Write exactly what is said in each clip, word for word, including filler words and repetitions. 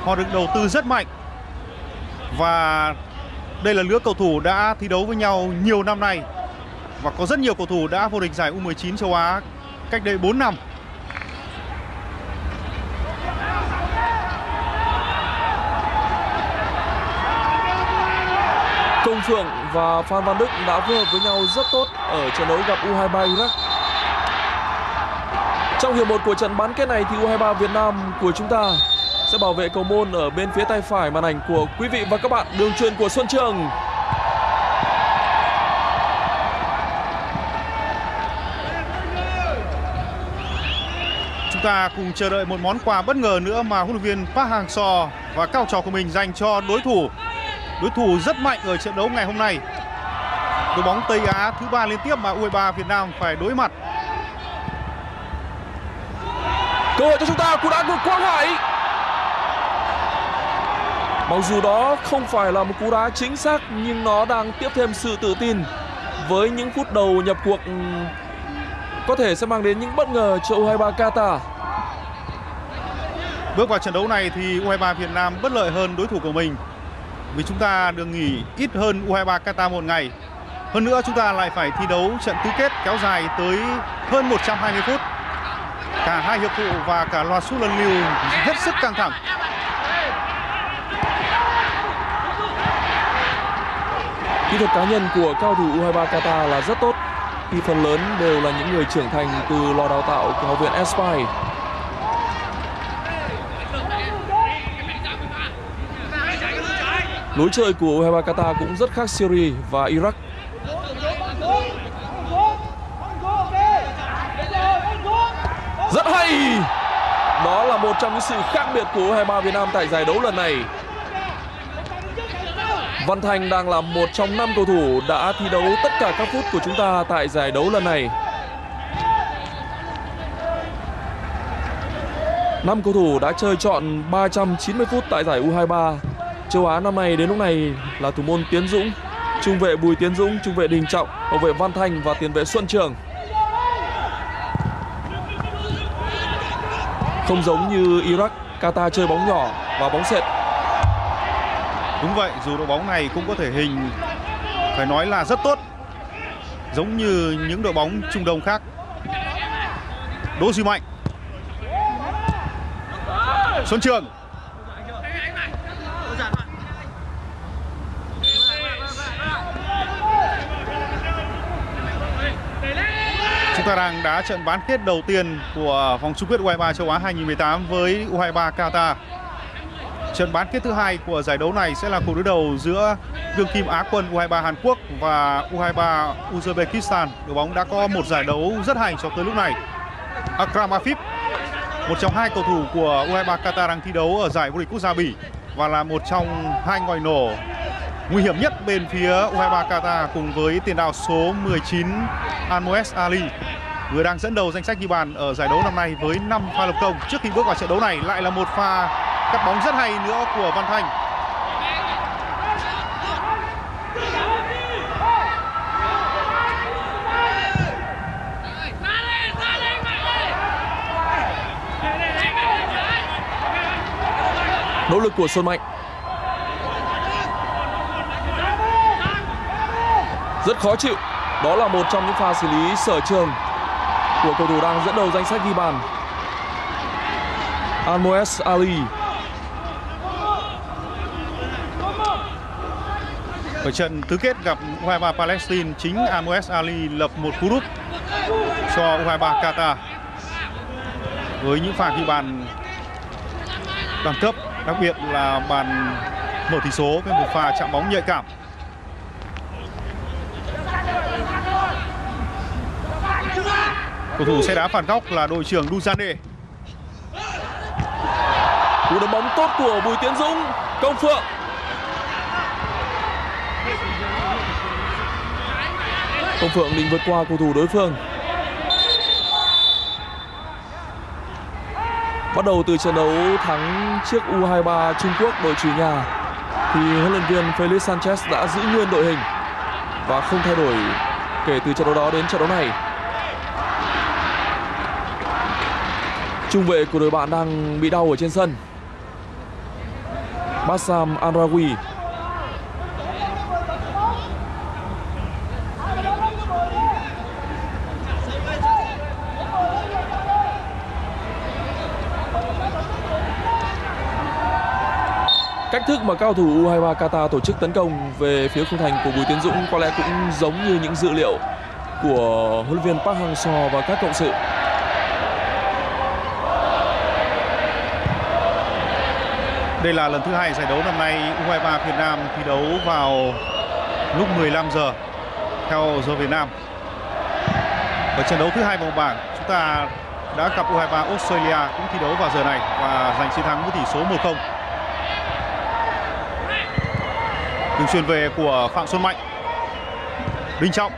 Họ được đầu tư rất mạnh. Và đây là lứa cầu thủ đã thi đấu với nhau nhiều năm nay. Và có rất nhiều cầu thủ đã vô địch giải U mười chín châu Á cách đây bốn năm. Công Phượng và Phan Văn Đức đã phối hợp với nhau rất tốt ở trận đấu gặp U hai ba Iraq. Trong hiệp một của trận bán kết này thì U hai ba Việt Nam của chúng ta sẽ bảo vệ cầu môn ở bên phía tay phải màn ảnh của quý vị và các bạn. Đường chuyền của Xuân Trường. Chúng ta cùng chờ đợi một món quà bất ngờ nữa mà huấn luyện viên Park Hang-seo và các học trò của mình dành cho đối thủ. Đối thủ rất mạnh ở trận đấu ngày hôm nay. Đội bóng Tây Á thứ ba liên tiếp mà U hai ba Việt Nam phải đối mặt. Cơ hội cho chúng ta, cú đá của Quang Hải. Mặc dù đó không phải là một cú đá chính xác nhưng nó đang tiếp thêm sự tự tin với những phút đầu nhập cuộc có thể sẽ mang đến những bất ngờ cho U hai ba Qatar. Bước vào trận đấu này thì U hai ba Việt Nam bất lợi hơn đối thủ của mình vì chúng ta được nghỉ ít hơn U hai ba Qatar một ngày. Hơn nữa chúng ta lại phải thi đấu trận tứ kết kéo dài tới hơn một trăm hai mươi phút. Cả hai hiệp phụ và cả loạt sút luân lưu hết sức căng thẳng. Kỹ thuật cá nhân của cao thủ U hai ba Qatar là rất tốt khi phần lớn đều là những người trưởng thành từ lò đào tạo của học viện Aspire. Lối chơi của U hai ba Qatar cũng rất khác Syria và Iraq. Rất hay. Đó là một trong những sự khác biệt của U hai ba Việt Nam tại giải đấu lần này. Văn Thanh đang là một trong năm cầu thủ đã thi đấu tất cả các phút của chúng ta tại giải đấu lần này. năm cầu thủ đã chơi trọn ba trăm chín mươi phút tại giải U hai ba châu Á năm nay đến lúc này là thủ môn Tiến Dũng, trung vệ Bùi Tiến Dũng, trung vệ Đình Trọng, hậu vệ Văn Thanh và tiền vệ Xuân Trường. Không giống như Iraq, Qatar chơi bóng nhỏ và bóng sệt. Đúng vậy, dù đội bóng này cũng có thể hình phải nói là rất tốt, giống như những đội bóng Trung Đông khác. Đỗ Duy Mạnh, Xuân Trường, chúng ta đang đá trận bán kết đầu tiên của vòng chung kết U hai ba châu Á hai không một tám với U hai ba Qatar. Trận bán kết thứ hai của giải đấu này sẽ là cuộc đối đầu giữa đương kim Á quân U hai ba Hàn Quốc và U hai ba Uzbekistan. Đội bóng đã có một giải đấu rất hay cho tới lúc này. Akram Afif, một trong hai cầu thủ của U hai ba Qatar đang thi đấu ở giải vô địch quốc gia Bỉ và là một trong hai ngòi nổ nguy hiểm nhất bên phía U hai ba Qatar cùng với tiền đạo số mười chín Anmoez Ali, người đang dẫn đầu danh sách ghi bàn ở giải đấu năm nay với năm pha lập công. Trước khi bước vào trận đấu này lại là một pha cắt bóng rất hay nữa của Văn Thanh. Nỗ lực của Xuân Mạnh rất khó chịu. Đó là một trong những pha xử lý sở trường của cầu thủ đang dẫn đầu danh sách ghi bàn, Anmoez Ali. Ở trận tứ kết gặp U hai ba Palestine, chính Anmoez Ali lập một cú đúp cho U hai ba Qatar với những pha ghi bàn đẳng cấp, đặc biệt là bàn mở tỷ số với một pha chạm bóng nhạy cảm. Cầu thủ sẽ đá phạt góc là đội trưởng Duzane. Cú đá bóng tốt của Bùi Tiến Dũng. Công Phượng. Công Phượng định vượt qua cầu thủ đối phương. Bắt đầu từ trận đấu thắng trước U hai ba Trung Quốc đội chủ nhà thì huấn luyện viên Felix Sanchez đã giữ nguyên đội hình và không thay đổi kể từ trận đấu đó đến trận đấu này. Trung vệ của đội bạn đang bị đau ở trên sân. Bassam Anraoui. Cách thức mà cao thủ u hai ba Qatar tổ chức tấn công về phía khung thành của Bùi Tiến Dũng có lẽ cũng giống như những dự liệu của huấn luyện viên Park Hang-seo và các cộng sự. Đây là lần thứ hai giải đấu năm nay u hai ba Việt Nam thi đấu vào lúc mười lăm giờ theo giờ Việt Nam. Ở trận đấu thứ hai vòng bảng, chúng ta đã gặp u hai ba Australia cũng thi đấu vào giờ này và giành chiến thắng với tỷ số một không. Đường chuyền về của Phạm Xuân Mạnh. Đình Trọng.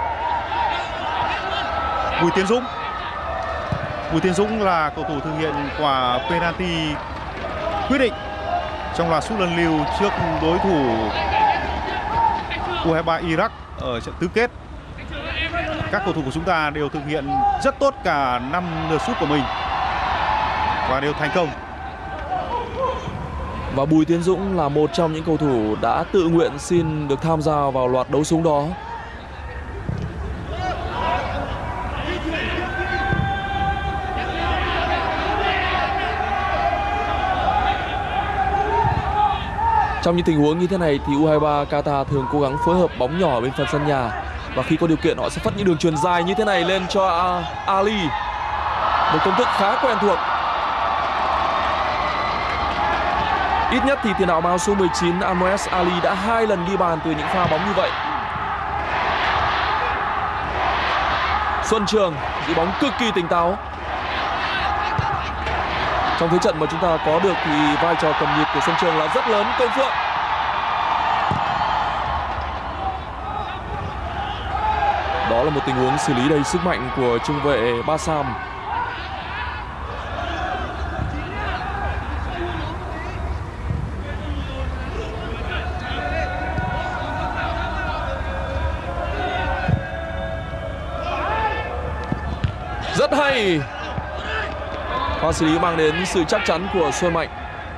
Bùi Tiến Dũng. Bùi Tiến Dũng là cầu thủ thực hiện quả penalty quyết định trong loạt sút luân lưu trước đối thủ u hai ba Iraq ở trận tứ kết. Các cầu thủ của chúng ta đều thực hiện rất tốt cả năm lượt sút của mình và đều thành công. Và Bùi Tiến Dũng là một trong những cầu thủ đã tự nguyện xin được tham gia vào loạt đấu súng đó. Trong những tình huống như thế này thì u hai ba Qatar thường cố gắng phối hợp bóng nhỏ bên phần sân nhà. Và khi có điều kiện họ sẽ phát những đường chuyền dài như thế này lên cho Ali. Một công thức khá quen thuộc. Ít nhất thì tiền đạo áo số mười chín Anmoez Ali đã hai lần ghi bàn từ những pha bóng như vậy. Xuân Trường giữ bóng cực kỳ tỉnh táo. Trong thế trận mà chúng ta có được thì vai trò cầm nhịp của Xuân Trường là rất lớn. Công Phượng. Đó là một tình huống xử lý đầy sức mạnh của trung vệ Bassam. Rất hay. Pha xử lý mang đến sự chắc chắn của Xuân Mạnh.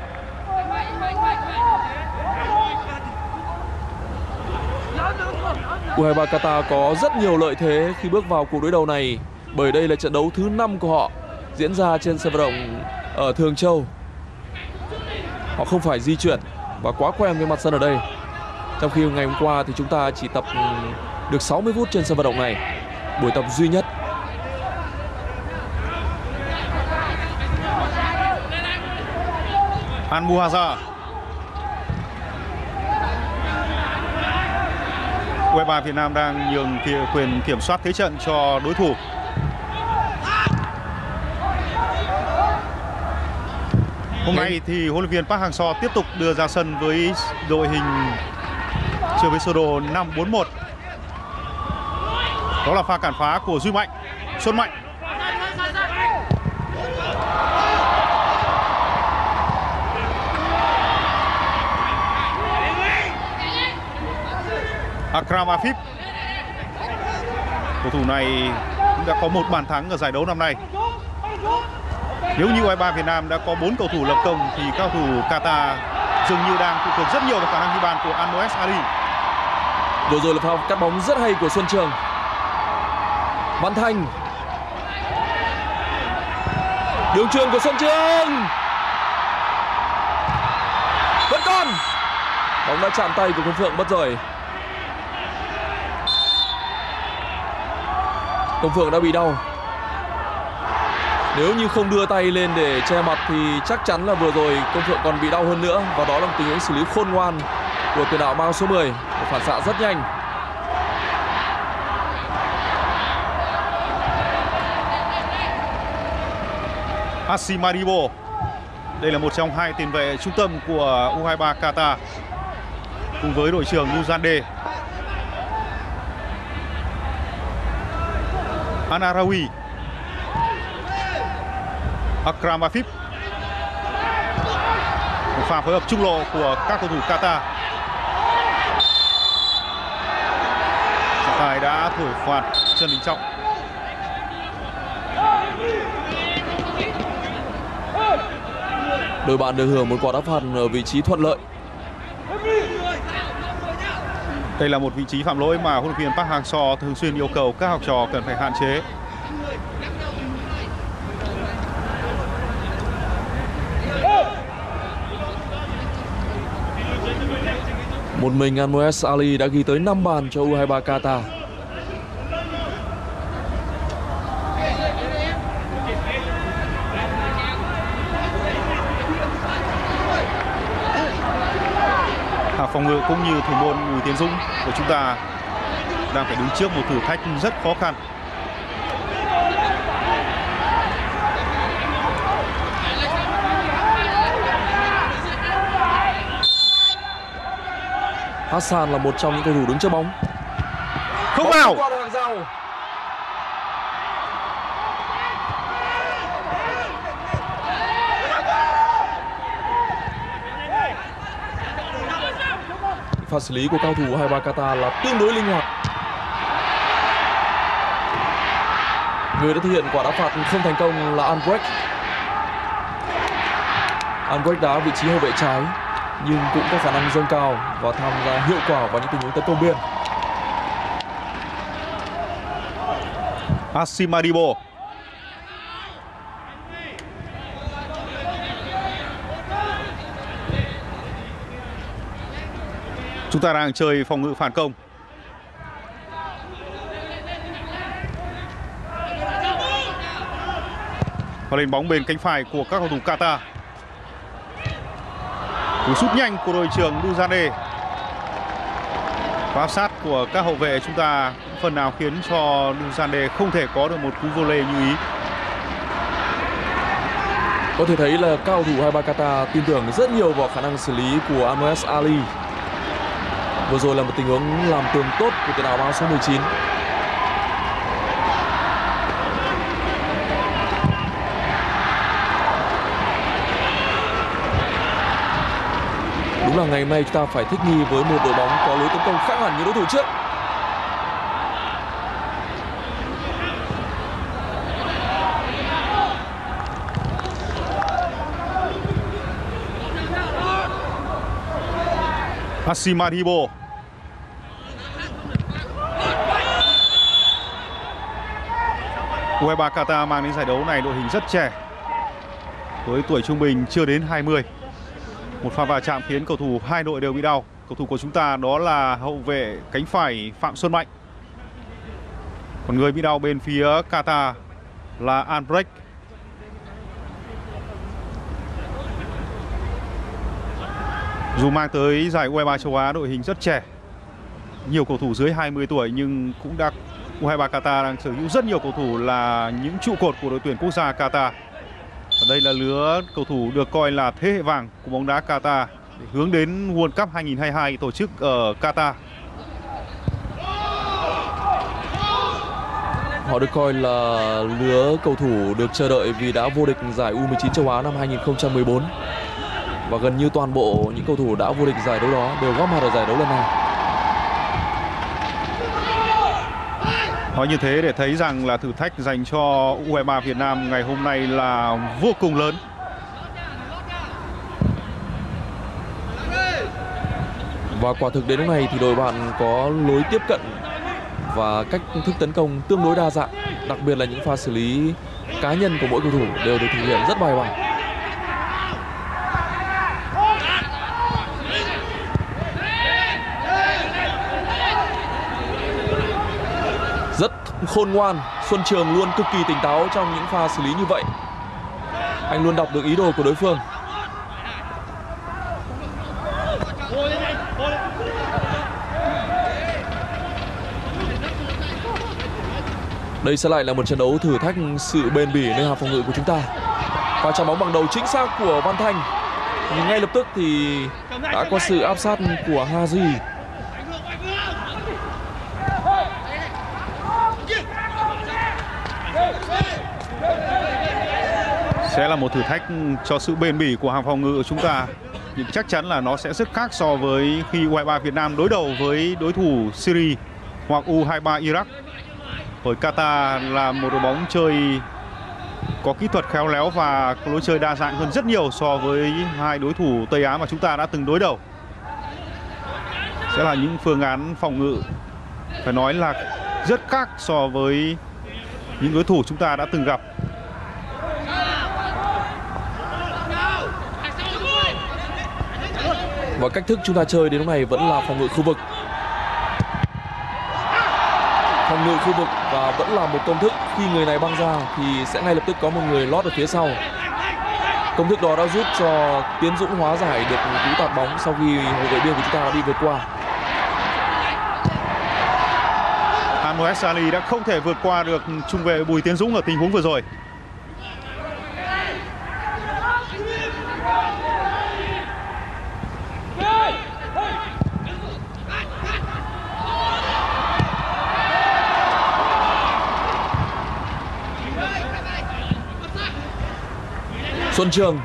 u hai ba Qatar có rất nhiều lợi thế khi bước vào cuộc đối đầu này, bởi đây là trận đấu thứ năm của họ diễn ra trên sân vận động ở Thường Châu. Họ không phải di chuyển và quá quen với mặt sân ở đây. Trong khi ngày hôm qua thì chúng ta chỉ tập được sáu mươi phút trên sân vận động này, buổi tập duy nhất. An Muhaza. u hai ba Việt Nam đang nhường quyền kiểm soát thế trận cho đối thủ. Hôm nay thì huấn luyện viên Park Hang-seo tiếp tục đưa ra sân với đội hình chơi với sơ đồ năm bốn một. Đó là pha cản phá của Duy Mạnh. Xuân Mạnh. Akram Afif. Cầu thủ này cũng đã có một bàn thắng ở giải đấu năm nay. Nếu như u hai ba Việt Nam đã có bốn cầu thủ lập công thì cao thủ Qatar dường như đang phụ thuộc rất nhiều vào khả năng ghi bàn của Anmoez Ali. Vừa rồi là pha cắt bóng rất hay của Xuân Trường. Văn Thành. Đường chuyền của Xuân Trường. Vẫn còn. Bóng đã chạm tay của Công Phượng mất rồi. Công Phượng đã bị đau. Nếu như không đưa tay lên để che mặt thì chắc chắn là vừa rồi Công Phượng còn bị đau hơn nữa. Và đó là một tình huống xử lý khôn ngoan của tiền đạo mang số mười. Một phản xạ rất nhanh. Hassi Madibo. Đây là một trong hai tiền vệ trung tâm của u hai ba Qatar cùng với đội trưởng Nuzande. Anarawi. Akram Afif. Một pha phối hợp trung lộ của các cầu thủ Qatar. Trọng tài đã thổi phạt Trần Đình Trọng. Đội bạn được hưởng một quả đá phạt ở vị trí thuận lợi. Đây là một vị trí phạm lỗi mà huấn luyện viên Park Hang-seo thường xuyên yêu cầu các học trò cần phải hạn chế. Một mình Anmoez Ali đã ghi tới năm bàn cho U hai ba Qatar. Hàng phòng ngự cũng như thủ môn Bùi Tiến Dũng của chúng ta đang phải đứng trước một thử thách rất khó khăn. Hassan là một trong những cầu thủ đứng trước bóng. Không vào. Pha xử lý của cao thủ U hai ba Qatar là tương đối linh hoạt. Người đã thực hiện quả đá phạt không thành công là Albrecht. Albrecht đá vị trí hậu vệ trái nhưng cũng có khả năng dâng cao và tham gia hiệu quả vào những tình huống tấn công biên. Asim Madibo. Chúng ta đang chơi phòng ngự phản công. Và lên bóng bên cánh phải của các cầu thủ Qatar. Cú sút nhanh của đội trưởng Duzane. Và áp sát của các hậu vệ chúng ta phần nào khiến cho Duzane không thể có được một cú volley như ý. Có thể thấy là cao thủ U hai ba Qatar tin tưởng rất nhiều vào khả năng xử lý của Anmoez Ali. Vừa rồi là một tình huống làm tường tốt của tiền đạo áo số mười chín. Đúng là ngày hôm nay chúng ta phải thích nghi với một đội bóng có lối tấn công khác hẳn như đối thủ trước. Asim Madibo. U hai ba Qatar mang đến giải đấu này đội hình rất trẻ, với tuổi trung bình chưa đến hai mươi. Một pha va chạm khiến cầu thủ hai đội đều bị đau. Cầu thủ của chúng ta đó là hậu vệ cánh phải Phạm Xuân Mạnh. Còn người bị đau bên phía Qatar là Albrecht. Dù mang tới giải U hai ba châu Á đội hình rất trẻ, nhiều cầu thủ dưới hai mươi tuổi, nhưng cũng đã U hai ba Qatar đang sở hữu rất nhiều cầu thủ là những trụ cột của đội tuyển quốc gia Qatar. Và đây là lứa cầu thủ được coi là thế hệ vàng của bóng đá Qatar để hướng đến World Cup hai nghìn không trăm hai mươi hai tổ chức ở Qatar. Họ được coi là lứa cầu thủ được chờ đợi vì đã vô địch giải U mười chín châu Á năm hai nghìn không trăm mười bốn. Và gần như toàn bộ những cầu thủ đã vô địch giải đấu đó đều góp mặt ở giải đấu lần này. Nói như thế để thấy rằng là thử thách dành cho U hai ba Việt Nam ngày hôm nay là vô cùng lớn. Và quả thực đến lúc này thì đội bạn có lối tiếp cận và cách thức tấn công tương đối đa dạng. Đặc biệt là những pha xử lý cá nhân của mỗi cầu thủ đều được thực hiện rất bài bản. Rất khôn ngoan, Xuân Trường luôn cực kỳ tỉnh táo trong những pha xử lý như vậy. Anh luôn đọc được ý đồ của đối phương. Đây sẽ lại là một trận đấu thử thách sự bền bỉ nơi hàng phòng ngự của chúng ta. Và trái bóng bằng đầu chính xác của Văn Thanh. Nhưng ngay lập tức thì đã có sự áp sát của Haji. Sẽ là một thử thách cho sự bền bỉ của hàng phòng ngự của chúng ta. Nhưng chắc chắn là nó sẽ rất khác so với khi U hai ba Việt Nam đối đầu với đối thủ Syria hoặc U hai ba Iraq. Bởi Qatar là một đội bóng chơi có kỹ thuật khéo léo và có lối chơi đa dạng hơn rất nhiều so với hai đối thủ Tây Á mà chúng ta đã từng đối đầu. Sẽ là những phương án phòng ngự phải nói là rất khác so với những đối thủ chúng ta đã từng gặp. Và cách thức chúng ta chơi đến lúc này vẫn là phòng ngự khu vực. Phòng ngự khu vực và vẫn là một công thức, khi người này băng ra thì sẽ ngay lập tức có một người lót ở phía sau. Công thức đó đã giúp cho Tiến Dũng hóa giải được cú tạt bóng sau khi hậu vệ biên của chúng ta đã đi vượt qua. Anmoez Ali đã không thể vượt qua được trung vệ Bùi Tiến Dũng ở tình huống vừa rồi. Xuân Trường,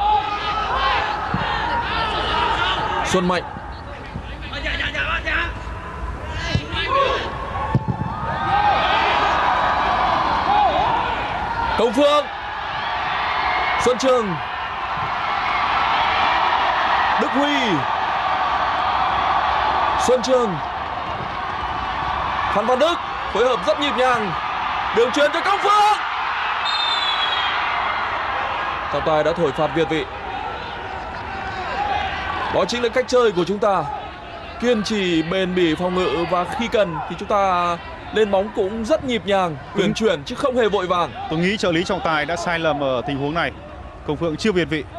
Xuân Mạnh, Công Phượng, Xuân Trường, Đức Huy, Xuân Trường, Phan Văn Đức phối hợp rất nhịp nhàng, đường chuyền cho Công Phượng. Trọng tài đã thổi phạt việt vị. Đó chính là cách chơi của chúng ta, kiên trì, bền bỉ phòng ngự, và khi cần thì chúng ta lên bóng cũng rất nhịp nhàng, uyển chuyển chứ không hề vội vàng. Tôi nghĩ trợ lý trọng tài đã sai lầm ở tình huống này. Công Phượng chưa việt vị.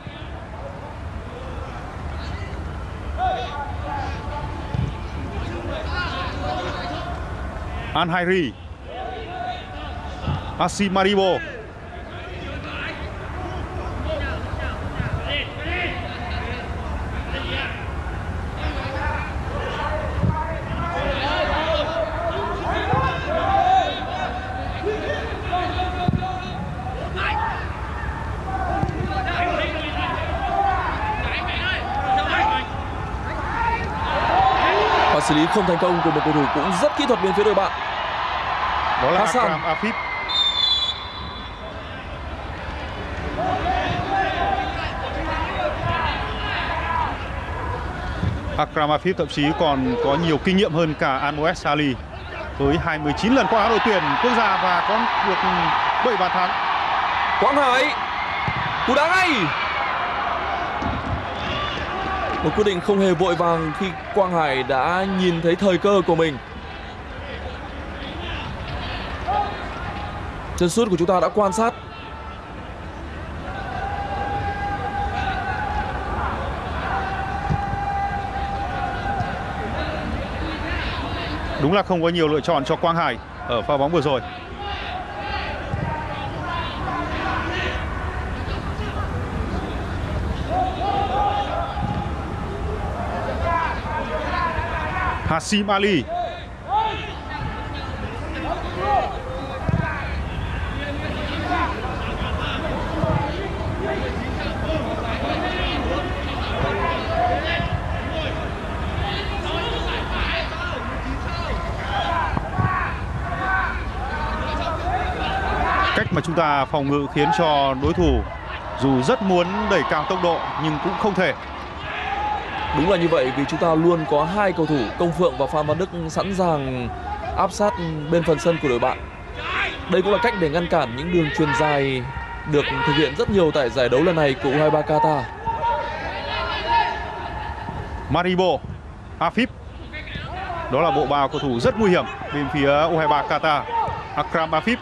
Al Hayri, Asim Maribo, xử lý không thành công của một cầu thủ cũng rất kỹ thuật bên phía đội bạn. Đó là Hassan. Akram Afif. Akram Afif thậm chí còn có nhiều kinh nghiệm hơn cả Anmoez Ali với hai mươi chín lần qua áo đội tuyển quốc gia và có được bảy bàn thắng. Quang Hải, cú đá ngay. Một quyết định không hề vội vàng khi Quang Hải đã nhìn thấy thời cơ của mình. Chân sút của chúng ta đã quan sát. Đúng là không có nhiều lựa chọn cho Quang Hải ở pha bóng vừa rồi. Hasim Ali. Cách mà chúng ta phòng ngự khiến cho đối thủ dù rất muốn đẩy cao tốc độ nhưng cũng không thể. Đúng là như vậy, vì chúng ta luôn có hai cầu thủ Công Phượng và Phan Văn Đức sẵn sàng áp sát bên phần sân của đội bạn. Đây cũng là cách để ngăn cản những đường chuyền dài được thực hiện rất nhiều tại giải đấu lần này của U hai ba Qatar. Maribo, Afif. Đó là bộ ba cầu thủ rất nguy hiểm bên phía U hai ba Qatar. Akram Afif.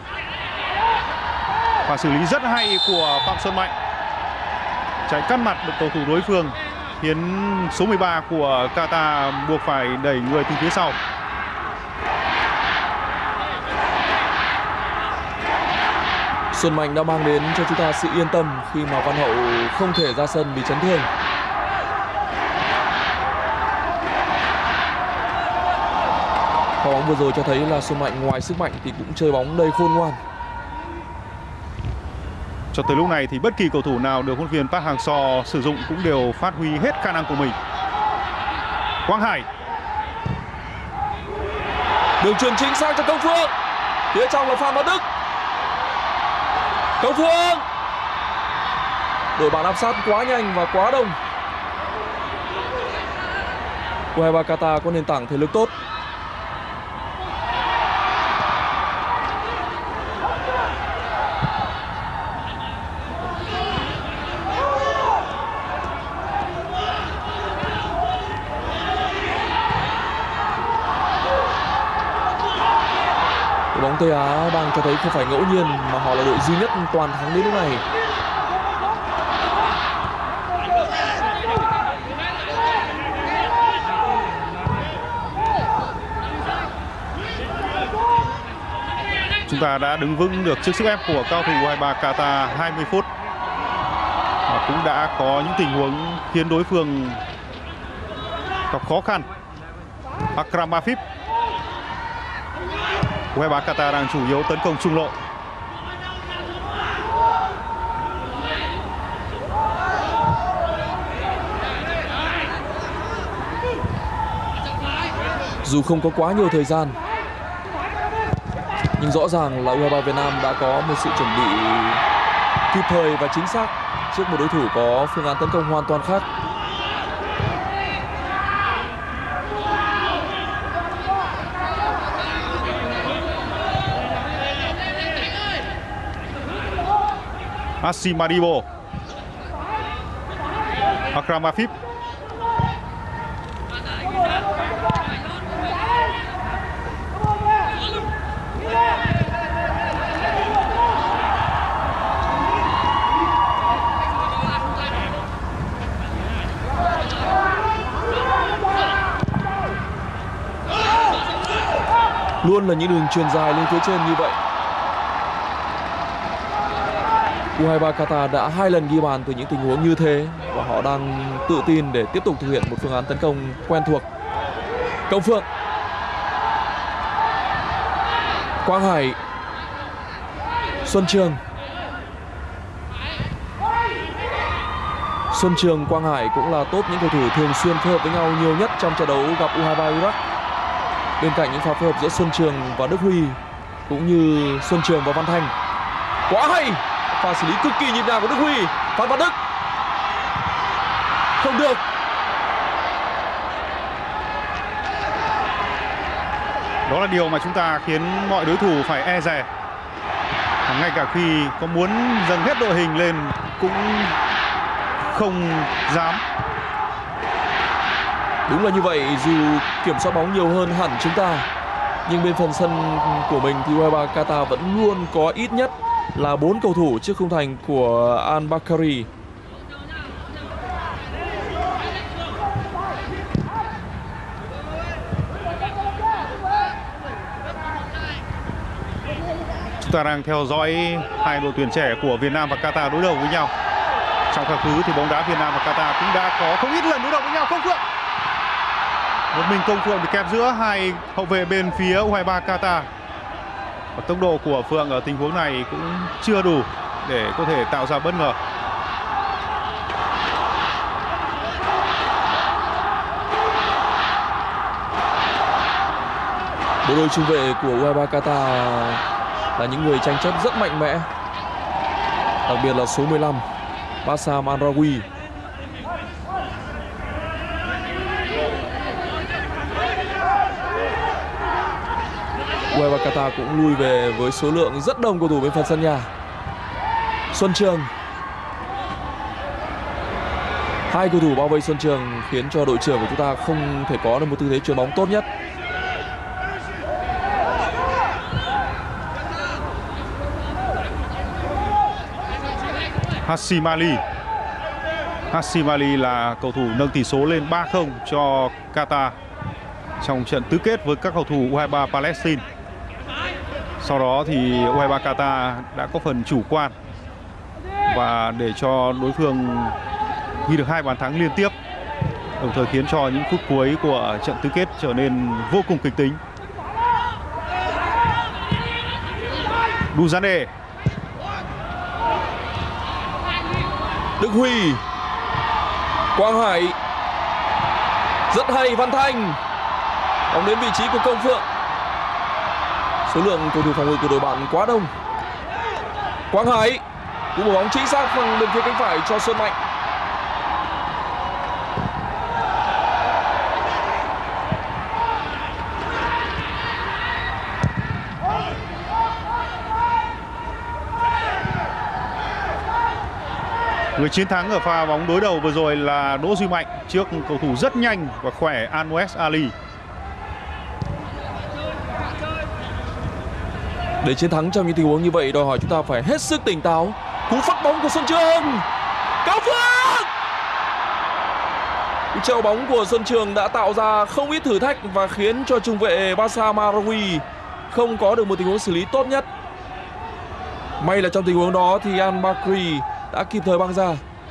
Và xử lý rất hay của Phạm Xuân Mạnh. Chạy cắt mặt được cầu thủ đối phương, khiến số mười ba của Qatar buộc phải đẩy người từ phía sau. Xuân Mạnh đã mang đến cho chúng ta sự yên tâm khi mà Văn Hậu không thể ra sân vì chấn thương. Pha bóng vừa rồi cho thấy là Xuân Mạnh ngoài sức mạnh thì cũng chơi bóng đầy khôn ngoan. Cho tới lúc này thì bất kỳ cầu thủ nào được huấn luyện viên Park Hang-seo sử dụng cũng đều phát huy hết khả năng của mình. Quang Hải. Đường chuyền chính xác cho Công Phượng. Phía trong là Phan Văn Đức. Công Phượng, đội bạn áp sát quá nhanh và quá đông. u hai ba Qatar có nền tảng thể lực tốt. Bóng Tây Á đang cho thấy không phải ngẫu nhiên mà họ là đội duy nhất toàn thắng đến lúc này. Chúng ta đã đứng vững được trước sức ép của cao thủ u hai ba Qatar hai mươi phút. Và cũng đã có những tình huống khiến đối phương gặp khó khăn. Akram Afif. u hai ba Qatar đang chủ yếu tấn công trung lộ. Dù không có quá nhiều thời gian, nhưng rõ ràng là u hai ba Việt Nam đã có một sự chuẩn bị kịp thời và chính xác trước một đối thủ có phương án tấn công hoàn toàn khác. Asim Madibo. Akram Afif. Luôn là những đường chuyền dài lên phía trên như vậy. u hai ba Qatar đã hai lần ghi bàn từ những tình huống như thế và họ đang tự tin để tiếp tục thực hiện một phương án tấn công quen thuộc. Công Phượng, Quang Hải, Xuân Trường. Xuân Trường, Quang Hải cũng là top những cầu thủ thường xuyên phối hợp với nhau nhiều nhất trong trận đấu gặp u hai ba Iraq. Bên cạnh những pha phối hợp giữa Xuân Trường và Đức Huy cũng như Xuân Trường và Văn Thanh. Quá hay, pha xử lý cực kỳ nhịp nhàng của Đức Huy. Phan Văn Đức không được. Đó là điều mà chúng ta khiến mọi đối thủ phải e dè. Ngay cả khi có muốn dâng hết đội hình lên cũng không dám. Đúng là như vậy, dù kiểm soát bóng nhiều hơn hẳn chúng ta, nhưng bên phần sân của mình thì u hai ba Qatar vẫn luôn có ít nhất là bốn cầu thủ trước khung thành của Al Bakari. Chúng ta đang theo dõi hai đội tuyển trẻ của Việt Nam và Qatar đối đầu với nhau. Trong quá khứ thì bóng đá Việt Nam và Qatar cũng đã có không ít lần đối đầu với nhau. Công Phượng, một mình Công Phượng bị kẹp giữa hai hậu vệ bên phía u hai ba Qatar. Và tốc độ của Phượng ở tình huống này cũng chưa đủ để có thể tạo ra bất ngờ. Bộ đôi trung vệ của u hai ba Qatar là những người tranh chấp rất mạnh mẽ, đặc biệt là số mười lăm Bassam Anraoui. u hai ba Qatar cũng lui về với số lượng rất đông cầu thủ bên phần sân nhà. Xuân Trường, hai cầu thủ bao vây Xuân Trường khiến cho đội trưởng của chúng ta không thể có được một tư thế chuyền bóng tốt nhất. Hassim Ali. Hassim Ali là cầu thủ nâng tỷ số lên ba không cho Qatar trong trận tứ kết với các cầu thủ u hai ba Palestine. Sau đó thì u hai ba Qatar đã có phần chủ quan và để cho đối phương ghi được hai bàn thắng liên tiếp, đồng thời khiến cho những phút cuối của trận tứ kết trở nên vô cùng kịch tính. Duzane. Đức Huy, Quang Hải, rất hay, Văn Thanh. Bóng đến vị trí của Công Phượng. Số lượng cầu thủ phòng ngự của đội bạn quá đông. Quang Hải, Cú mở bóng chính xác bằng bên phía cánh phải cho Xuân Mạnh. Người chiến thắng ở pha bóng đối đầu vừa rồi là Đỗ Duy Mạnh trước cầu thủ rất nhanh và khỏe Anwes Ali. Để chiến thắng trong những tình huống như vậy đòi hỏi chúng ta phải hết sức tỉnh táo. Cú phát bóng của Xuân Trường, Cao Phước. Cú treo bóng của Xuân Trường đã tạo ra không ít thử thách và khiến cho trung vệ Bassa Marawi không có được một tình huống xử lý tốt nhất. May là trong tình huống đó thì Al Bakri đã kịp thời băng ra.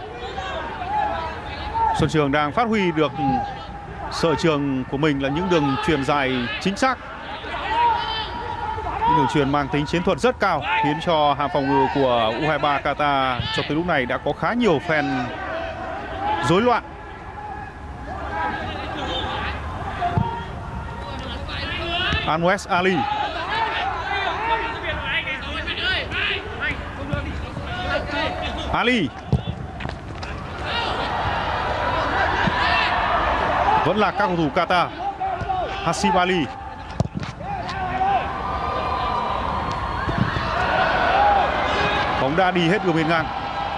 Xuân Trường đang phát huy được sở trường của mình là những đường chuyền dài chính xác, những đường chuyền mang tính chiến thuật rất cao, khiến cho hàng phòng ngự của u hai ba Qatar cho tới lúc này đã có khá nhiều fan rối loạn. Anwes Ali. Ali. Vẫn là các cầu thủ Qatar. Hasib Ali. Bóng đã đi hết đường biên ngang.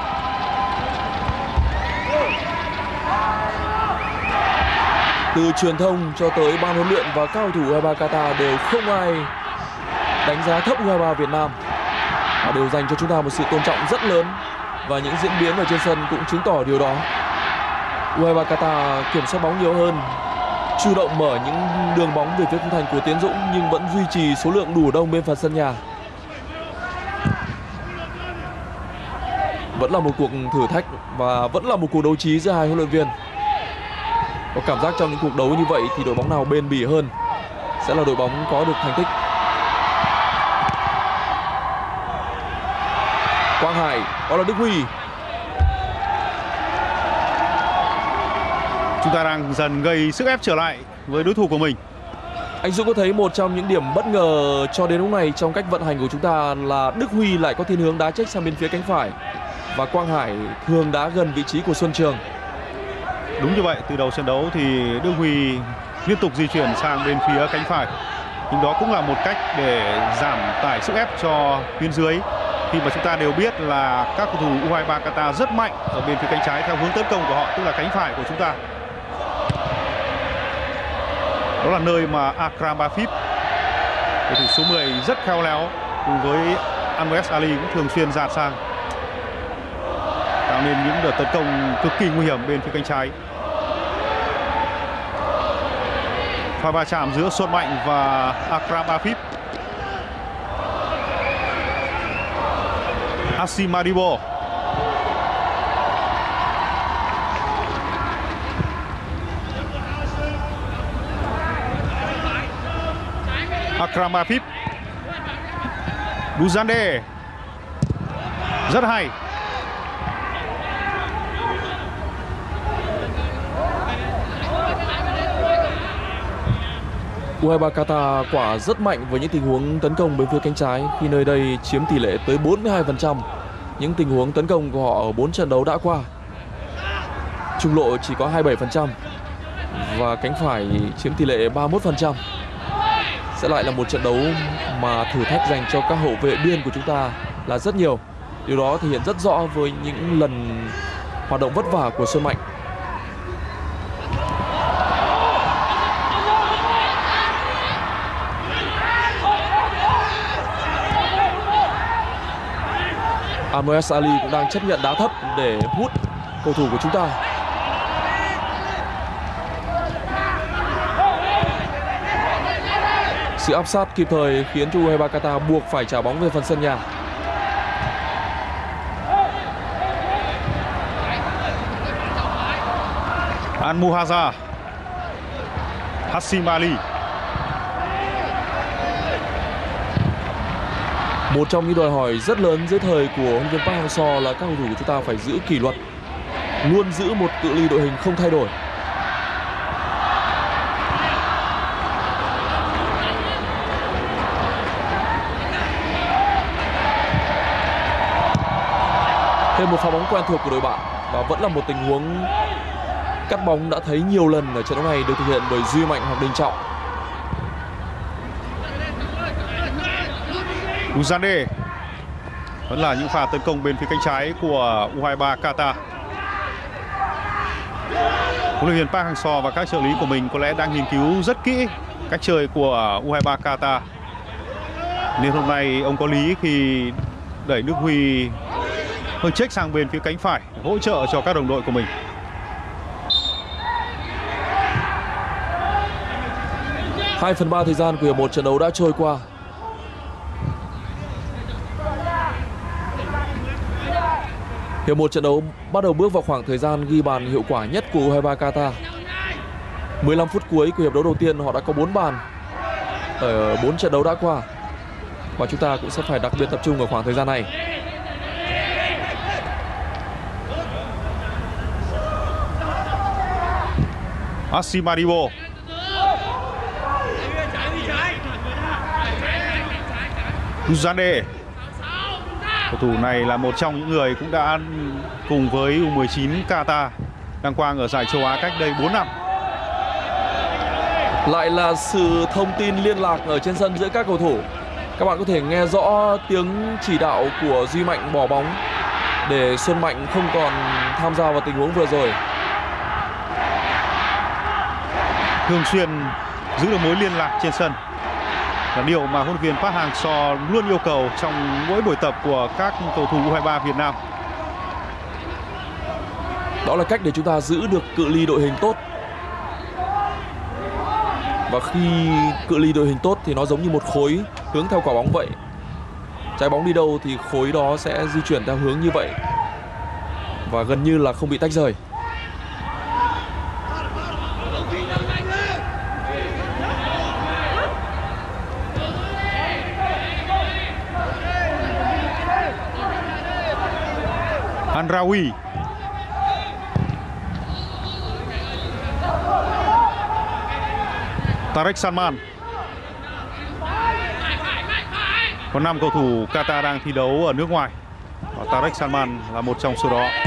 Từ truyền thông cho tới ban huấn luyện và các cầu thủ u hai ba Qatar đều không ai đánh giá thấp u hai ba Việt Nam. Họ đều dành cho chúng ta một sự tôn trọng rất lớn và những diễn biến ở trên sân cũng chứng tỏ điều đó. u hai ba Qatar kiểm soát bóng nhiều hơn, chủ động mở những đường bóng về phía khung thành của Tiến Dũng nhưng vẫn duy trì số lượng đủ đông bên phần sân nhà. Vẫn là một cuộc thử thách và vẫn là một cuộc đấu trí giữa hai huấn luyện viên. Có cảm giác trong những cuộc đấu như vậy thì đội bóng nào bền bỉ hơn sẽ là đội bóng có được thành tích. Quang Hải, đó là Đức Huy. Chúng ta đang dần gây sức ép trở lại với đối thủ của mình. Anh Dũng có thấy một trong những điểm bất ngờ cho đến lúc này trong cách vận hành của chúng ta là Đức Huy lại có thiên hướng đá chếch sang bên phía cánh phải và Quang Hải thường đá gần vị trí của Xuân Trường. Đúng như vậy, từ đầu trận đấu thì Đức Huy liên tục di chuyển sang bên phía cánh phải. Nhưng đó cũng là một cách để giảm tải sức ép cho tuyến dưới, khi mà chúng ta đều biết là các cầu thủ u hai ba Qatar rất mạnh ở bên phía cánh trái theo hướng tấn công của họ, tức là cánh phải của chúng ta. Đó là nơi mà Akram Bafif, cầu thủ số mười rất khéo léo, cùng với Anwes Ali cũng thường xuyên dạt sang, tạo nên những đợt tấn công cực kỳ nguy hiểm bên phía cánh trái. Pha va chạm giữa Xuân Mạnh và Akram Bafif. Asim Madibo. Akram Bafif. Duzande. Rất hay. u hai ba Qatar quả rất mạnh với những tình huống tấn công bên phía cánh trái, khi nơi đây chiếm tỷ lệ tới bốn mươi hai phần trăm những tình huống tấn công của họ ở bốn trận đấu đã qua. Trung lộ chỉ có hai mươi bảy phần trăm và cánh phải chiếm tỷ lệ ba mươi mốt phần trăm. Sẽ lại là một trận đấu mà thử thách dành cho các hậu vệ biên của chúng ta là rất nhiều. Điều đó thể hiện rất rõ với những lần hoạt động vất vả của Xuân Mạnh. Anwes Ali cũng đang chấp nhận đá thấp để hút cầu thủ của chúng ta. Sự áp sát kịp thời khiến cho u hai ba Qatar buộc phải trả bóng về phần sân nhà. Al Muhaza. Hassim Ali. Một trong những đòi hỏi rất lớn dưới thời của huấn luyện viên Park Hang-seo là các cầu thủ của chúng ta phải giữ kỷ luật, luôn giữ một cự ly đội hình không thay đổi. Thêm một pha bóng quen thuộc của đội bạn và vẫn là một tình huống cắt bóng đã thấy nhiều lần ở trận đấu này được thực hiện bởi Duy Mạnh hoặc Đình Trọng. Uzande. Vẫn là những pha tấn công bên phía cánh trái của u hai ba Qatar. Huấn luyện viên Park Hang-seo và các trợ lý của mình có lẽ đang nghiên cứu rất kỹ cách chơi của u hai ba Qatar, nên hôm nay ông có lý khi đẩy Đức Huy hơi check sang bên phía cánh phải hỗ trợ cho các đồng đội của mình. Hai phần ba thời gian của hiệp một trận đấu đã trôi qua. Hiệp một trận đấu bắt đầu bước vào khoảng thời gian ghi bàn hiệu quả nhất của u hai ba Qatar. mười lăm phút cuối của hiệp đấu đầu tiên họ đã có bốn bàn ở bốn trận đấu đã qua. Và chúng ta cũng sẽ phải đặc biệt tập trung ở khoảng thời gian này. Asimaribo. Uzande. Cầu thủ này là một trong những người cũng đã cùng với u mười chín Qatar đăng quang ở giải châu Á cách đây bốn năm. Lại là sự thông tin liên lạc ở trên sân giữa các cầu thủ. Các bạn có thể nghe rõ tiếng chỉ đạo của Duy Mạnh bỏ bóng để Xuân Mạnh không còn tham gia vào tình huống vừa rồi. Thường xuyên giữ được mối liên lạc trên sân là điều mà huấn luyện viên Park Hang-seo luôn yêu cầu trong mỗi buổi tập của các cầu thủ u hai ba Việt Nam. Đó là cách để chúng ta giữ được cự ly đội hình tốt. Và khi cự ly đội hình tốt thì nó giống như một khối hướng theo quả bóng vậy. Trái bóng đi đâu thì khối đó sẽ di chuyển theo hướng như vậy và gần như là không bị tách rời. Anraoui. Tarek Salman. Có năm cầu thủ Qatar đang thi đấu ở nước ngoài và Tarek Salman là một trong số đó.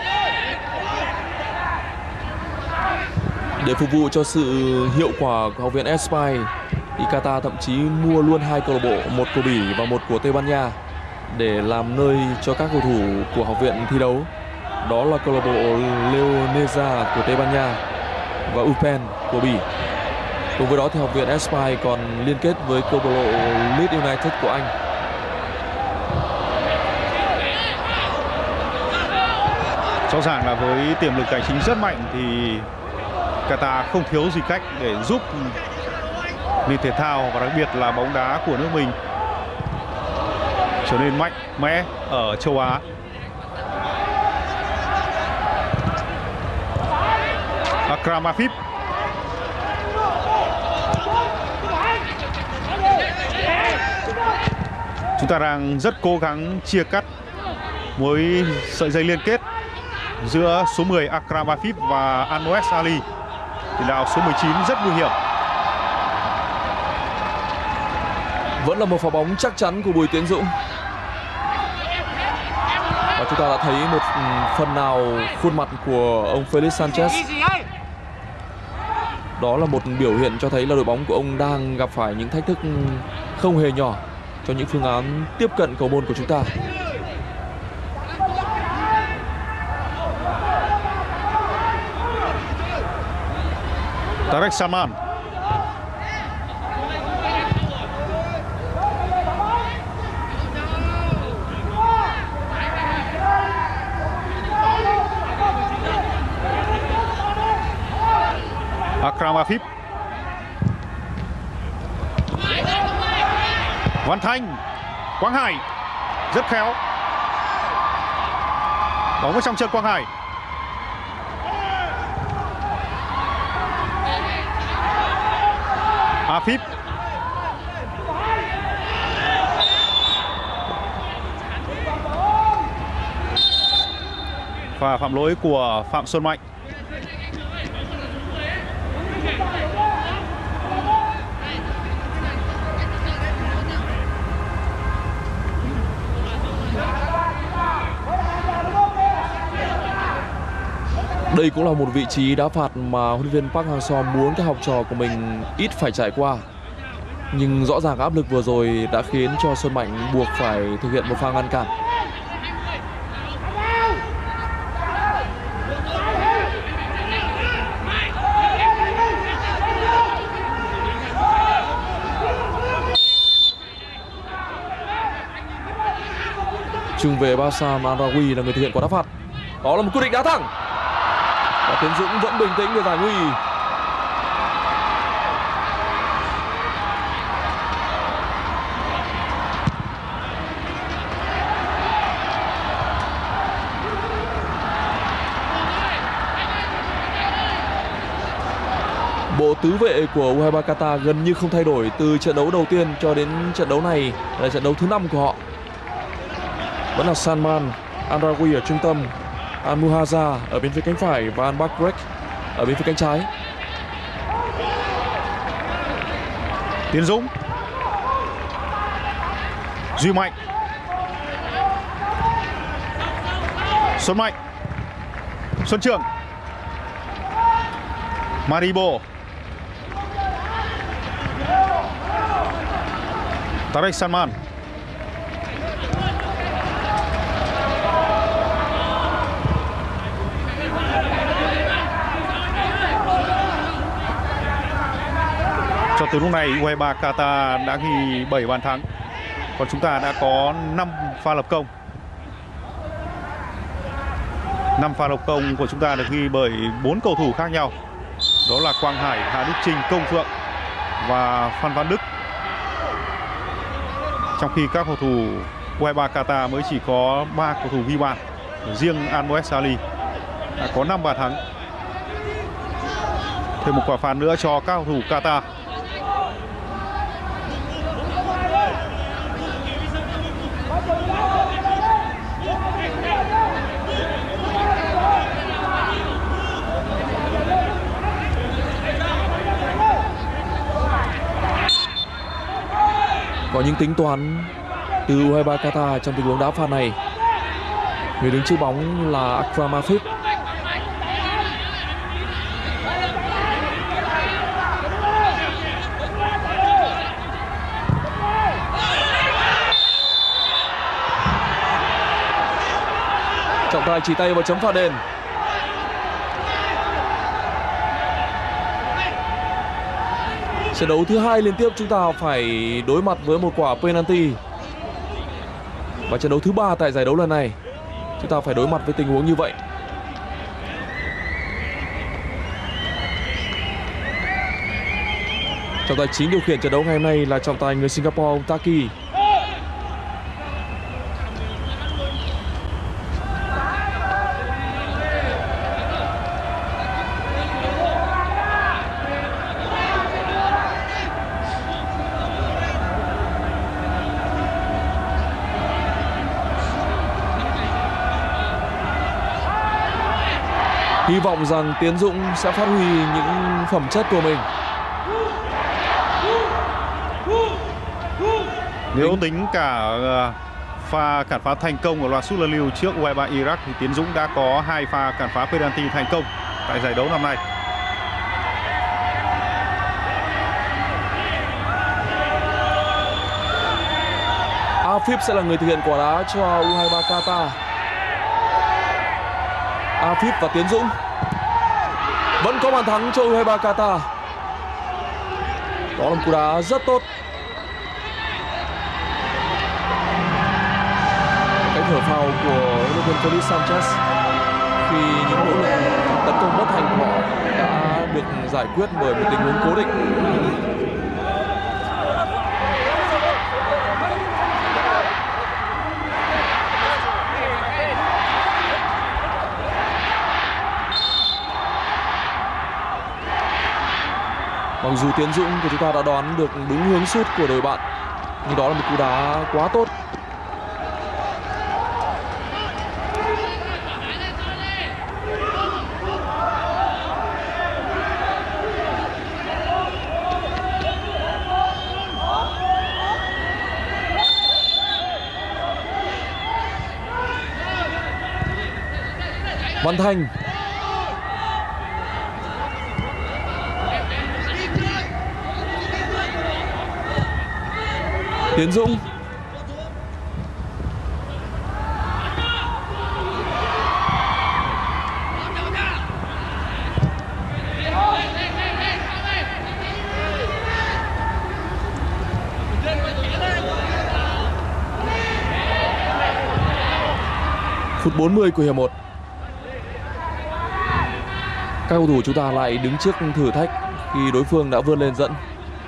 Để phục vụ cho sự hiệu quả của học viện Espai thì Qatar thậm chí mua luôn hai câu lạc bộ, một của Bỉ và một của Tây Ban Nha để làm nơi cho các cầu thủ của học viện thi đấu. Đó là câu lạc bộ Leonesa của Tây Ban Nha và Upen của Bỉ. Cùng với đó thì học viện Espai còn liên kết với câu lạc bộ Leeds United của Anh. Rõ ràng là với tiềm lực tài chính rất mạnh thì Qatar không thiếu gì cách để giúp nền thể thao và đặc biệt là bóng đá của nước mình trở nên mạnh mẽ ở châu Á. Akram Afif. Chúng ta đang rất cố gắng chia cắt mối sợi dây liên kết giữa số mười Akram Afif và Anwes Ali. Tiền đạo số mười chín rất nguy hiểm. Vẫn là một pha bóng chắc chắn của Bùi Tiến Dũng. Và chúng ta đã thấy một phần nào khuôn mặt của ông Felix Sanchez. Đó là một biểu hiện cho thấy là đội bóng của ông đang gặp phải những thách thức không hề nhỏ cho những phương án tiếp cận cầu môn của chúng ta. Tarek Salman. Akram Afif. Văn Thanh. Quang Hải rất khéo. Bóng ở trong chân Quang Hải. Afif. Và phạm lỗi của Phạm Xuân Mạnh. Đây cũng là một vị trí đá phạt mà huấn luyện viên Park Hang-seo muốn các học trò của mình ít phải trải qua. Nhưng rõ ràng áp lực vừa rồi đã khiến cho Xuân Mạnh buộc phải thực hiện một pha ngăn cản. Trung vệ Bassam Anraoui là người thực hiện quả đá phạt. Đó là một quyết định đá thẳng. Và Tiến Dũng vẫn bình tĩnh để giải nguy. Bộ tứ vệ của u hai ba Qatar gần như không thay đổi từ trận đấu đầu tiên cho đến trận đấu này là trận đấu thứ năm của họ. Vẫn là Salman Anraoui ở trung tâm, Al-Muhaza ở bên phía cánh phải và Al-Bakrek ở bên phía cánh trái. Tiến Dũng, Duy Mạnh, Xuân Mạnh, Xuân Trường, Maribo, Tarek Salman, cho tới lúc này u hai ba Qatar đã ghi bảy bàn thắng, còn chúng ta đã có năm pha lập công. năm pha lập công của chúng ta được ghi bởi bốn cầu thủ khác nhau. Đó là Quang Hải, Hà Đức Chinh, Công Phượng và Phan Văn Đức. Trong khi các cầu thủ u hai ba Qatar mới chỉ có ba cầu thủ ghi bàn. Riêng Anmoez Ali đã có năm bàn thắng. Thêm một quả phạt nữa cho các cầu thủ Qatar. Có những tính toán từ u hai ba Qatar trong tình huống đá phạt này. Người đứng trước bóng là Akram Afif. Trọng tài chỉ tay vào chấm phạt đền. Trận đấu thứ hai liên tiếp chúng ta phải đối mặt với một quả penalty. Và trận đấu thứ ba tại giải đấu lần này chúng ta phải đối mặt với tình huống như vậy. Trọng tài chính điều khiển trận đấu ngày hôm nay là trọng tài người Singapore, ông Taki. Hy vọng rằng Tiến Dũng sẽ phát huy những phẩm chất của mình. Nếu tính cả pha cản phá thành công của loạt sút luân lưu trước u hai ba Iraq thì Tiến Dũng đã có hai pha cản phá penalty thành công tại giải đấu năm nay. Afif sẽ là người thực hiện quả đá cho u hai ba Qatar. Afif và Tiến Dũng vẫn có bàn thắng cho u hai ba Qatar. Đó là một cú đá rất tốt. Cái thở phào của huấn luyện viên Felix Sanchez khi những nỗ lực tấn công bất thành của họ đã được giải quyết bởi một tình huống cố định. Mặc dù Tiến Dũng của chúng ta đã đoán được đúng hướng sút của đội bạn, nhưng đó là một cú đá quá tốt. Văn Thành Tiến Dũng. Phút bốn mươi của hiệp một. Các cầu thủ chúng ta lại đứng trước thử thách khi đối phương đã vươn lên dẫn.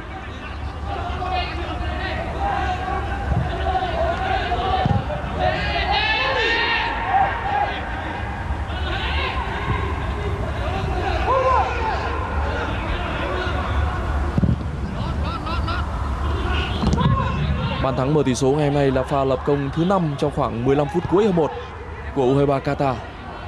Bàn thắng mở tỷ số ngày hôm nay là pha lập công thứ năm trong khoảng mười lăm phút cuối hiệp một của u hai ba Qatar.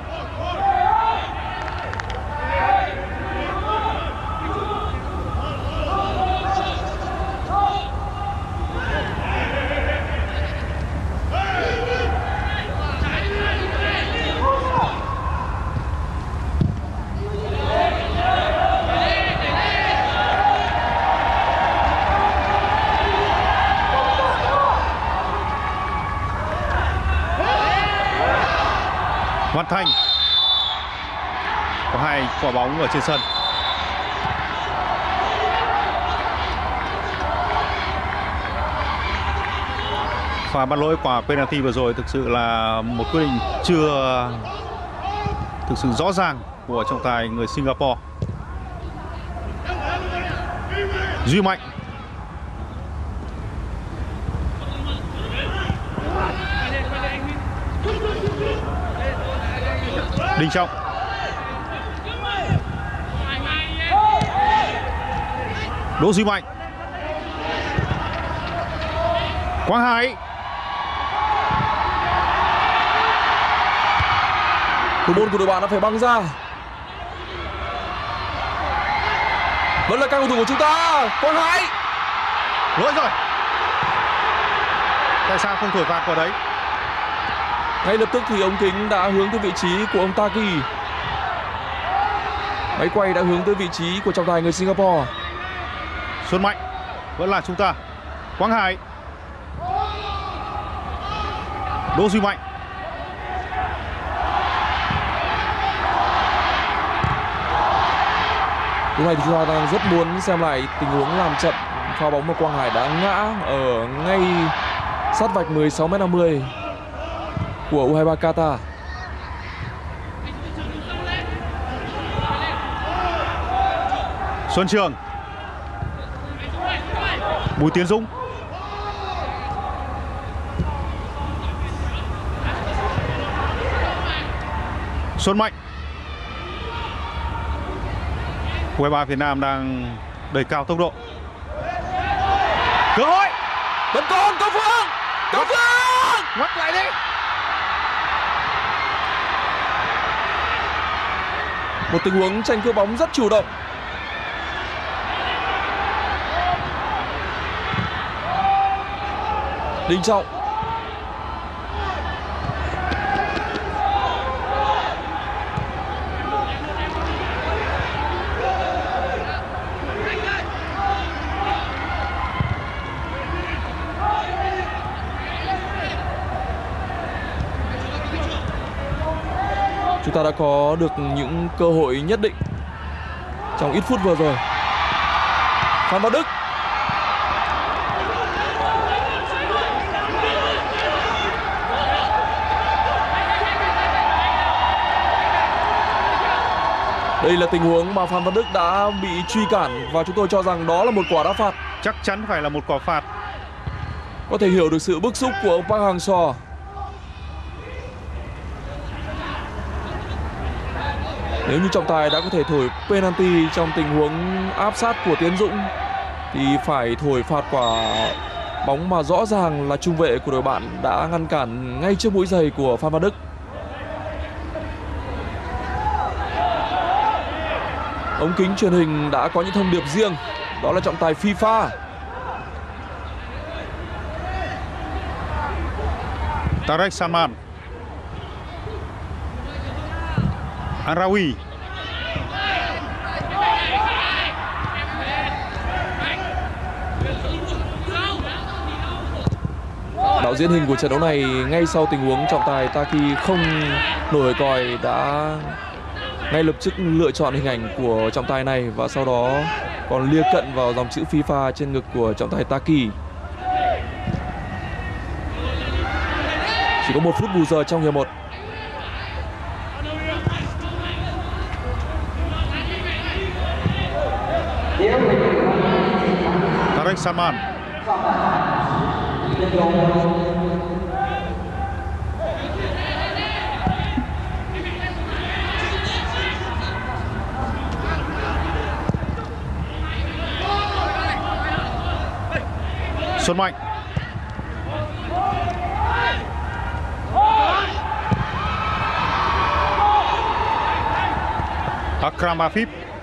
Văn Thanh có hai quả bóng ở trên sân. Pha bắt lỗi quả penalty vừa rồi thực sự là một quyết định chưa thực sự rõ ràng của trọng tài người Singapore. Duy Mạnh. Đình Trọng. Đỗ Duy Mạnh. Quang Hải. Thủ môn của đội bạn đã phải băng ra. Vẫn là các cầu thủ của chúng ta. Quang Hải. Lỗi rồi. Tại sao không thổi phạt vào đấy? Ngay lập tức thì ống kính đã hướng tới vị trí của ông Taki. Máy quay đã hướng tới vị trí của trọng tài người Singapore. Xuân Mạnh. Vẫn là chúng ta. Quang Hải. Đỗ Duy Mạnh. Lúc này thì chúng ta đang rất muốn xem lại tình huống làm trận pha bóng mà Quang Hải đã ngã ở ngay sát vạch mười sáu mét năm mươi của u hai ba Qatar. Xuân Trường. Bùi Tiến Dũng. Xuân Mạnh. u hai ba Việt Nam đang đẩy cao tốc độ. Cơ hội. Vẫn còn Cao Phương. Cao Phương. Ngoắt lại đi. Một tình huống tranh cướp bóng rất chủ động. Đình Trọng. Chúng ta đã có được những cơ hội nhất định trong ít phút vừa rồi. Phan Văn Đức. Đây là tình huống mà Phan Văn Đức đã bị truy cản và chúng tôi cho rằng đó là một quả đá phạt. Chắc chắn phải là một quả phạt. Có thể hiểu được sự bức xúc của ông Park Hang-seo. Nếu như trọng tài đã có thể thổi penalty trong tình huống áp sát của Tiến Dũng thì phải thổi phạt quả bóng mà rõ ràng là trung vệ của đội bạn đã ngăn cản ngay trước mũi giày của Phan Văn Đức. Ống kính truyền hình đã có những thông điệp riêng, đó là trọng tài FIFA. Tarek Salman. Arawi. Đạo diễn hình của trận đấu này ngay sau tình huống trọng tài Taki không nổi còi đã ngay lập tức lựa chọn hình ảnh của trọng tài này và sau đó còn lia cận vào dòng chữ FIFA trên ngực của trọng tài Taki. Chỉ có một phút bù giờ trong hiệp một. Tarek Salman. Xuân Mạnh. Akram Afif.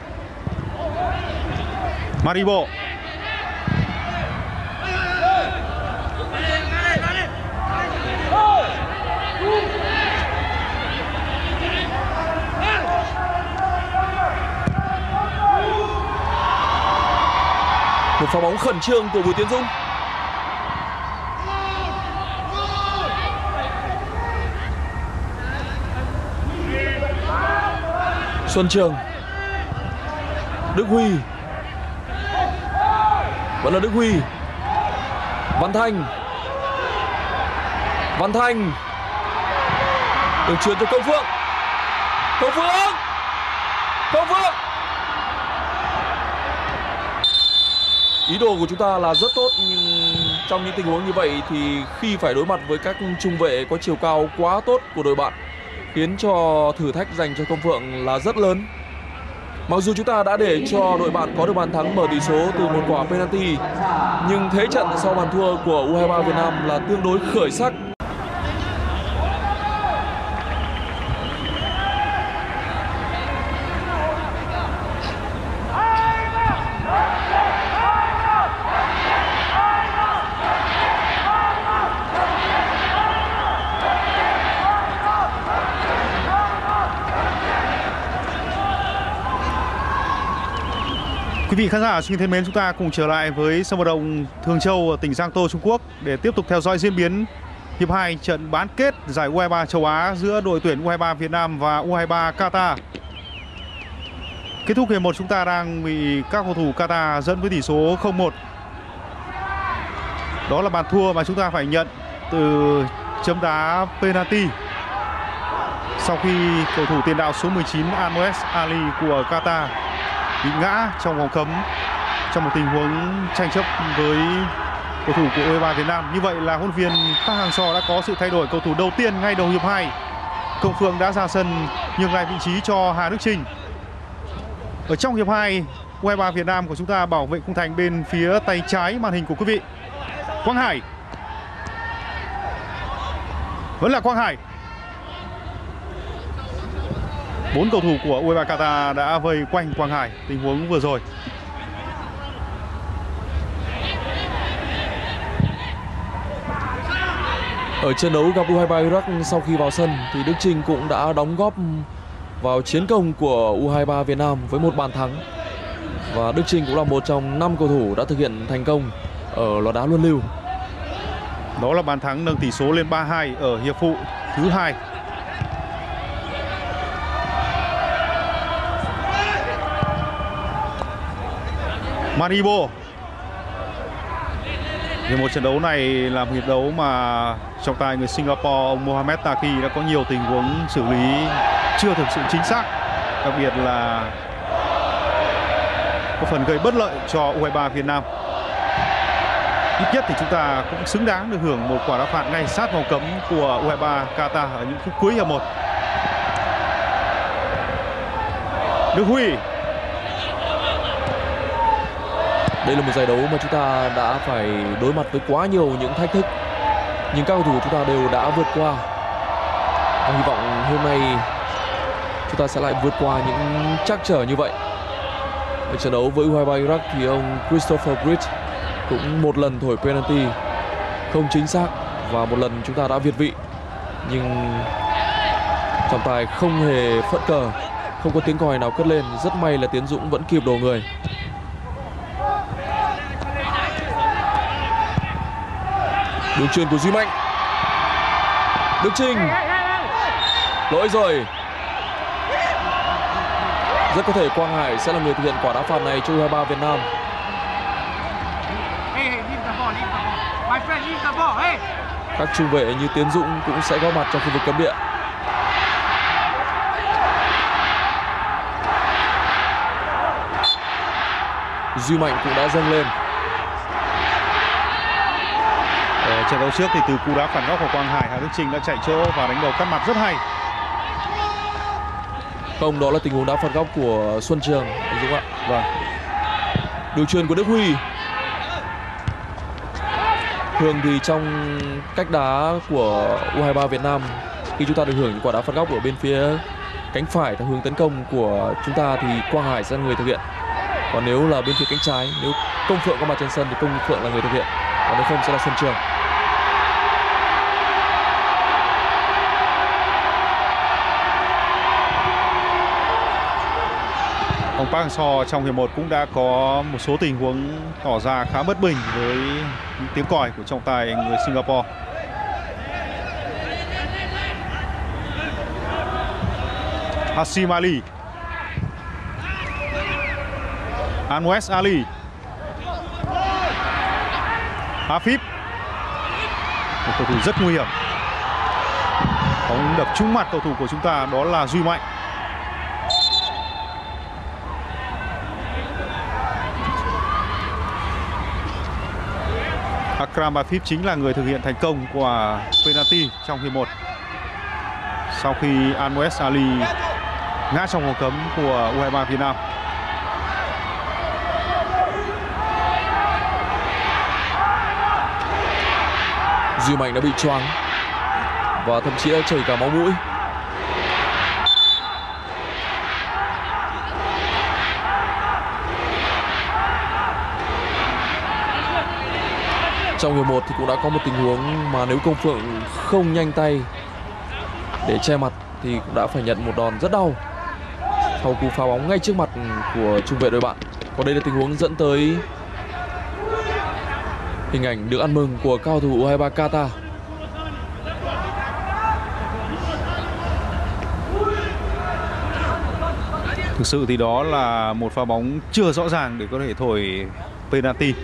Maribo. Một pha bóng khẩn trương của Bùi Tiến Dũng. Xuân Trường. Đức Huy. Vẫn là Đức Huy. Văn Thanh. Văn Thanh. Được chuyển cho Công Phượng. Công Phượng. Công Phượng. Ý đồ của chúng ta là rất tốt, nhưng trong những tình huống như vậy thì khi phải đối mặt với các trung vệ có chiều cao quá tốt của đội bạn khiến cho thử thách dành cho Công Phượng là rất lớn. Mặc dù chúng ta đã để cho đội bạn có được bàn thắng mở tỷ số từ một quả penalty, nhưng thế trận sau bàn thua của U hai ba Việt Nam là tương đối khởi sắc. Quý vị khán giả xin thân mến, chúng ta cùng trở lại với sân vận động Thường Châu ở tỉnh Giang Tô, Trung Quốc để tiếp tục theo dõi diễn biến hiệp hai trận bán kết giải U hai ba châu Á giữa đội tuyển U hai ba Việt Nam và U hai ba Qatar. Kết thúc hiệp một, chúng ta đang bị các cầu thủ Qatar dẫn với tỷ số không một. Đó là bàn thua mà chúng ta phải nhận từ chấm đá penalty sau khi cầu thủ tiền đạo số mười chín Anwes Ali của Qatar bị ngã trong vòng cấm trong một tình huống tranh chấp với cầu thủ của U hai ba Việt Nam. Như vậy là huấn luyện viên Park Hang-seo đã có sự thay đổi cầu thủ đầu tiên ngay đầu hiệp hai. Công Phượng đã ra sân nhường lại vị trí cho Hà Đức Chinh. Ở trong hiệp hai, U hai ba Việt Nam của chúng ta bảo vệ khung thành bên phía tay trái màn hình của quý vị. Quang Hải. Vẫn là Quang Hải. Bốn cầu thủ của U hai ba Qatar đã vây quanh Quang Hải tình huống vừa rồi. Ở trận đấu gặp U hai ba Iraq sau khi vào sân thì Đức Chinh cũng đã đóng góp vào chiến công của U hai ba Việt Nam với một bàn thắng. Và Đức Chinh cũng là một trong năm cầu thủ đã thực hiện thành công ở loạt đá luân lưu. Đó là bàn thắng nâng tỷ số lên ba hai ở hiệp phụ thứ hai. Maribo. Thì một trận đấu này là một hiệp đấu mà trọng tài người Singapore ông Mohamed Taki đã có nhiều tình huống xử lý chưa thực sự chính xác, đặc biệt là có phần gây bất lợi cho U hai ba Việt Nam. Ít nhất thì chúng ta cũng xứng đáng được hưởng một quả đá phạt ngay sát vòng cấm của U hai ba Qatar ở những phút cuối hiệp một. Đức Huy. Đây là một giải đấu mà chúng ta đã phải đối mặt với quá nhiều những thách thức, nhưng các cầu thủ chúng ta đều đã vượt qua. Và hy vọng hôm nay chúng ta sẽ lại vượt qua những trắc trở như vậy. Ở trận đấu với U hai ba Iraq thì ông Christopher Bridge cũng một lần thổi penalty không chính xác và một lần chúng ta đã việt vị, nhưng trọng tài không hề phẫn cờ, không có tiếng còi nào cất lên. Rất may là Tiến Dũng vẫn kịp đổ người. Đường chuyền của Duy Mạnh. Đức Trinh. Lỗi rồi. Rất có thể Quang Hải sẽ là người thực hiện quả đá phạt này cho u hai ba Việt Nam. Các trung vệ như Tiến Dũng cũng sẽ có mặt trong khu vực cấm địa. Duy Mạnh cũng đã dâng lên. Ở trận đấu trước thì từ cú đá phản góc của Quang Hải, Hà Đức Chinh đã chạy chỗ và đánh đầu cắt mặt rất hay. Không, đó là tình huống đá phạt góc của Xuân Trường, anh Dũng ạ. Vâng. Đường chuyền của Đức Huy. Thường thì trong cách đá của u hai ba Việt Nam, khi chúng ta được hưởng những quả đá phạt góc ở bên phía cánh phải theo hướng tấn công của chúng ta thì Quang Hải sẽ là người thực hiện. Còn nếu là bên phía cánh trái, nếu Công Phượng có mặt trên sân thì Công Phượng là người thực hiện. Còn nếu không sẽ là Xuân Trường. Ông Park Hang-seo trong hiệp một cũng đã có một số tình huống tỏ ra khá bất bình với những tiếng còi của trọng tài người Singapore. Hashim Ali, Anwes Ali, Hafib, một cầu thủ rất nguy hiểm. Bóng đập trúng mặt cầu thủ của chúng ta, đó là Duy Mạnh. Akram Hafib chính là người thực hiện thành công của penalty trong hiệp một sau khi Anwes Ali ngã trong vòng cấm của u hai ba Việt Nam. Duy Mạnh đã bị choáng và thậm chí đã chảy cả máu mũi. Trong hiệp một thì cũng đã có một tình huống mà nếu Công Phượng không nhanh tay để che mặt thì cũng đã phải nhận một đòn rất đau sau cú phá bóng ngay trước mặt của trung vệ đội bạn. Còn đây là tình huống dẫn tới hình ảnh được ăn mừng của cao thủ u hai ba Qatar. Thực sự thì đó là một pha bóng chưa rõ ràng để có thể thổi penalty.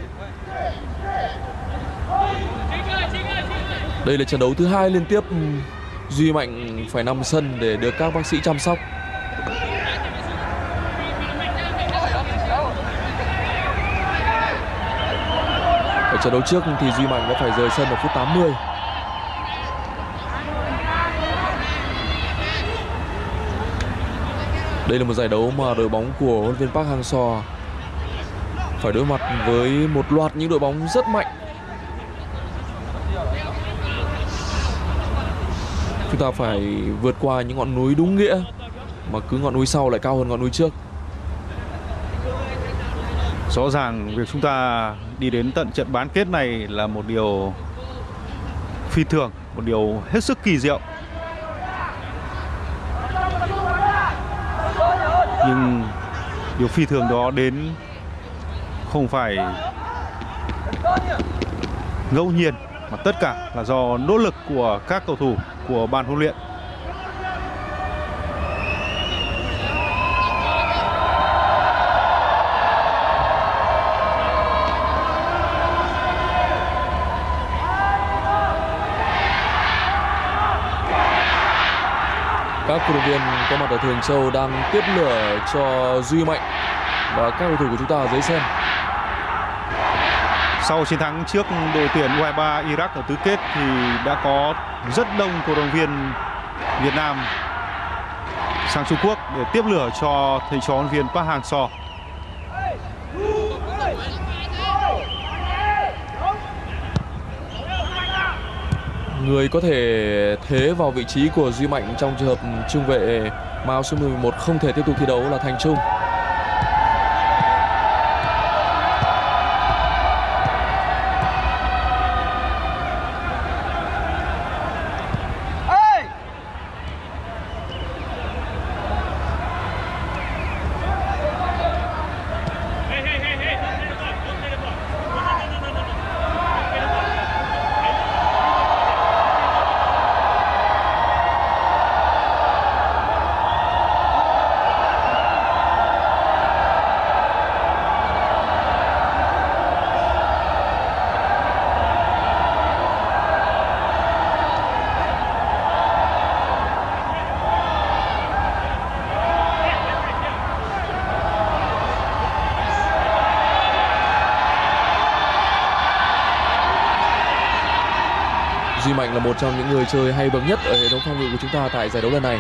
Đây là trận đấu thứ hai liên tiếp Duy Mạnh phải nằm sân để được các bác sĩ chăm sóc. Ở trận đấu trước thì Duy Mạnh đã phải rời sân ở phút tám mươi. Đây là một giải đấu mà đội bóng của huấn luyện viên Park Hang-seo phải đối mặt với một loạt những đội bóng rất mạnh. Chúng ta phải vượt qua những ngọn núi đúng nghĩa, mà cứ ngọn núi sau lại cao hơn ngọn núi trước. Rõ ràng việc chúng ta đi đến tận trận bán kết này là một điều phi thường, một điều hết sức kỳ diệu. Nhưng điều phi thường đó đến không phải ngẫu nhiên, mà tất cả là do nỗ lực của các cầu thủ, của ban huấn luyện. Các cổ động viên có mặt ở Thường Châu đang tiếp lửa cho Duy Mạnh và các cầu thủ của chúng ta ở dưới sân. Sau chiến thắng trước đội tuyển u hai ba Iraq ở tứ kết thì đã có rất đông cổ động viên Việt Nam sang Trung Quốc để tiếp lửa cho thầy trò huấn luyện viên Park Hang-seo. Người có thể thế vào vị trí của Duy Mạnh trong trường hợp trung vệ mang áo số mười một không thể tiếp tục thi đấu là Thành Trung. Duy Mạnh là một trong những người chơi hay bậc nhất ở hệ thống phòng ngự của chúng ta tại giải đấu lần này.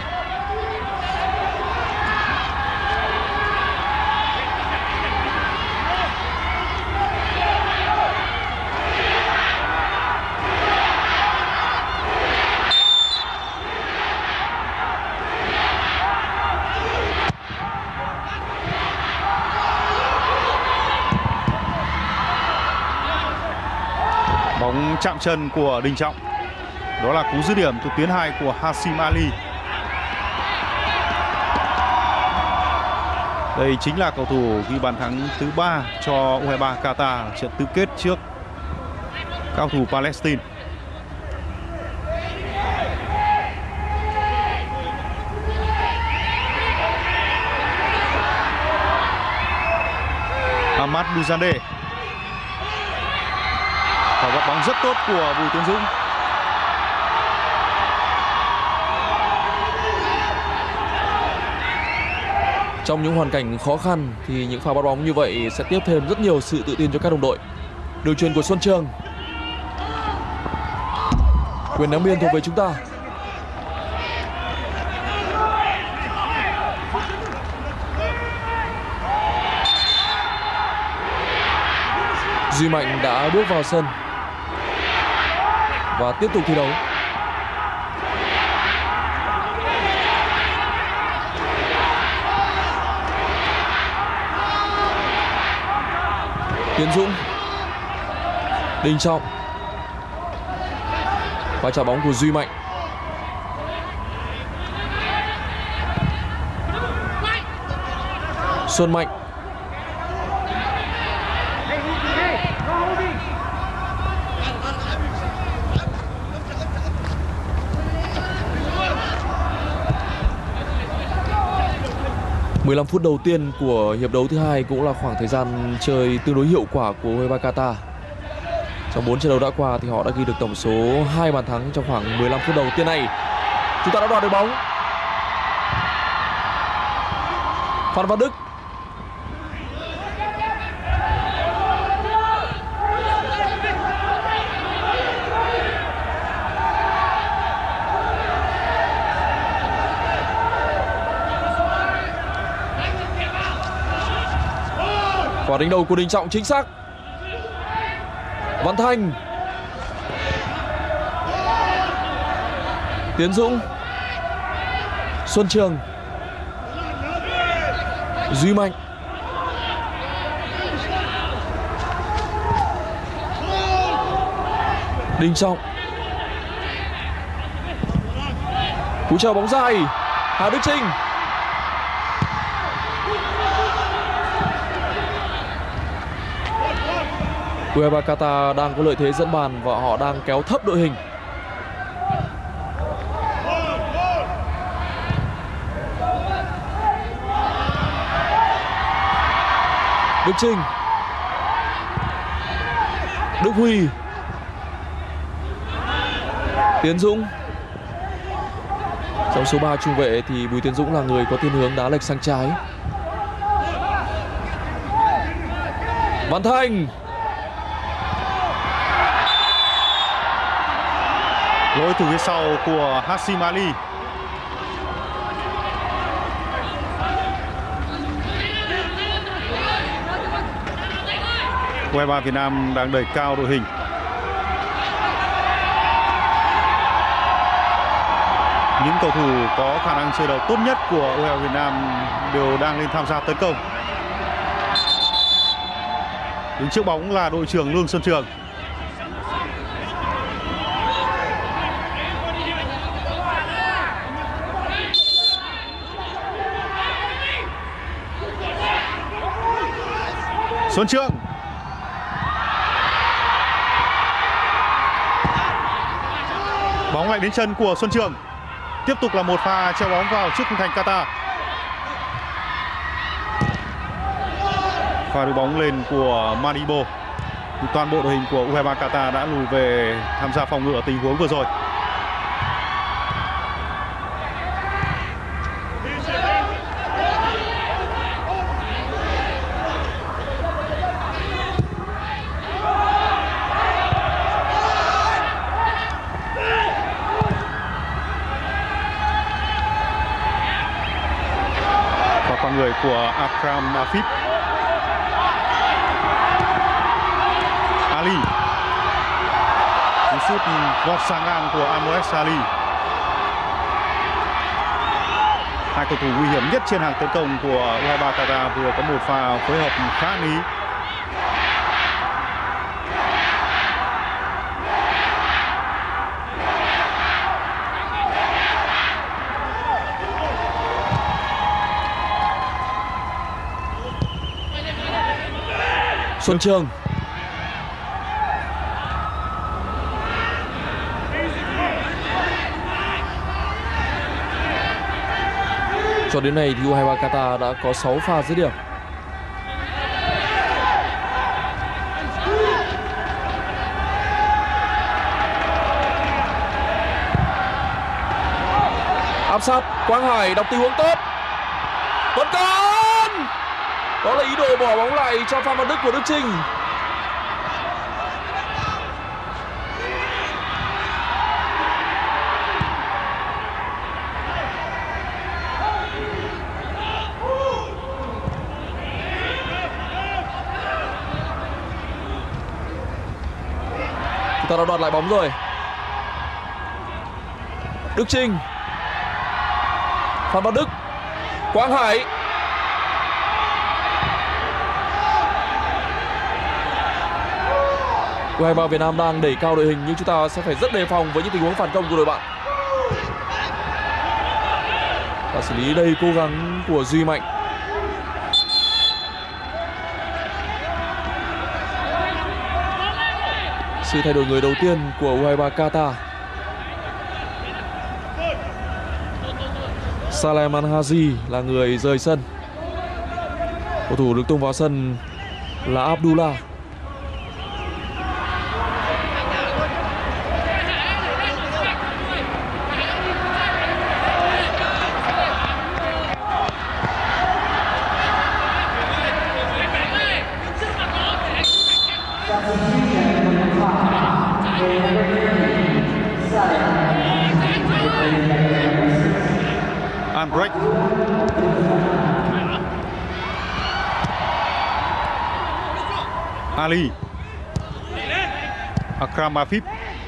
Bóng chạm chân của Đình Trọng. Đó là cú dứt điểm từ tuyến hai của Hashim Ali. Đây chính là cầu thủ ghi bàn thắng thứ ba cho u hai mươi ba Qatar trận tứ kết trước cao thủ Palestine. Ahmad Duzade. Và bắt bóng rất tốt của Bùi Tiến Dũng. Trong những hoàn cảnh khó khăn thì những pha bắt bóng như vậy sẽ tiếp thêm rất nhiều sự tự tin cho các đồng đội. Đường chuyền của Xuân Trường. Quyền ném biên thuộc về chúng ta. Duy Mạnh đã bước vào sân và tiếp tục thi đấu. Tiến Dũng, Đình Trọng, và trả bóng của Duy Mạnh. Xuân Mạnh. mười lăm phút đầu tiên của hiệp đấu thứ hai cũng là khoảng thời gian chơi tương đối hiệu quả của u hai mươi ba Qatar. Trong bốn trận đấu đã qua thì họ đã ghi được tổng số hai bàn thắng trong khoảng mười lăm phút đầu tiên này. Chúng ta đã đoạt được bóng. Phan Văn Đức. Quả đánh đầu của Đình Trọng chính xác. Văn Thanh. Tiến Dũng. Xuân Trường. Duy Mạnh. Đình Trọng. Cú chào bóng dài. Hà Đức Chinh. u hai mươi ba Qatar đang có lợi thế dẫn bàn và họ đang kéo thấp đội hình. Đức Chinh. Đức Huy. Tiến Dũng. Trong số ba trung vệ thì Bùi Tiến Dũng là người có thiên hướng đá lệch sang trái. Văn Thanh. Lỗi từ phía sau của Hashim Ali. u hai mươi ba Việt Nam đang đẩy cao đội hình. Những cầu thủ có khả năng chơi đầu tốt nhất của u hai mươi ba Việt Nam đều đang lên tham gia tấn công. Đứng trước bóng là đội trưởng Lương Xuân Trường. Xuân Trường. Bóng lại đến chân của Xuân Trường. Tiếp tục là một pha treo bóng vào trước khung thành Qatar. Pha đưa bóng lên của Madibo. Toàn bộ đội hình của u hai mươi ba Qatar đã lùi về tham gia phòng ngự ở tình huống vừa rồi. của Akram Afif. Ali, cú sút vọt sang ngang của Anmoez Ali. Hai cầu thủ nguy hiểm nhất trên hàng tấn công của u hai ba Qatar vừa có một pha phối hợp khá lý. Xuân Trường. Cho đến nay thì u hai ba Qatar đã có sáu pha dứt điểm. Áp sát, Quang Hải đọc tình huống tốt. Vẫn còn. Đó là ý đồ bỏ bóng lại cho Phan Văn Đức của Đức Chinh. Chúng ta đã đoạt lại bóng rồi. Đức Chinh, Phan Văn Đức, Quang Hải. u hai ba Việt Nam đang đẩy cao đội hình nhưng chúng ta sẽ phải rất đề phòng với những tình huống phản công của đội bạn. Và xử lý đầy cố gắng của Duy Mạnh. Sự thay đổi người đầu tiên của u hai ba Qatar. Salman Haji là người rời sân. Cầu thủ được tung vào sân là Abdullah. Albrecht. Ali. Akram Afif.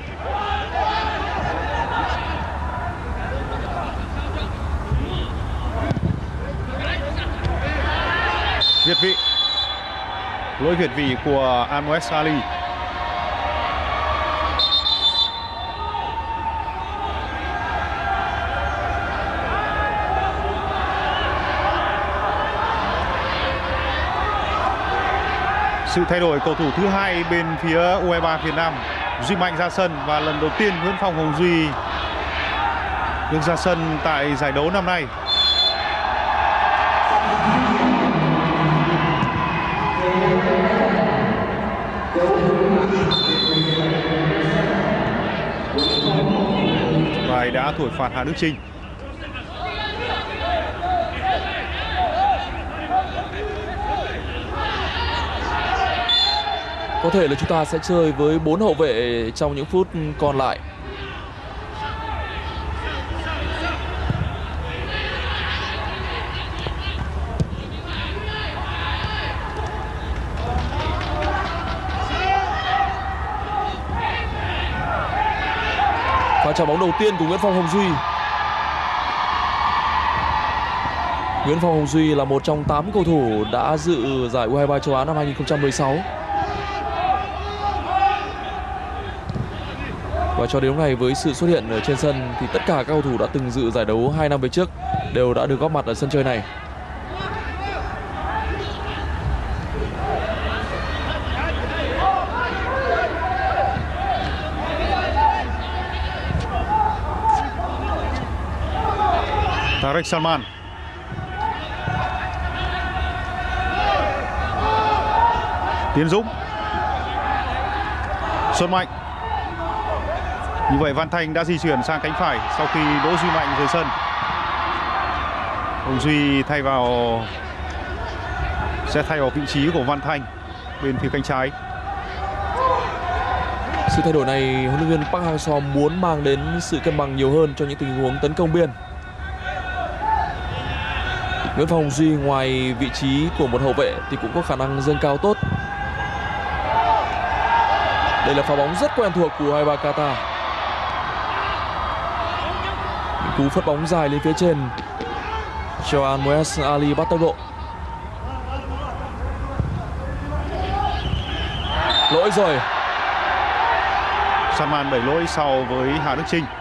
Việt vị. Lỗi việt vị của Anmoez Ali. Sự thay đổi cầu thủ thứ hai bên phía u hai ba Việt Nam. Duy Mạnh ra sân và lần đầu tiên Nguyễn Phong Hồng Duy được ra sân tại giải đấu năm nay. Và đã thổi phạt Hà Đức Chinh. Có thể là chúng ta sẽ chơi với bốn hậu vệ trong những phút còn lại. Pha chạm bóng đầu tiên của Nguyễn Phong Hồng Duy. Nguyễn Phong Hồng Duy là một trong tám cầu thủ đã dự giải u hai ba châu Á năm hai nghìn không trăm mười sáu. Và cho đến lúc này với sự xuất hiện ở trên sân thì tất cả các cầu thủ đã từng dự giải đấu hai năm về trước đều đã được góp mặt ở sân chơi này. Tariq Salman. Tiến Dũng. Xuân Mạnh. Như vậy Văn Thanh đã di chuyển sang cánh phải sau khi Đỗ Duy Mạnh rời sân. Hồng Duy thay vào sẽ thay vào vị trí của Văn Thanh bên phía cánh trái. Sự thay đổi này huấn luyện viên Park Hang-seo muốn mang đến sự cân bằng nhiều hơn cho những tình huống tấn công biên. Nguyễn Phong Duy ngoài vị trí của một hậu vệ thì cũng có khả năng dâng cao tốt. Đây là pha bóng rất quen thuộc của u hai ba Qatar. Cú phất bóng dài lên phía trên cho Anmoez Ali bắt tốc độ. Lỗi rồi. Salman đẩy lỗi sau với Hà Đức Chinh.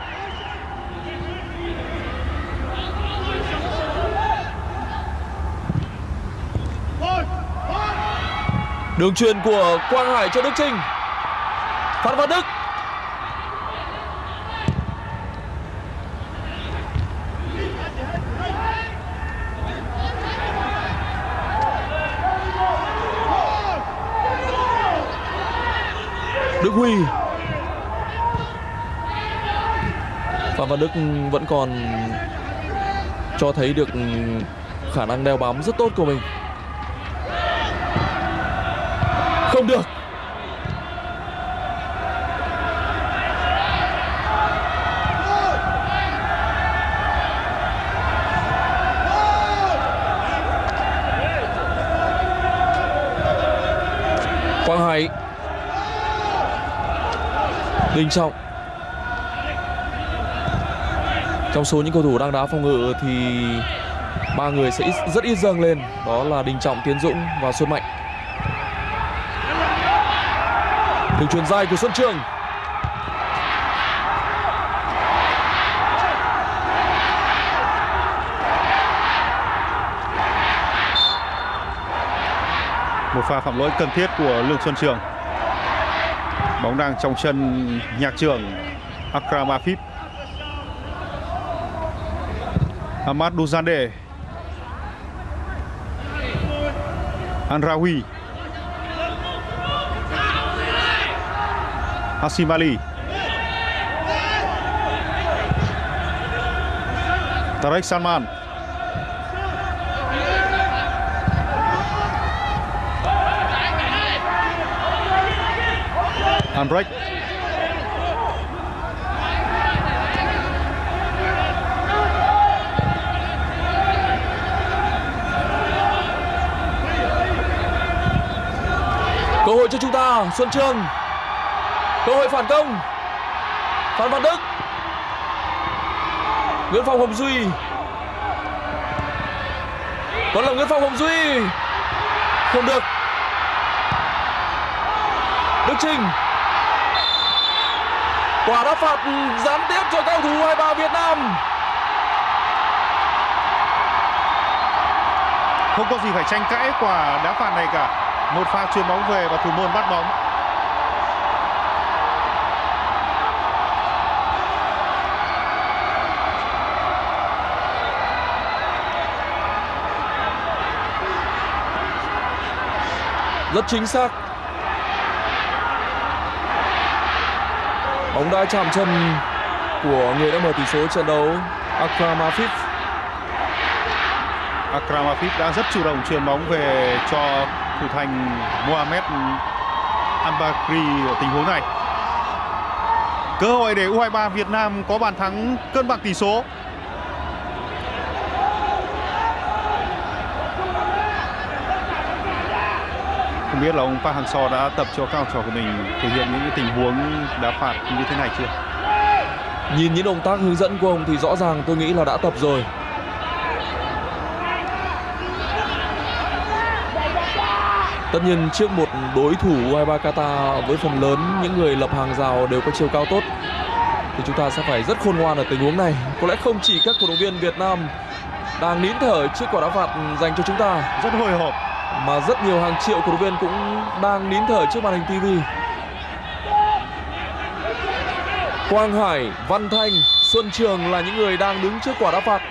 Đường chuyền của Quang Hải cho Đức Chinh. Phan Văn Đức. Đức Huy. Phan Văn Đức vẫn còn cho thấy được khả năng đeo bám rất tốt của mình. Không được. Quang Hải. Đình Trọng. Trong số những cầu thủ đang đá phòng ngự thì ba người sẽ ít, rất ít dâng lên. Đó là Đình Trọng, Tiến Dũng và Xuân Mạnh. Đường chuyền dài của Xuân Trường. Một pha phạm lỗi cần thiết của Lương Xuân Trường. Bóng đang trong chân nhạc trưởng Akram Afif. Ahmad Duzande. Anraoui. Hassim Ali. Tarek Salman. Albrecht. Cơ hội cho chúng ta. Xuân Trường. Cơ hội phản công. Phan Văn Đức. Nguyễn Phong Hồng Duy. Vẫn là Nguyễn Phong Hồng Duy. Không được. Đức Chinh. Quả đá phạt gián tiếp cho cầu thủ u hai ba Việt Nam. Không có gì phải tranh cãi quả đá phạt này cả. Một pha chuyền bóng về và thủ môn bắt bóng. Rất chính xác. Bóng đã chạm chân của người đã mở tỷ số trận đấu, Akram Afif. Akram Afif đã rất chủ động chuyền bóng về cho thủ thành Mohamed Ambakri ở tình huống này. Cơ hội để u hai ba Việt Nam có bàn thắng cân bằng tỷ số. Không biết là ông Park Hang-seo đã tập cho các học trò của mình thực hiện những cái tình huống đá phạt như thế này chưa? Nhìn những động tác hướng dẫn của ông thì rõ ràng tôi nghĩ là đã tập rồi. Tất nhiên trước một đối thủ u hai ba Qatar với phần lớn những người lập hàng rào đều có chiều cao tốt thì chúng ta sẽ phải rất khôn ngoan ở tình huống này. Có lẽ không chỉ các cổ động viên Việt Nam đang nín thở trước quả đá phạt dành cho chúng ta, Rất hồi hộp, mà rất nhiều hàng triệu cổ động viên cũng đang nín thở trước màn hình ti vi. Quang Hải, Văn Thanh, Xuân Trường là những người đang đứng trước quả đá phạt.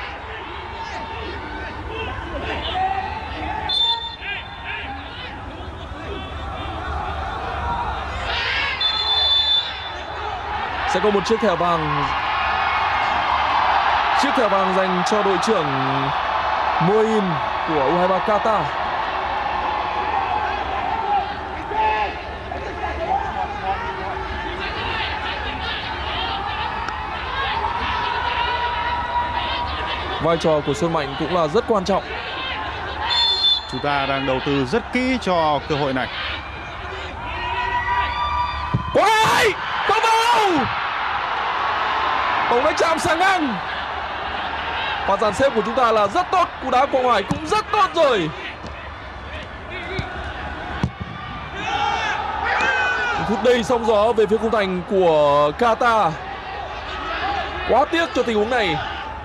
Sẽ có một chiếc thẻ vàng. Chiếc thẻ vàng dành cho đội trưởng Moin của u hai ba Qatar. Vai trò của Xuân Mạnh cũng là rất quan trọng. Chúng ta đang đầu tư rất kỹ cho cơ hội này. Quang Hải không vào, bóng đã chạm sang ngang. Và dàn xếp của chúng ta là rất tốt, cú đá của Quang Hải cũng rất tốt rồi. Phút đầy sóng gió về phía khung thành của Qatar. Quá tiếc cho tình huống này.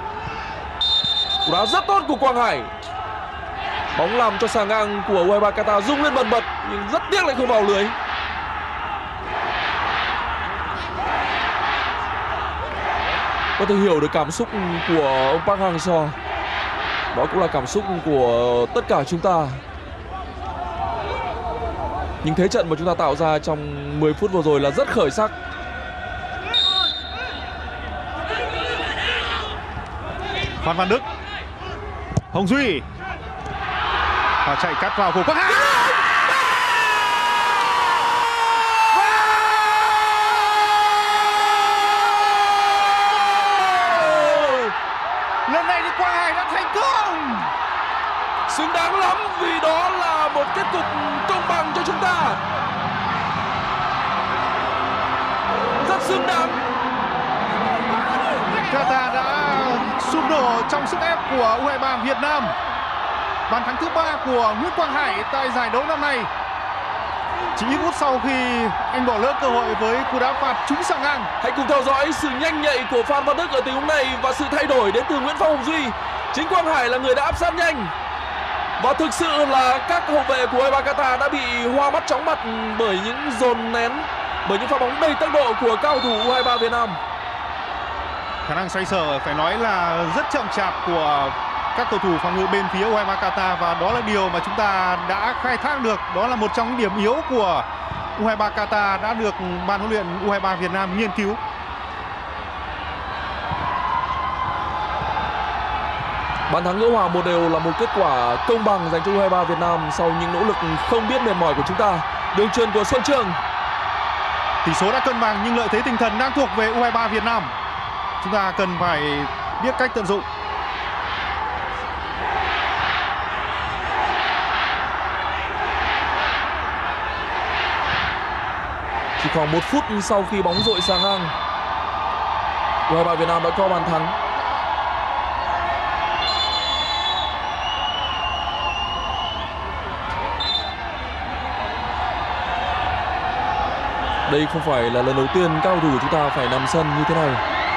Cú đá rất tốt của Quang Hải. Bóng làm cho xà ngang của u hai ba Qatar rung lên bần bật, nhưng rất tiếc lại không vào lưới. Có thể hiểu được cảm xúc của ông Park Hang-seo. Đó cũng là cảm xúc của tất cả chúng ta. Nhưng thế trận mà chúng ta tạo ra trong mười phút vừa rồi là rất khởi sắc. Phan Văn Đức, Hồng Duy và chạy cắt vào của Quang Hải. Lần này thì Quang Hải đã thành công. Xứng đáng lắm vì đó là một kết cục công bằng cho chúng ta. Rất xứng đáng. Qatar đã sụp đổ trong sức ép của u hai ba Việt Nam. Bàn thắng thứ ba của Nguyễn Quang Hải tại giải đấu năm nay. Chỉ ít phút sau khi anh bỏ lỡ cơ hội với cú đá phạt trúng xà ngang. Hãy cùng theo dõi sự nhanh nhạy của Phan Văn Đức ở tình huống này và sự thay đổi đến từ Nguyễn Phong Hồng Duy. Chính Quang Hải là người đã áp sát nhanh. Và thực sự là các hậu vệ của u hai ba Qatar đã bị hoa mắt chóng mặt bởi những dồn nén, bởi những pha bóng đầy tốc độ của cao thủ u hai ba Việt Nam. Khả năng xoay sở phải nói là rất chậm chạp của các cầu thủ phòng ngự bên phía u hai ba Qatar, và đó là điều mà chúng ta đã khai thác được. Đó là một trong những điểm yếu của u hai ba Qatar đã được ban huấn luyện u hai ba Việt Nam nghiên cứu. Bàn thắng gỡ hòa một đều là một kết quả công bằng dành cho u hai ba Việt Nam sau những nỗ lực không biết mệt mỏi của chúng ta. Đường chuyền của Xuân Trường. Tỷ số đã cân bằng nhưng lợi thế tinh thần đang thuộc về u hai ba Việt Nam. Chúng ta cần phải biết cách tận dụng. Chỉ khoảng một phút sau khi bóng dội sang ngang, u hai ba Việt Nam đã có bàn thắng. Đây không phải là lần đầu tiên các cầu thủ chúng ta phải nằm sân như thế này.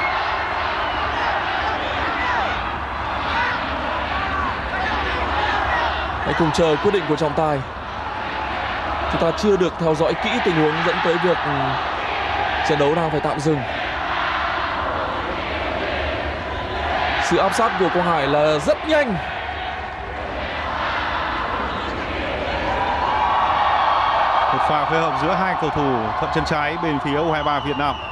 Hãy cùng chờ quyết định của trọng tài. Chúng ta chưa được theo dõi kỹ tình huống dẫn tới việc trận đấu đang phải tạm dừng. Sự áp sát của Quang Hải là rất nhanh. Một pha phối hợp giữa hai cầu thủ thuận chân trái bên phía u hai ba Việt Nam.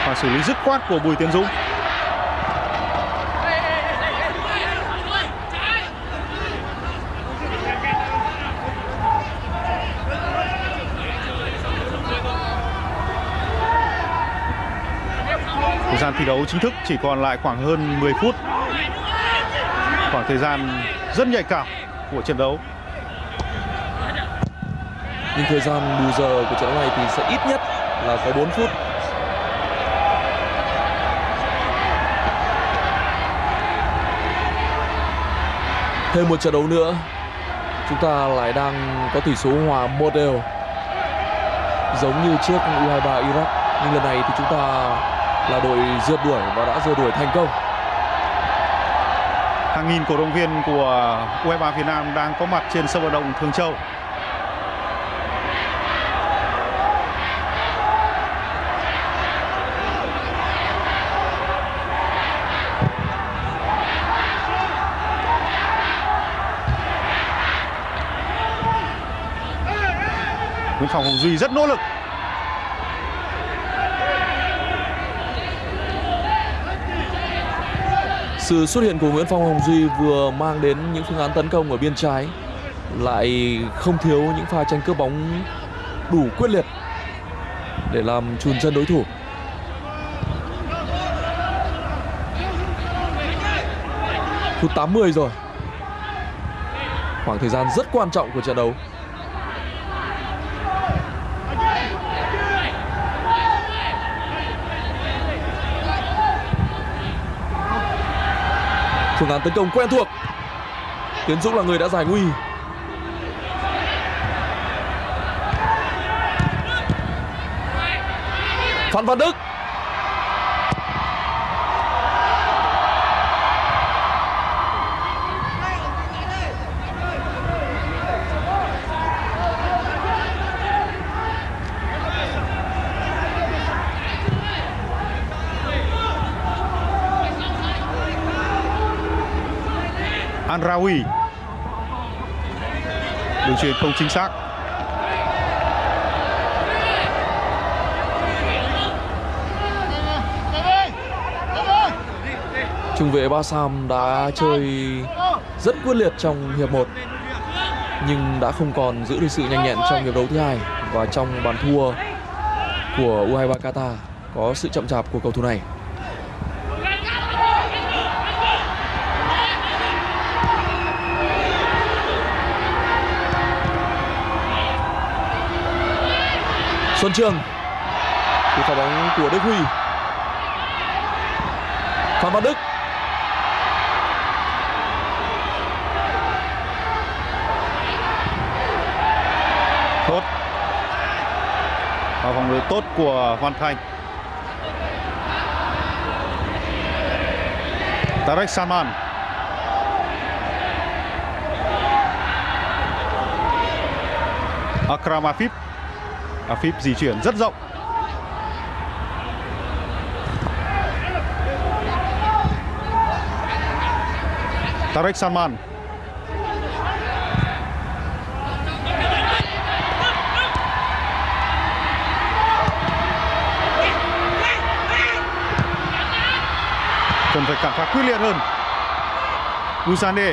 Và xử lý dứt khoát của Bùi Tiến Dũng. Thời gian thi đấu chính thức chỉ còn lại khoảng hơn mười phút. Khoảng thời gian rất nhạy cảm của trận đấu. Nhưng thời gian bù giờ của trận đấu này thì sẽ ít nhất là có bốn phút. Thêm một trận đấu nữa, chúng ta lại đang có tỷ số hòa một đều, giống như trước u hai ba Iraq. Nhưng lần này thì chúng ta là đội rượt đuổi và đã rượt đuổi thành công. Hàng nghìn cổ động viên của u hai ba Việt Nam đang có mặt trên sân vận động Thường Châu. Nguyễn Phòng Hồng Duy rất nỗ lực. Sự xuất hiện của Nguyễn Phong Hồng Duy vừa mang đến những phương án tấn công ở biên trái, lại không thiếu những pha tranh cướp bóng đủ quyết liệt để làm chùn chân đối thủ. Phút tám mươi rồi, khoảng thời gian rất quan trọng của trận đấu. Phương án tấn công quen thuộc. Tiến Dũng là người đã giải nguy. Phan Văn Đức. Anraoui. Đường chuyền không chính xác. Trung vệ Bassam đã chơi rất quyết liệt trong hiệp một, nhưng đã không còn giữ được sự nhanh nhẹn trong hiệp đấu thứ hai. Và trong bàn thua của u hai ba Qatar có sự chậm chạp của cầu thủ này. Xuân Trường, cú phá bóng của Đức Huy. Phan Văn Đức. Tốt. Và phòng ngự tốt của Văn Thanh. Tarek Salman. Akram Afif. Afif di chuyển rất rộng. Tarek Salman. Cần phải cản phá quyết liệt hơn. Usane.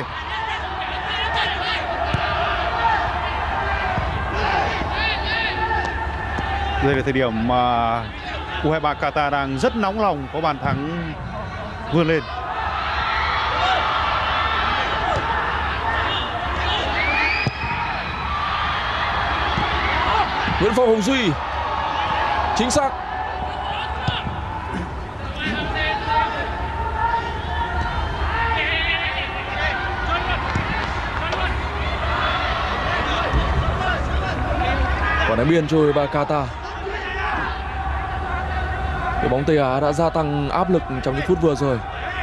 Đây là thời điểm mà u hai ba Qatar đang rất nóng lòng có bàn thắng vươn lên. Nguyễn Phong Hồng Duy chính xác. Quả đá biên cho u hai ba Qatar. Đội bóng Tây Á đã gia tăng áp lực trong những phút vừa rồi.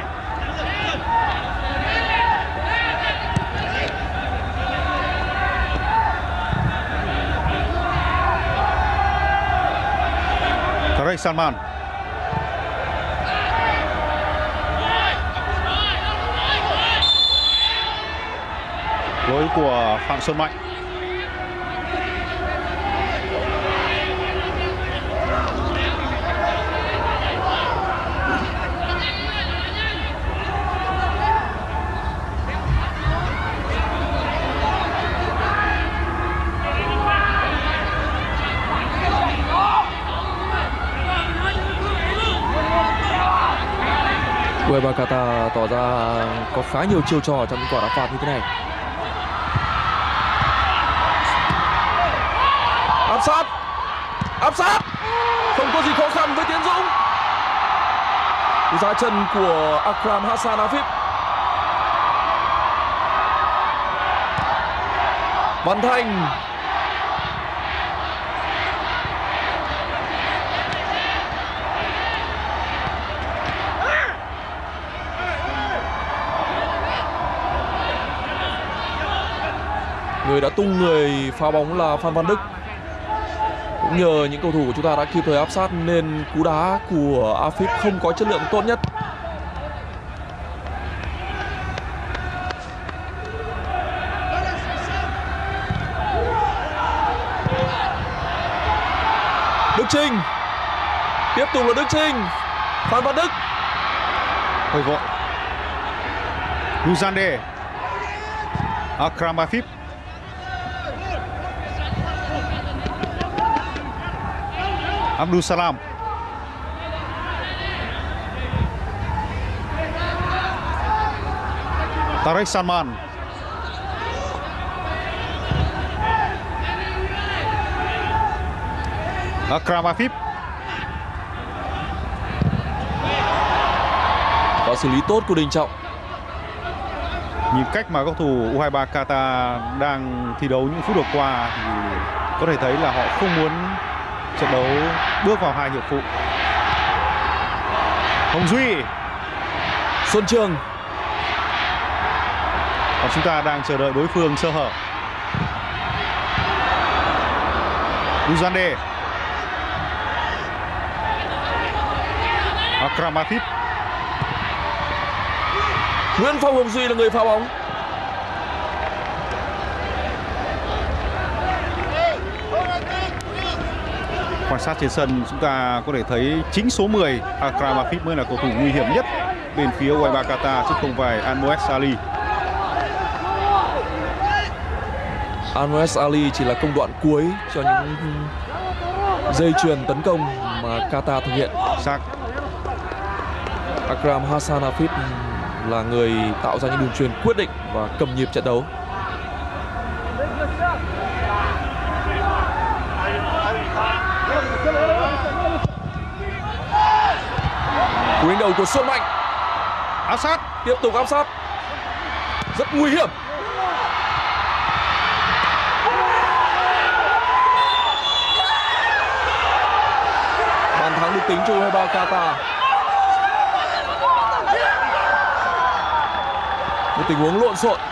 Tarek Salman. Lỗi của Phạm Xuân Mạnh. u hai ba Qatar tỏ ra có khá nhiều chiêu trò trong những quả đá phạt như thế này. Áp sát, áp sát, không có gì khó khăn với Tiến Dũng. Ra chân của Akram Hassan Afif. Văn Thanh. Người đã tung người phá bóng là Phan Văn Đức. Cũng nhờ những cầu thủ của chúng ta đã kịp thời áp sát nên cú đá của Afif không có chất lượng tốt nhất. Đức Trinh. Tiếp tục là Đức Trinh. Phan Văn Đức. Hơi vội. Luzande. Akram Afif. Abdul Salam. Tarek Salman. Akram Afif. Và xử lý tốt của Đình Trọng. Nhìn cách mà cầu thủ u hai ba Qatar đang thi đấu những phút vừa qua thì có thể thấy là họ không muốn trận đấu bước vào hai hiệp phụ. Hồng Duy. Xuân Trường. Và chúng ta đang chờ đợi đối phương sơ hở. Luzande. Akram Afif. Nguyễn Phong Hồng Duy là người phá bóng. Quan sát trên sân chúng ta có thể thấy chính số mười Akram Afif mới là cầu thủ nguy hiểm nhất bên phía u hai ba Qatar chứ không phải Anmoez Ali. Anmoez Ali chỉ là công đoạn cuối cho những dây chuyền tấn công mà Qatar thực hiện. Xác. Akram Hassan Afif là người tạo ra những đường chuyền quyết định và cầm nhịp trận đấu. Cú đánh đầu của Xuân Mạnh. Áp sát. Tiếp tục áp sát. Rất nguy hiểm. Bàn thắng được tính cho u hai ba Qatar. Một tình huống lộn xộn.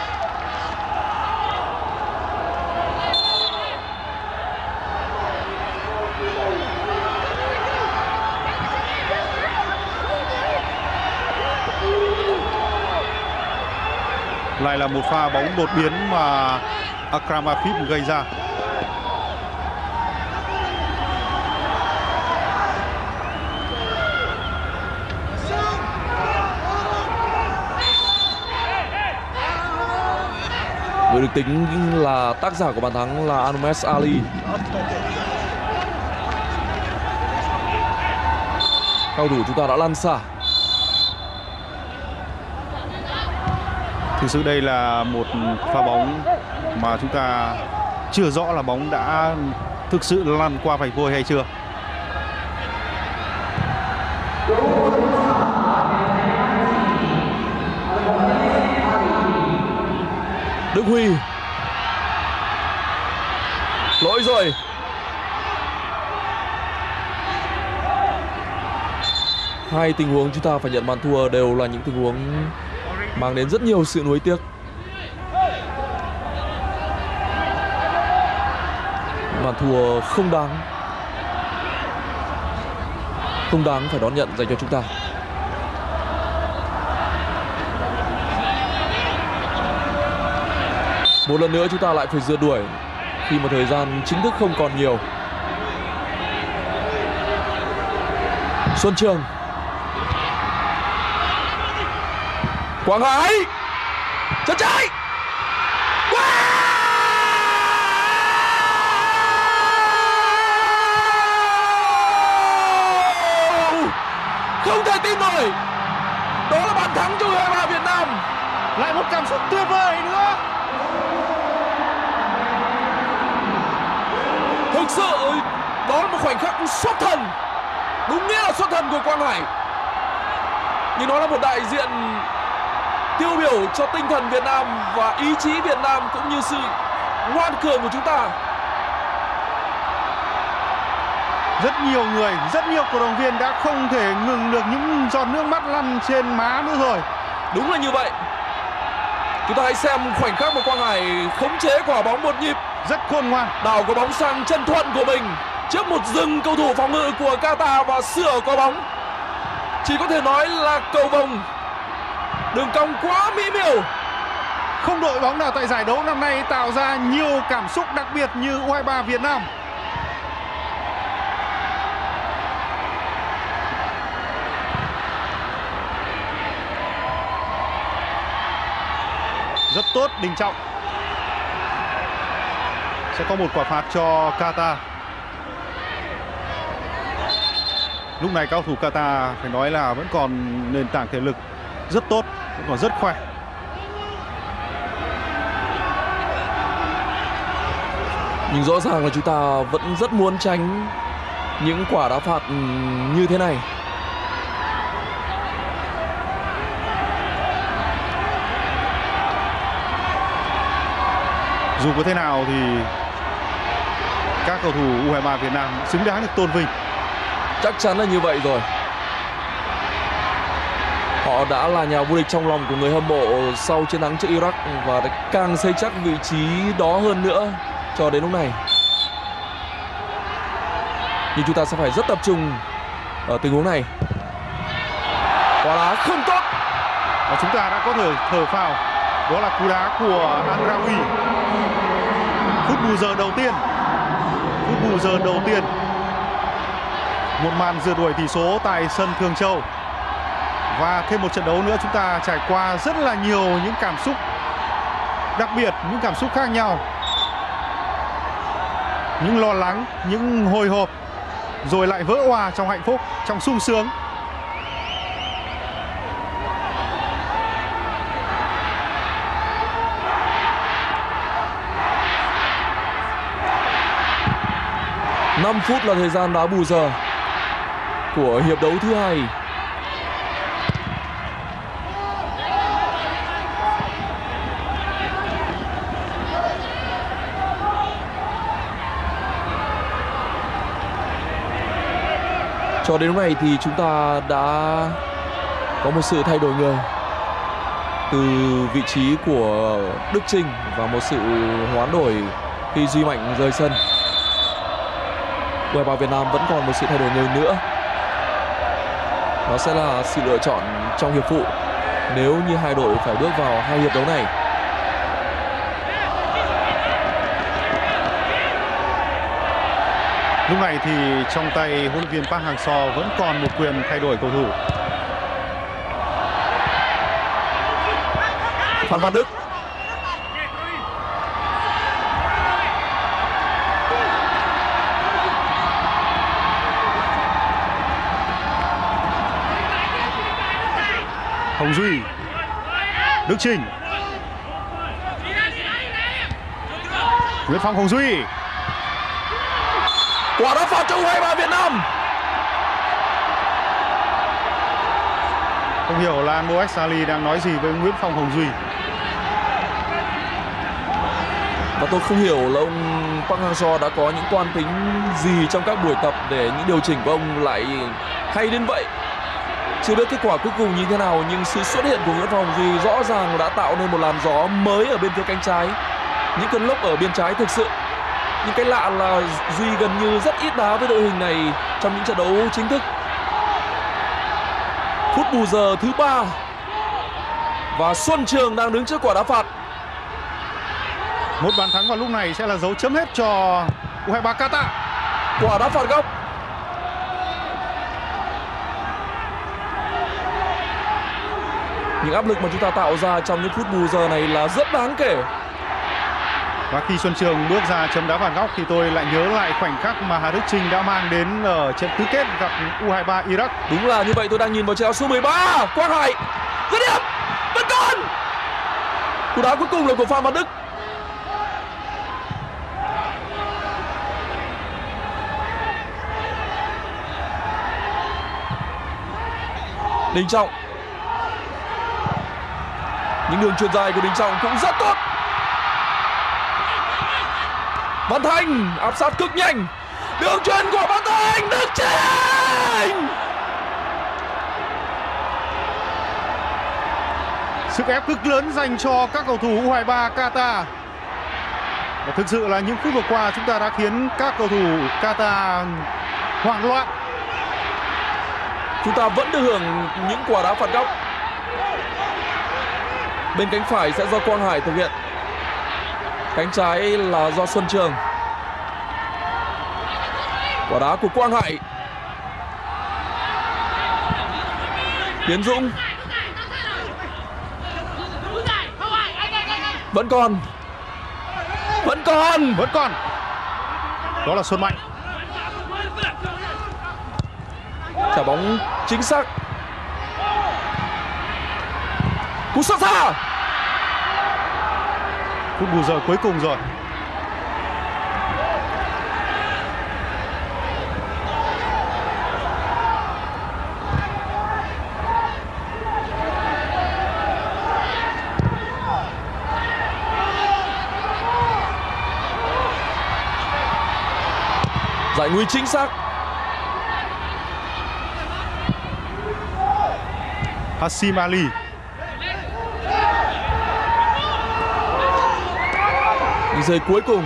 Lại là một pha bóng đột biến mà Akram Afif gây ra. Người được tính là tác giả của bàn thắng là Anmoez Ali. Cầu thủ chúng ta đã lăn xả. Thực sự đây là một pha bóng mà chúng ta chưa rõ là bóng đã thực sự lăn qua vạch vôi hay chưa. Đức Huy. Lỗi rồi. Hai tình huống chúng ta phải nhận bàn thua đều là những tình huống mang đến rất nhiều sự nuối tiếc. Bàn thua không đáng. Không đáng phải đón nhận dành cho chúng ta. Một lần nữa chúng ta lại phải rượt đuổi khi mà thời gian chính thức không còn nhiều. Xuân Trường. Quang Hải. Chân trái. Wow! Không thể tin nổi. Lại một cảm xúc tuyệt vời nữa. Thực sự đó là một khoảnh khắc xuất thần, đúng nghĩa là xuất thần của Quang Hải. Nhưng nó là một đại diện tiêu biểu cho tinh thần Việt Nam và ý chí Việt Nam cũng như sự ngoan cường của chúng ta. Rất nhiều người, rất nhiều cổ động viên đã không thể ngừng được những giọt nước mắt lăn trên má nữa rồi. Đúng là như vậy. Chúng ta hãy xem khoảnh khắc mà Quang Hải khống chế quả bóng một nhịp, rất khôn ngoan, đảo quả bóng sang chân thuận của mình trước một rừng cầu thủ phòng ngự của Qatar và sửa quả bóng. Chỉ có thể nói là cầu vồng, đường cong quá mỹ miều. Không đội bóng nào tại giải đấu năm nay tạo ra nhiều cảm xúc đặc biệt như u hai ba Việt Nam. Rất tốt Đình Trọng. Sẽ có một quả phạt cho Qatar. Lúc này cao thủ Qatar phải nói là vẫn còn nền tảng thể lực rất tốt, vẫn còn rất khỏe. Nhưng rõ ràng là chúng ta vẫn rất muốn tránh những quả đá phạt như thế này. Dù có thế nào thì các cầu thủ u hai ba Việt Nam xứng đáng được tôn vinh. Chắc chắn là như vậy rồi. Họ đã là nhà vô địch trong lòng của người hâm mộ sau chiến thắng trước Iraq và càng xây chắc vị trí đó hơn nữa cho đến lúc này. Nhưng chúng ta sẽ phải rất tập trung ở tình huống này. Quả đá không tốt. Và chúng ta đã có thể thở phào. Đó là cú đá của Andraoui. Phút bù giờ đầu tiên. Phút bù giờ đầu tiên. Một màn rượt đuổi tỷ số tại sân Thường Châu. Và thêm một trận đấu nữa, chúng ta trải qua rất là nhiều những cảm xúc đặc biệt, những cảm xúc khác nhau. Những lo lắng, những hồi hộp, rồi lại vỡ òa trong hạnh phúc, trong sung sướng. năm phút là thời gian đá bù giờ của hiệp đấu thứ hai. Cho đến lúc này thì chúng ta đã có một sự thay đổi người từ vị trí của Đức Chinh và một sự hoán đổi khi Duy Mạnh rời sân. u hai ba Việt Nam vẫn còn một sự thay đổi người nữa. Nó sẽ là sự lựa chọn trong hiệp phụ nếu như hai đội phải bước vào hai hiệp đấu này. Lúc này thì trong tay huấn luyện viên Park Hang-seo vẫn còn một quyền thay đổi cầu thủ. Phan Văn Đức. Hồng Duy. Đức Chinh. Nguyễn Phong, Hồng Duy. Quả đá phạt cho u hai ba Việt Nam. Không hiểu là Mohamed Salih đang nói gì với Nguyễn Phong, Hồng Duy. Và tôi không hiểu là ông Park Hang-seo đã có những toan tính gì trong các buổi tập để những điều chỉnh của ông lại hay đến vậy. Chưa biết kết quả cuối cùng như thế nào, nhưng sự xuất hiện của Nguyễn Phong, Hồng Duy rõ ràng đã tạo nên một làn gió mới ở bên phía cánh trái. Những cơn lốc ở bên trái thực sự. Nhưng cái lạ là Duy gần như rất ít đá với đội hình này trong những trận đấu chính thức. Phút bù giờ thứ ba và Xuân Trường đang đứng trước quả đá phạt. Một bàn thắng vào lúc này sẽ là dấu chấm hết cho u hai ba Qatar. Quả đá phạt góc. Những áp lực mà chúng ta tạo ra trong những phút bù giờ này là rất đáng kể. Và khi Xuân Trường bước ra chấm đá phạt góc thì tôi lại nhớ lại khoảnh khắc mà Hà Đức Chinh đã mang đến ở trận tứ kết gặp u hai ba Iraq. Đúng là như vậy, tôi đang nhìn vào chiếc áo số mười ba. Quang Hải dứt điểm vẫn còn. Cú đá cuối cùng là của Phan Văn Đức. Đình Trọng. Những đường chuyền dài của Đình Trọng cũng rất tốt. Văn Thanh áp sát cực nhanh. Đường chuyền của Văn Thanh, Đức Chinh. Sức ép cực lớn dành cho các cầu thủ U hai ba Qatar. Và thực sự là những phút vừa qua chúng ta đã khiến các cầu thủ Qatar hoảng loạn. Chúng ta vẫn được hưởng những quả đá phạt góc. Bên cánh phải sẽ do Quang Hải thực hiện. Cánh trái là do Xuân Trường. Quả đá của Quang Hải. Tiến Dũng. Vẫn còn. Vẫn còn. Vẫn còn. Đó là Xuân Mạnh. Trả bóng chính xác. Cú sút xa. Phút bù giờ cuối cùng rồi. Giải nguy chính xác. Hassim Ali. Những giây cuối cùng.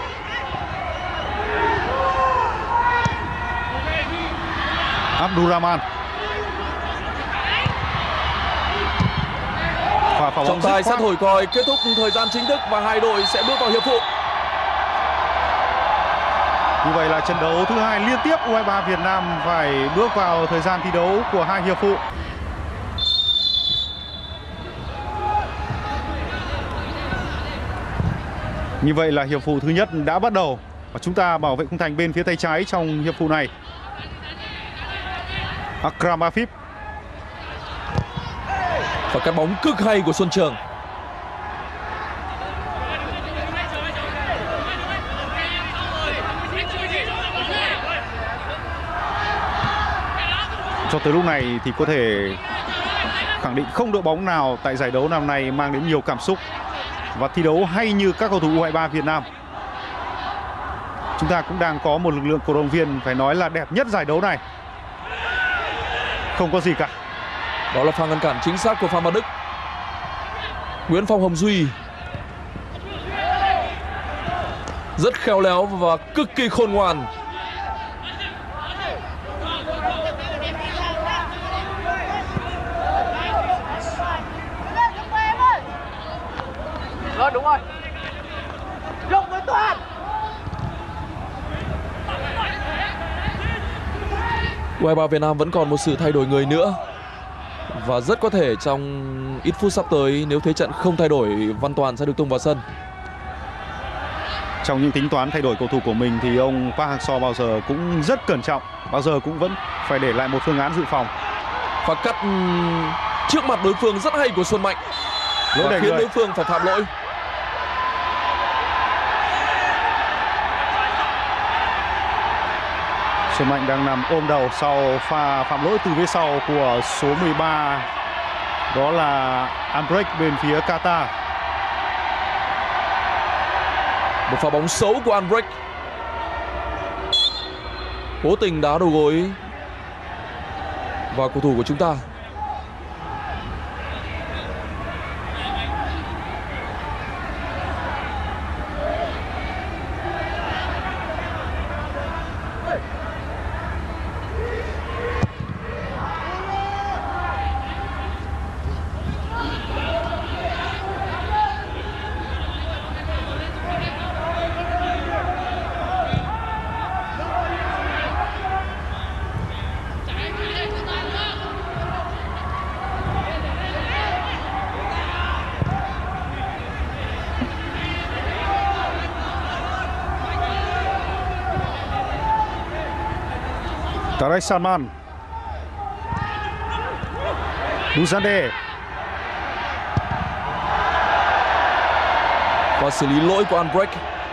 Abdurrahman. Trọng tài sẽ thổi còi kết thúc thời gian chính thức và hai đội sẽ bước vào hiệp phụ. Như vậy là trận đấu thứ hai liên tiếp U hai ba Việt Nam phải bước vào thời gian thi đấu của hai hiệp phụ. Như vậy là hiệp phụ thứ nhất đã bắt đầu và chúng ta bảo vệ khung thành bên phía tay trái trong hiệp phụ này. Akram Afif. Và cái bóng cực hay của Xuân Trường. Cho tới lúc này thì có thể khẳng định không đội bóng nào tại giải đấu năm nay mang đến nhiều cảm xúc và thi đấu hay như các cầu thủ U hai ba Việt Nam. Chúng ta cũng đang có một lực lượng cổ động viên phải nói là đẹp nhất giải đấu này. Không có gì cả. Đó là pha ngăn cản chính xác của Phan Văn Đức. Nguyễn Phong Hồng Duy rất khéo léo và cực kỳ khôn ngoan. Rồi đúng rồi. Dùng với toàn. U hai ba Việt Nam vẫn còn một sự thay đổi người nữa. Và rất có thể trong ít phút sắp tới nếu thế trận không thay đổi, Văn Toàn sẽ được tung vào sân. Trong những tính toán thay đổi cầu thủ của mình thì ông Park Hang-seo bao giờ cũng rất cẩn trọng, bao giờ cũng vẫn phải để lại một phương án dự phòng. Và cắt trước mặt đối phương rất hay của Xuân Mạnh. Lỗi và khiến người. đối phương phải phạm lỗi. Xuân Mạnh đang nằm ôm đầu sau pha phạm lỗi từ phía sau của số mười ba. Đó là Albrecht bên phía Qatar. Một pha bóng xấu của Albrecht. Cố tình đá đầu gối vào cầu thủ của chúng ta. Tarek Salman. Duzande. và xử lý lỗi của Albrecht.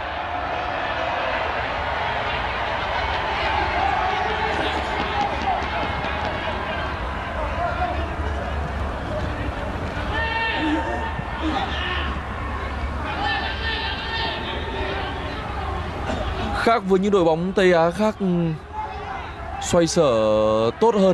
Khác với những đội bóng Tây Á khác xoay sở tốt hơn,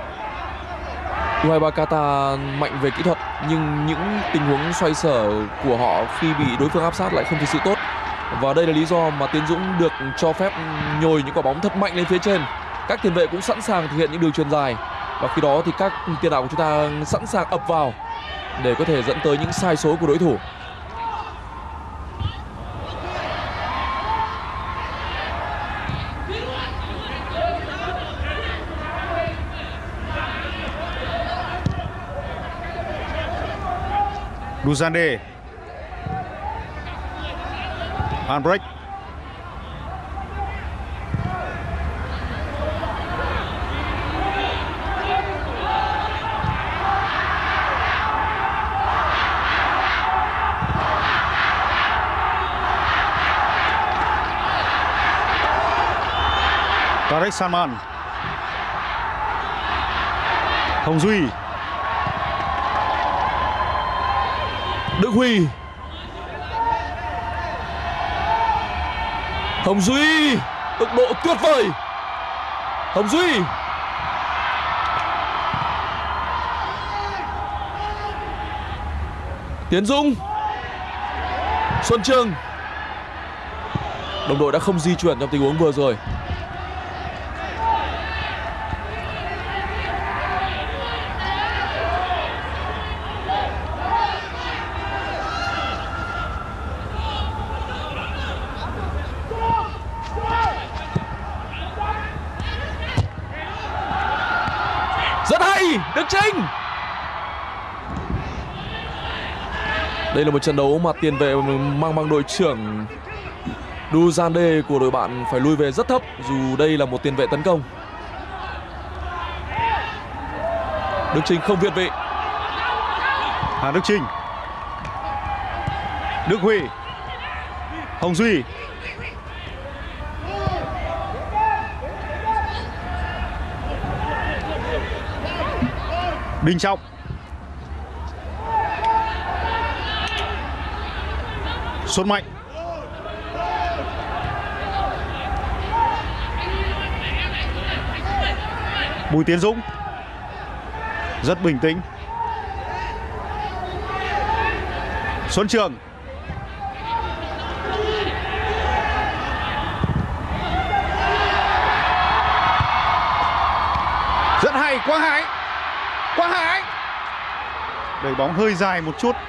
u hai ba Qatar mạnh về kỹ thuật nhưng những tình huống xoay sở của họ khi bị đối phương áp sát lại không thực sự tốt. Và đây là lý do mà Tiến Dũng được cho phép nhồi những quả bóng thật mạnh lên phía trên. Các tiền vệ cũng sẵn sàng thực hiện những đường chuyền dài, và khi đó thì các tiền đạo của chúng ta sẵn sàng ập vào để có thể dẫn tới những sai số của đối thủ. Duzande, Albrecht, Tarek Salman, Hồng Duy, Đức Huy, Hồng Duy, tốc độ tuyệt vời. Hồng Duy, Tiến Dũng, Xuân Trường. Đồng đội đã không di chuyển trong tình huống vừa rồi. Rất hay, Đức Chinh. Đây là một trận đấu mà tiền vệ mang mang đội trưởng Duzande của đội bạn phải lui về rất thấp, dù đây là một tiền vệ tấn công. Đức Chinh không việt vị. Hà Đức Chinh, Đức Huy, Hồng Duy, Đình Trọng, Xuân Mạnh, Bùi Tiến Dũng rất bình tĩnh. Xuân Trường, rất hay. Quang Hải, Quang Hải đẩy bóng hơi dài một chút.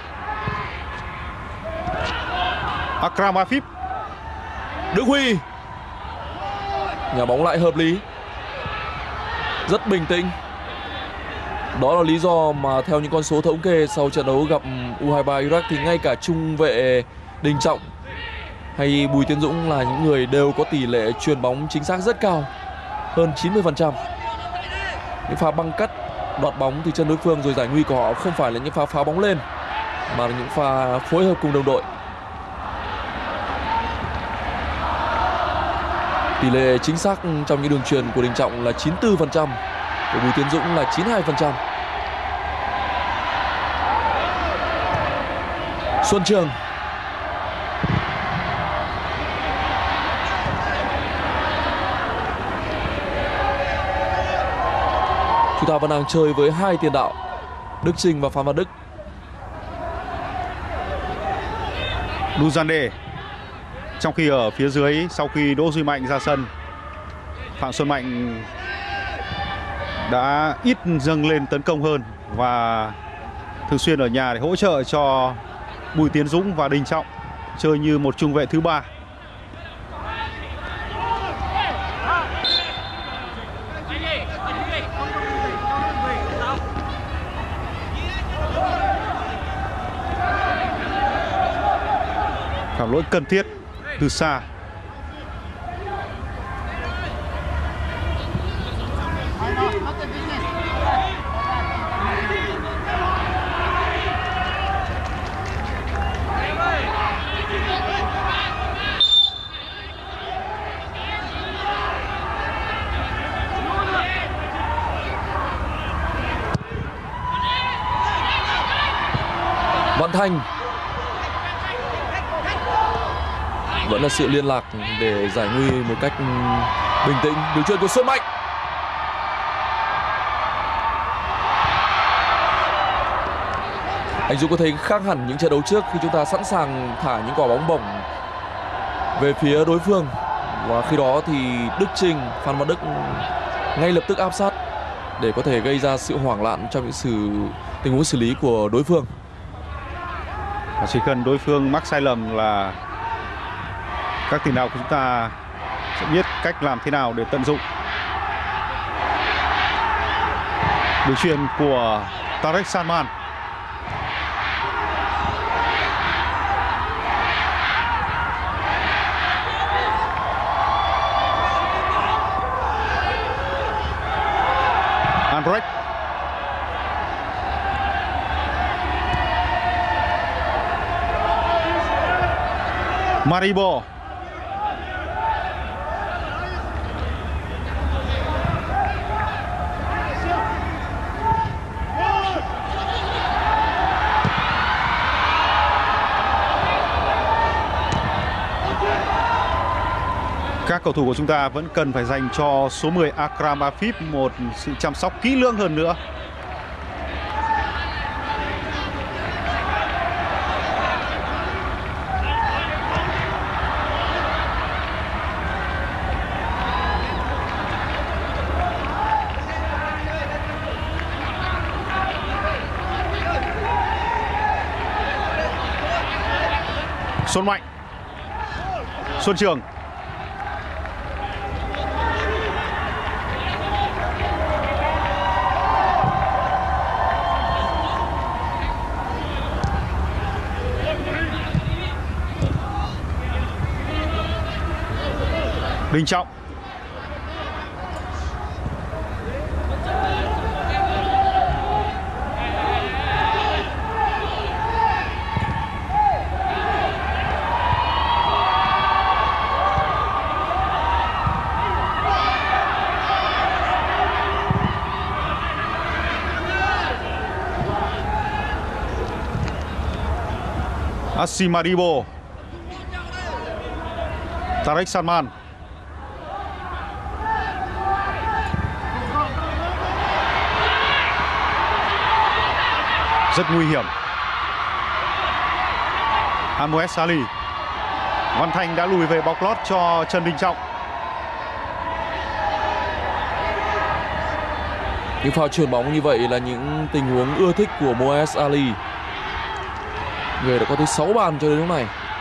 Akram Afif, Đức Huy, nhà bóng lại hợp lý, rất bình tĩnh. Đó là lý do mà theo những con số thống kê sau trận đấu gặp u hai ba Iraq thì ngay cả trung vệ Đình Trọng hay Bùi Tiến Dũng là những người đều có tỷ lệ chuyền bóng chính xác rất cao, hơn chín mươi phần trăm. Những pha băng cắt, đoạt bóng từ chân đối phương rồi giải nguy của họ không phải là những pha phá bóng lên, mà là những pha phối hợp cùng đồng đội. Tỷ lệ chính xác trong những đường chuyền của Đình Trọng là chín mươi tư phần trăm, của Bùi Tiến Dũng là chín mươi hai phần trăm. Xuân Trường, chúng ta vẫn đang chơi với hai tiền đạo, Đức Chinh và Phan Văn Đức. Duzande. Trong khi ở phía dưới, sau khi Đỗ Duy Mạnh ra sân, Phạm Xuân Mạnh đã ít dâng lên tấn công hơn và thường xuyên ở nhà để hỗ trợ cho Bùi Tiến Dũng và Đình Trọng chơi như một trung vệ thứ ba. Phạm lỗi cần thiết từ xa. Thành. Vẫn là sự liên lạc để giải nguy một cách bình tĩnh. Đường chuyền của Xuân Mạnh. Anh Dũng có thấy khác hẳn những trận đấu trước khi chúng ta sẵn sàng thả những quả bóng bổng về phía đối phương, và khi đó thì Đức Trình, Phan Văn Đức ngay lập tức áp sát để có thể gây ra sự hoảng loạn trong những sự tình huống xử lý của đối phương. Chỉ cần đối phương mắc sai lầm là các tiền đạo của chúng ta sẽ biết cách làm thế nào để tận dụng. Đường chuyền của Tarek Salman. Andrek. Maribo. Các cầu thủ của chúng ta vẫn cần phải dành cho số mười Akram Afif một sự chăm sóc kỹ lưỡng hơn nữa. Xuân Mạnh. Xuân Trường. Đình Trọng. Asim Maribo. Tarek Salman. Rất nguy hiểm. Amoes Ali. Văn Thanh đã lùi về bọc lót cho Trần Đình Trọng. Những pha chuyền bóng như vậy là những tình huống ưa thích của Moez Ali. Người đã có tới sáu bàn cho đến lúc này.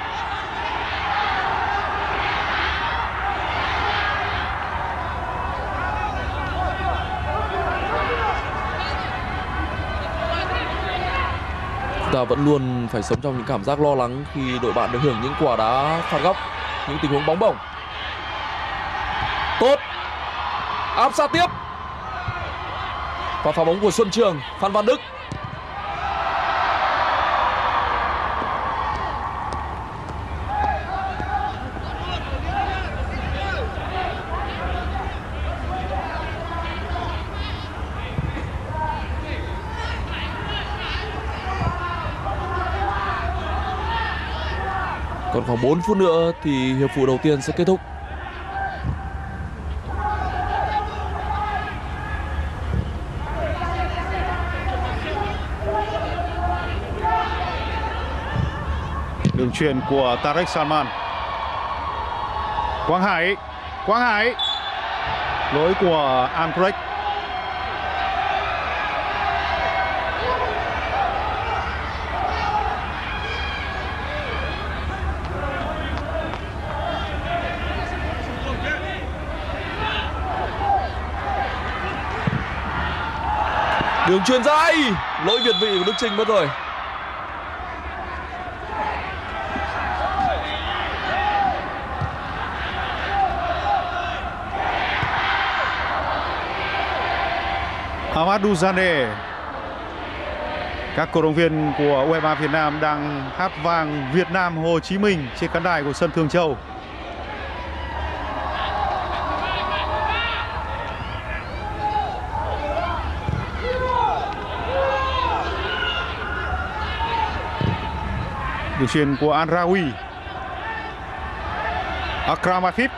Chúng ta vẫn luôn phải sống trong những cảm giác lo lắng khi đội bạn được hưởng những quả đá phạt góc, những tình huống bóng bổng. Tốt. Áp sát tiếp. Và pha bóng của Xuân Trường, Phan Văn Đức. Còn khoảng bốn phút nữa thì hiệp phụ đầu tiên sẽ kết thúc. Đường chuyền của Tarek Salman. Quang Hải. Quang Hải. Lỗi của Andrek. Đường chuyền dài. Lỗi việt vị của Đức Trình mất rồi. Amadou Sané. Các cổ động viên của u hai ba Việt Nam đang hát vang Việt Nam Hồ Chí Minh trên khán đài của sân Thường Châu. Đường chuyền của Anraoui. Akram Afif.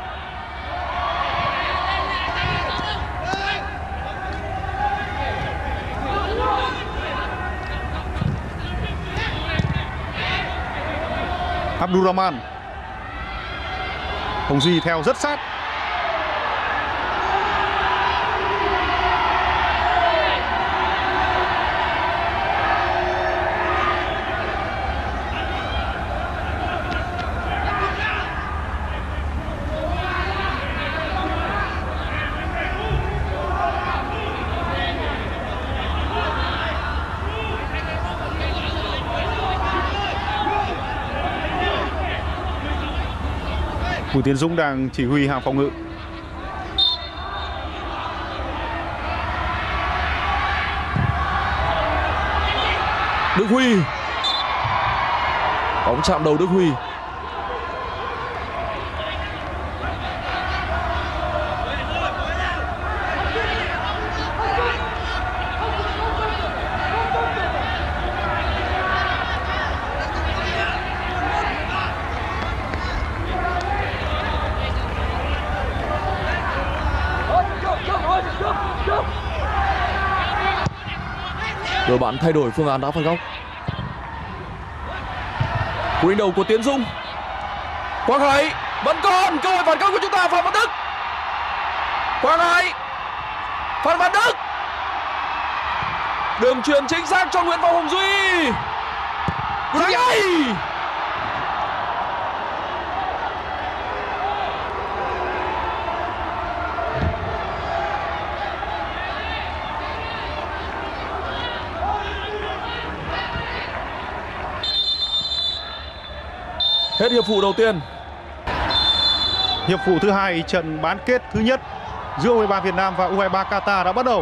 Abdurrahman. Hồng Duy theo rất sát. Bùi Tiến Dũng đang chỉ huy hàng phòng ngự. Đức Huy. Bóng chạm đầu Đức Huy. Đội bạn thay đổi phương án đá phạt góc. Cú đánh đầu của Tiến Dũng. Quang Hải vẫn còn cơ hội phạt góc của chúng ta. Phạm Văn Đức. Quang Hải. Phạm Văn Đức. Đường chuyền chính xác cho Nguyễn Phong Hồng Duy. Cú đánh hay. Hết hiệp phụ đầu tiên. Hiệp phụ thứ hai, trận bán kết thứ nhất giữa u hai ba Việt Nam và u hai ba Qatar đã bắt đầu.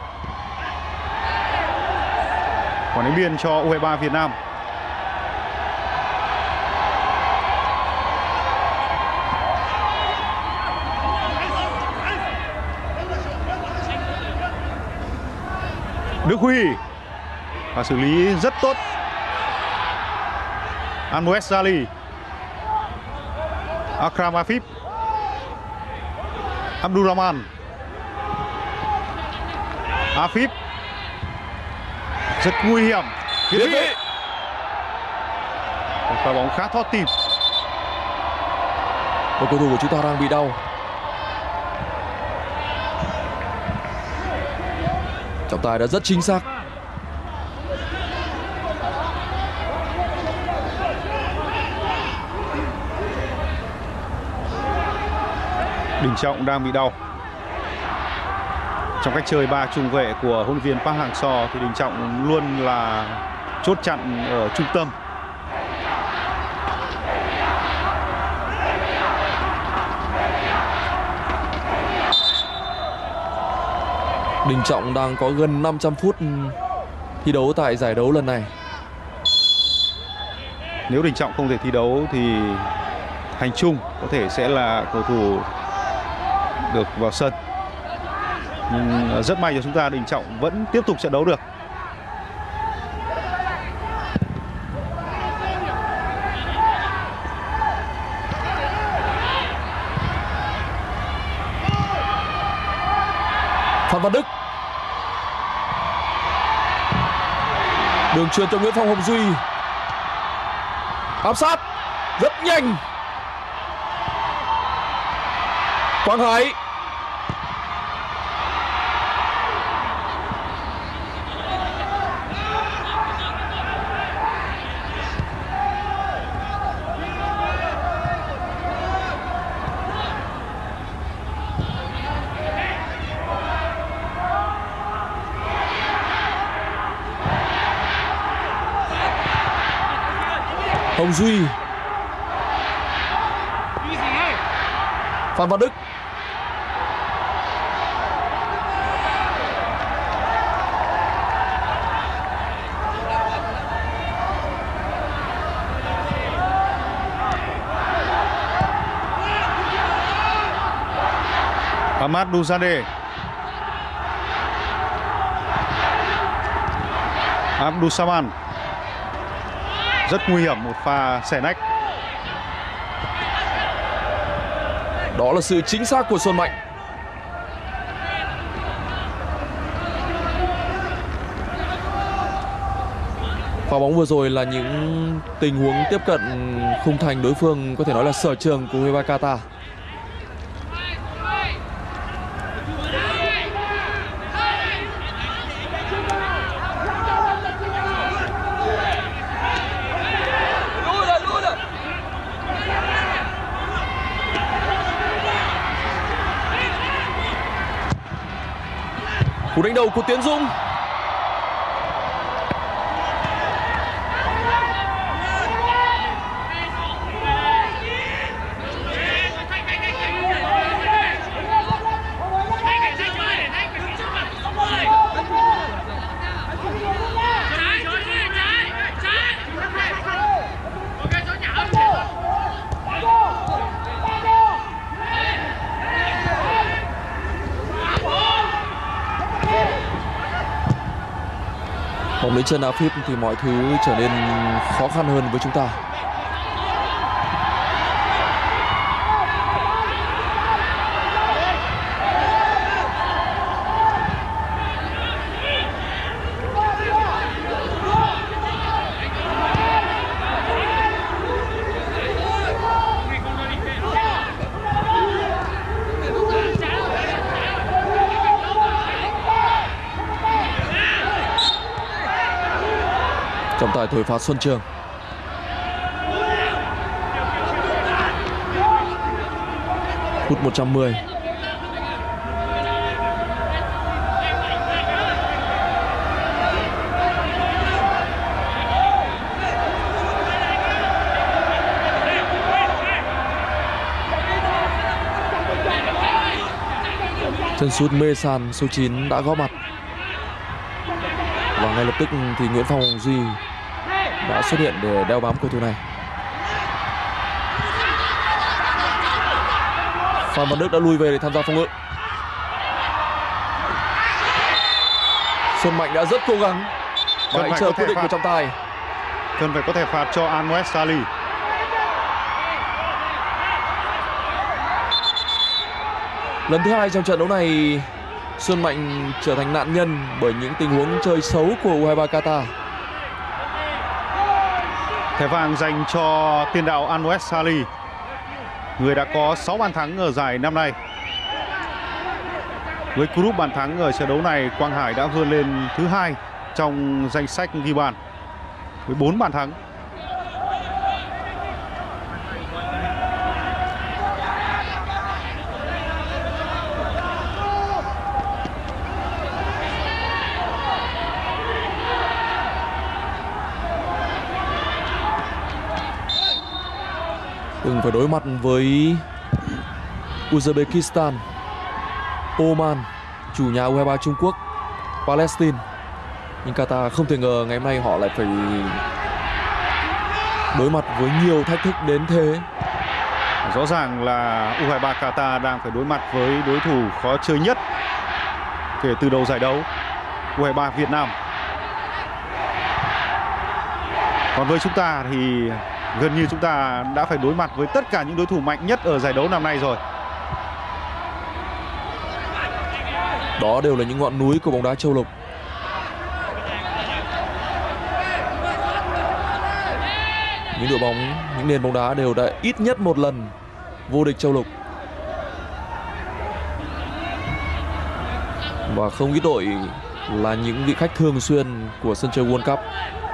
Quả đánh biên cho u hai ba Việt Nam. Đức Huy và xử lý rất tốt. Anwes Zali. Akram Afif. Abdurrahman. Afif. Rất nguy hiểm. Việt vị. Một pha bóng khá thót tim. Một cầu thủ của chúng ta đang bị đau. Trọng tài đã rất chính xác. Đình Trọng đang bị đau. Trong cách chơi ba trung vệ của huấn luyện viên Park Hang-seo thì Đình Trọng luôn là chốt chặn ở trung tâm. Đình Trọng đang có gần năm trăm phút thi đấu tại giải đấu lần này. Nếu Đình Trọng không thể thi đấu thì Thành Trung có thể sẽ là cầu thủ được vào sân. Nhưng rất may cho chúng ta, Đình Trọng vẫn tiếp tục trận đấu được. Phạm Văn Đức. Đường chuyền cho Nguyễn Phong Hồng Duy. Áp sát rất nhanh. Quang Hải. Hồng Duy. Phan Văn Đức. Ahmad Douzane. Abdul Saman. Rất nguy hiểm, một pha xẻ nách. Đó là sự chính xác của Xuân Mạnh. Pha bóng vừa rồi là những tình huống tiếp cận khung thành đối phương, có thể nói là sở trường của u hai ba Qatar. Cú đánh đầu của Tiến Dũng. Bóng lấy chân áo phíp thì mọi thứ trở nên khó khăn hơn với chúng ta. Trọng tài thổi phạt Xuân Trường. Phút một trăm mười. Chân sút mê sàn số chín đã góp mặt. Và ngay lập tức thì Nguyễn Phong Hồng Duy đã xuất hiện để đeo bám cầu thủ này. Phan Văn Đức đã lui về để tham gia phòng ngự. Xuân Mạnh đã rất cố gắng và hãy chờ quyết định của trọng tài. Cần phải có thể phạt cho Anwar Salih. Lần thứ hai trong trận đấu này, Xuân Mạnh trở thành nạn nhân bởi những tình huống chơi xấu của u hai ba Qatar. Thẻ vàng dành cho tiền đạo Anwar Salih, người đã có sáu bàn thắng ở giải năm nay. Với cú bàn thắng ở trận đấu này, Quang Hải đã vươn lên thứ hai trong danh sách ghi bàn với bốn bàn thắng. Từng phải đối mặt với Uzbekistan, Oman, chủ nhà u hai ba Trung Quốc, Palestine. Nhưng Qatar không thể ngờ ngày hôm nay họ lại phải đối mặt với nhiều thách thức đến thế. Rõ ràng là u hai ba Qatar đang phải đối mặt với đối thủ khó chơi nhất kể từ đầu giải đấu, u hai ba Việt Nam. Còn với chúng ta thì gần như chúng ta đã phải đối mặt với tất cả những đối thủ mạnh nhất ở giải đấu năm nay rồi. Đó đều là những ngọn núi của bóng đá châu lục. Những đội bóng, những nền bóng đá đều đã ít nhất một lần vô địch châu lục. Và không ít đội là những vị khách thường xuyên của sân chơi World Cup.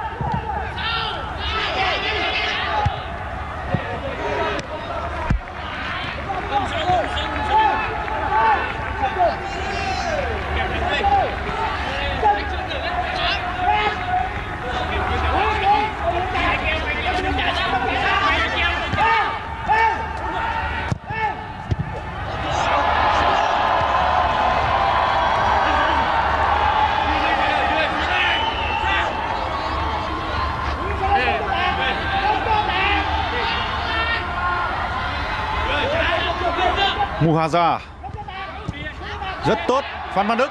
Muhaza rất tốt. Phan Văn Đức,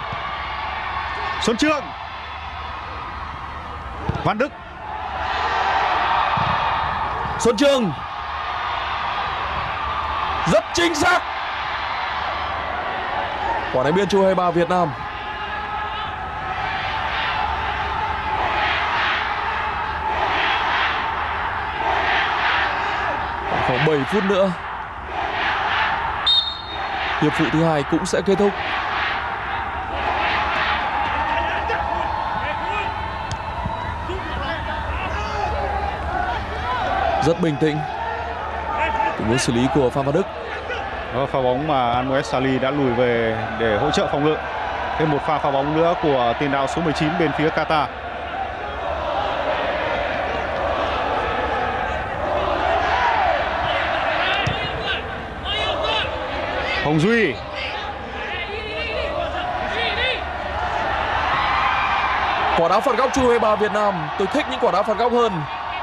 Xuân Trường, Văn Đức Xuân Trường rất chính xác. Quả đánh biên cho u hai ba Việt Nam. Khoảng bảy phút nữa hiệp phụ thứ hai cũng sẽ kết thúc. Rất bình tĩnh tình huống xử lý của Phan Văn Đức. Đó, pha bóng mà Anmoez Sali đã lùi về để hỗ trợ phòng ngự. Thêm một pha phá bóng nữa của tiền đạo số mười chín bên phía Qatar. Hồng Duy. Quả đá phạt góc cho u hai ba Việt Nam. Tôi thích những quả đá phạt góc hơn.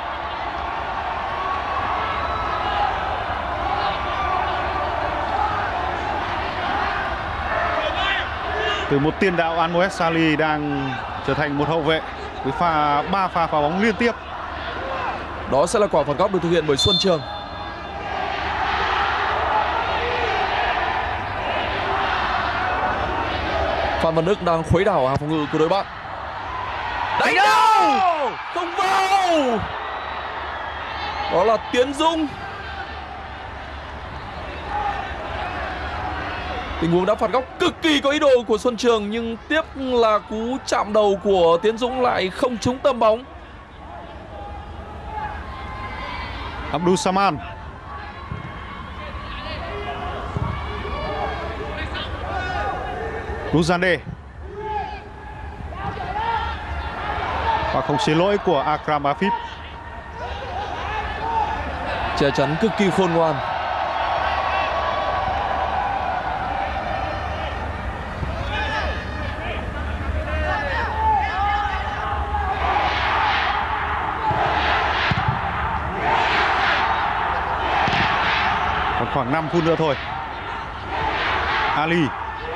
Từ một tiền đạo, Anmoez Sali đang trở thành một hậu vệ với pha ba pha phá bóng liên tiếp. Đó sẽ là quả phạt góc được thực hiện bởi Xuân Trường. Phan Văn Đức đang khuấy đảo hàng phòng ngự của đội bạn. Đánh đâu không vào. Đó là Tiến Dũng. Tình huống đá phạt góc cực kỳ có ý đồ của Xuân Trường, nhưng tiếc là cú chạm đầu của Tiến Dũng lại không trúng tầm bóng. Abdul Saman. Luzande. Và không chế lỗi của Akram Afif. Che chắn cực kỳ khôn ngoan. Còn khoảng năm phút nữa thôi. Ali.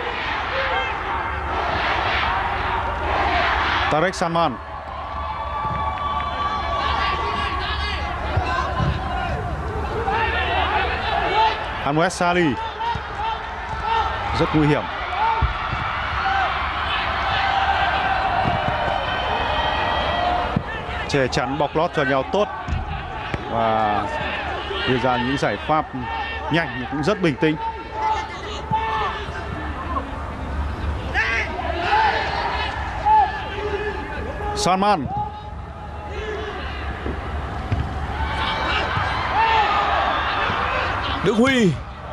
Tarek Salman. Anmoez Sali. Rất nguy hiểm. Che chắn bọc lót cho nhau tốt và đưa ra những giải pháp nhanh nhưng cũng rất bình tĩnh. Salman. Đức Huy.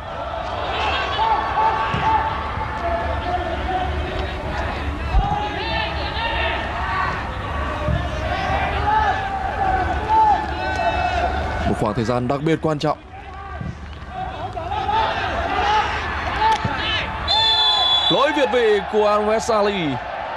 Một khoảng thời gian đặc biệt quan trọng. Lỗi việt vị của Anmoez Sali.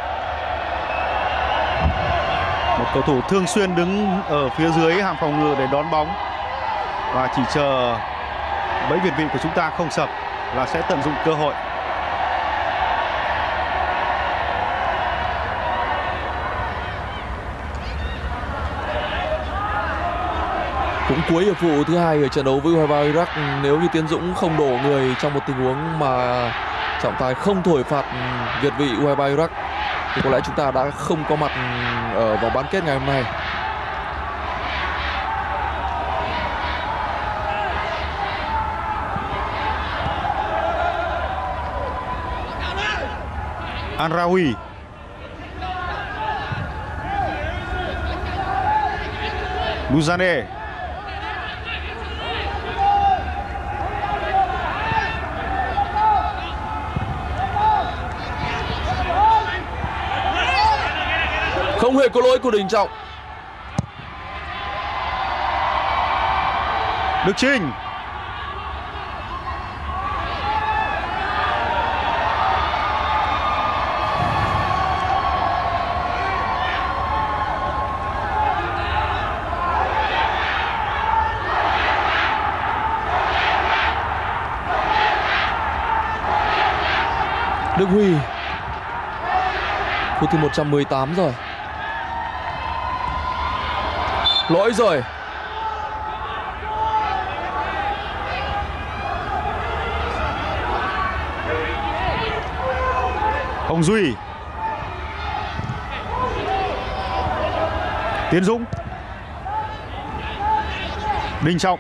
Một cầu thủ thường xuyên đứng ở phía dưới hàng phòng ngự để đón bóng và chỉ chờ bẫy việt vị của chúng ta không sập là sẽ tận dụng cơ hội. Cũng cuối hiệp phụ thứ hai ở trận đấu với u hai ba Iraq, nếu như Tiến Dũng không đổ người trong một tình huống mà trọng tài không thổi phạt việt vị u hai ba Iraq thì có lẽ chúng ta đã không có mặt ở vòng bán kết ngày hôm nay. Anraoui. Luzande. Không hề có lỗi của Đình Trọng. Đức Chinh. Đức Huy. Phút thứ một trăm mười tám rồi. Lỗi rồi. Hồng Duy, Tiến Dũng, Đình Trọng,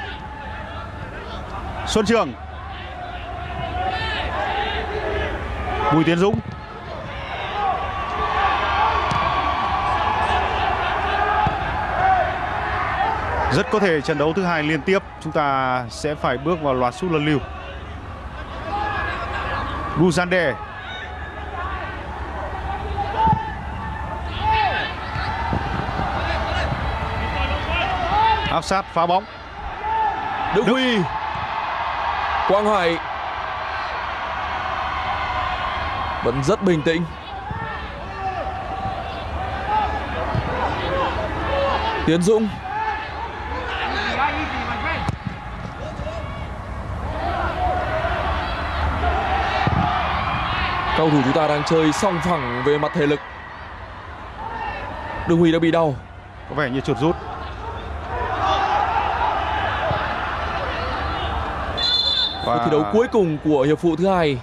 Xuân Trường, Bùi Tiến Dũng, rất có thể trận đấu thứ hai liên tiếp chúng ta sẽ phải bước vào loạt sút luân lưu. Luzande, áp sát phá bóng. Đức Huy, Quang Hải vẫn rất bình tĩnh. Tiến Dũng, cầu thủ chúng ta đang chơi song phẳng về mặt thể lực. Đức Huy đã bị đau, có vẻ như chuột rút. Và thi đấu cuối cùng của hiệp phụ thứ hai.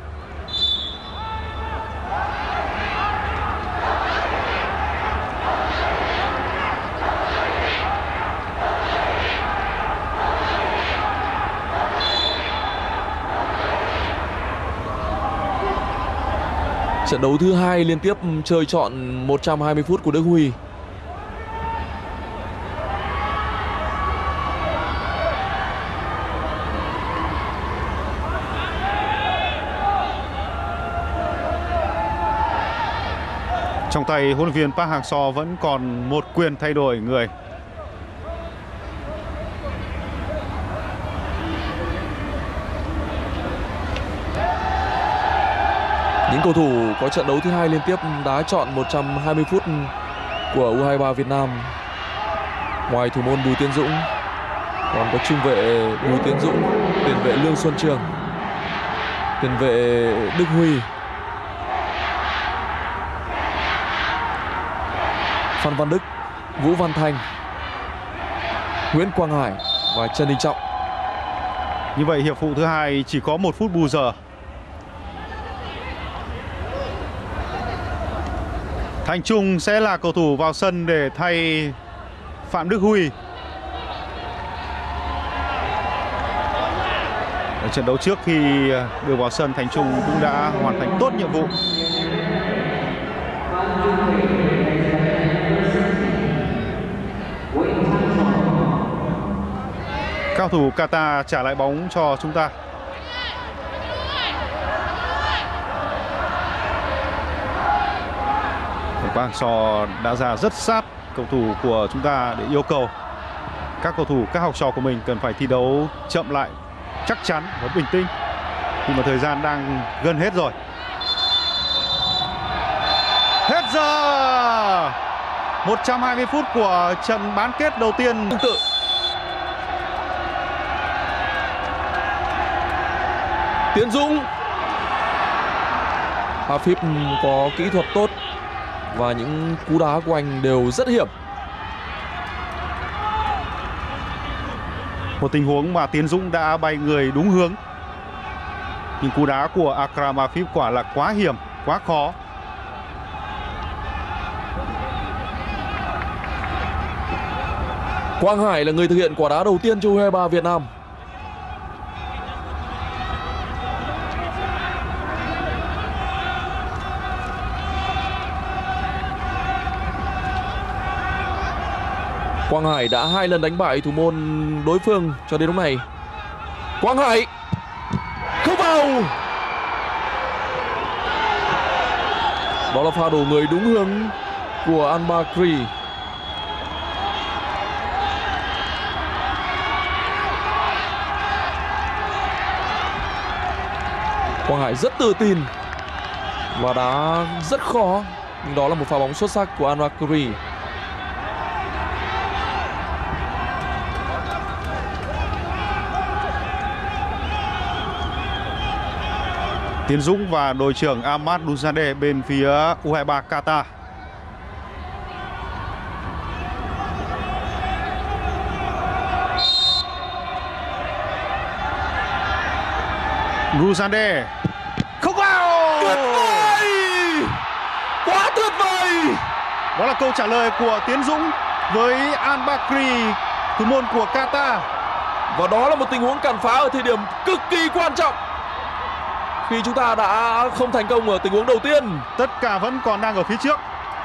Trận đấu thứ hai liên tiếp chơi trọn một trăm hai mươi phút của Đức Huy. Trong tay huấn luyện viên Park Hang-seo vẫn còn một quyền thay đổi người. Những cầu thủ có trận đấu thứ hai liên tiếp đá trọn một trăm hai mươi phút của U hai ba Việt Nam, ngoài thủ môn Bùi Tiến Dũng còn có trung vệ Bùi Tiến Dũng, tiền vệ Lương Xuân Trường, tiền vệ Đức Huy, Phan Văn Đức, Vũ Văn Thanh, Nguyễn Quang Hải và Trần Đình Trọng. Như vậy hiệp phụ thứ hai chỉ có một phút bù giờ. Thành Trung sẽ là cầu thủ vào sân để thay Phạm Đức Huy. Ở trận đấu trước khi đưa vào sân, Thành Trung cũng đã hoàn thành tốt nhiệm vụ. Cao thủ Qatar trả lại bóng cho chúng ta. Park Hang-seo đã ra rất sát cầu thủ của chúng ta để yêu cầu các cầu thủ, các học trò của mình cần phải thi đấu chậm lại, chắc chắn và bình tĩnh khi mà thời gian đang gần hết rồi. Hết giờ. một trăm hai mươi phút của trận bán kết đầu tiên. Tương tự. Tiến Dũng. Hafif có kỹ thuật tốt và những cú đá của anh đều rất hiểm. Một tình huống mà Tiến Dũng đã bay người đúng hướng, nhưng cú đá của Akram Hafif quả là quá hiểm, quá khó. Quang Hải là người thực hiện quả đá đầu tiên cho U hai ba Việt Nam. Quang Hải đã hai lần đánh bại thủ môn đối phương cho đến lúc này. Quang Hải không vào. Đó là pha đổ người đúng hướng của Al Bakri. Quang Hải rất tự tin và đá rất khó, nhưng đó là một pha bóng xuất sắc của Al Bakri. Tiến Dũng và đội trưởng Ahmad Luzande bên phía U hai ba Qatar. Luzande không vào. Tuyệt vời! Đó là câu trả lời của Tiến Dũng với Al Bakri, thủ môn của Qatar. Và đó là một tình huống cản phá ở thời điểm cực kỳ quan trọng, khi chúng ta đã không thành công ở tình huống đầu tiên. Tất cả vẫn còn đang ở phía trước.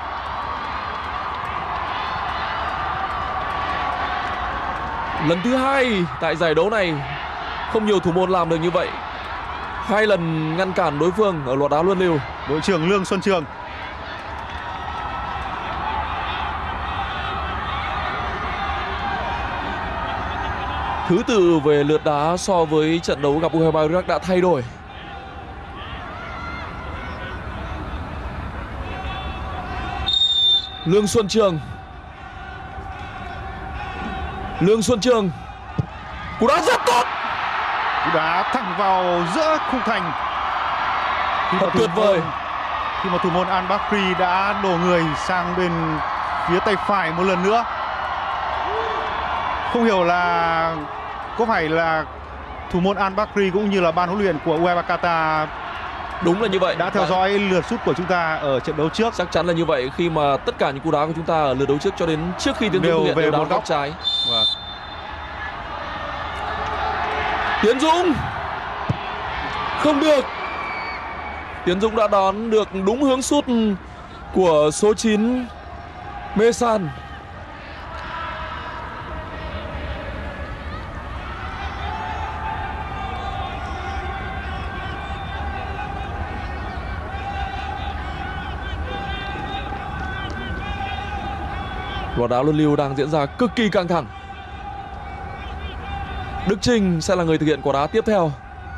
Lần thứ hai tại giải đấu này, không nhiều thủ môn làm được như vậy. Hai lần ngăn cản đối phương ở loạt đá luân lưu. Đội trưởng Lương Xuân Trường. Thứ tự về lượt đá so với trận đấu gặp u hai ba Iraq đã thay đổi. Lương Xuân Trường. Lương Xuân Trường. Cú đá rất tốt. Cú đá thẳng vào giữa khung thành. Khi Thật tuyệt vời. Khi mà thủ môn Al Bakri đã đổ người sang bên phía tay phải một lần nữa. Không hiểu là có phải là thủ môn Al Bakri cũng như là ban huấn luyện của u hai ba Qatar đúng là như vậy, đã theo dõi lượt sút của chúng ta ở trận đấu trước. Chắc chắn là như vậy, khi mà tất cả những cú đá của chúng ta ở lượt đấu trước cho đến trước khi Tiến Dũng thực hiện về đều đá một góc trái. Vâng. Tiến Dũng không được. Tiến Dũng đã đón được đúng hướng sút của số chín Mesan. Loạt đá luân lưu đang diễn ra cực kỳ căng thẳng. Đức Trinh sẽ là người thực hiện quả đá tiếp theo.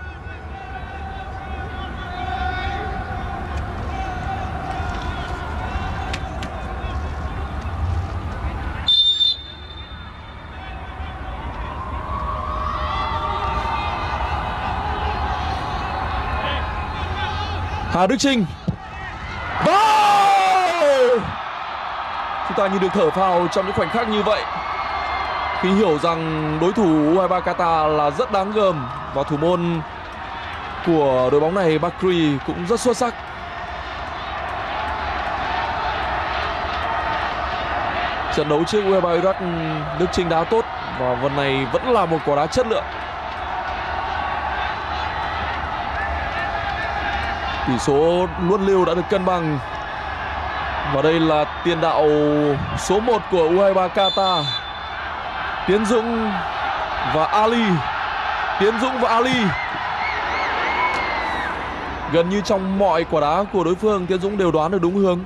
Hà Đức Trinh. Wow! Chúng ta như được thở phào trong những khoảnh khắc như vậy, khi hiểu rằng đối thủ u hai ba Qatar là rất đáng gờm và thủ môn của đội bóng này Bakri cũng rất xuất sắc. Trận đấu trước u hai ba Iraq, Đức Trinh đá tốt và vần này vẫn là một quả đá chất lượng. Tỷ số luân lưu đã được cân bằng. Và đây là tiền đạo số một của u hai ba Qatar, Tiến Dũng và Ali. Tiến Dũng và Ali. Gần như trong mọi quả đá của đối phương, Tiến Dũng đều đoán được đúng hướng.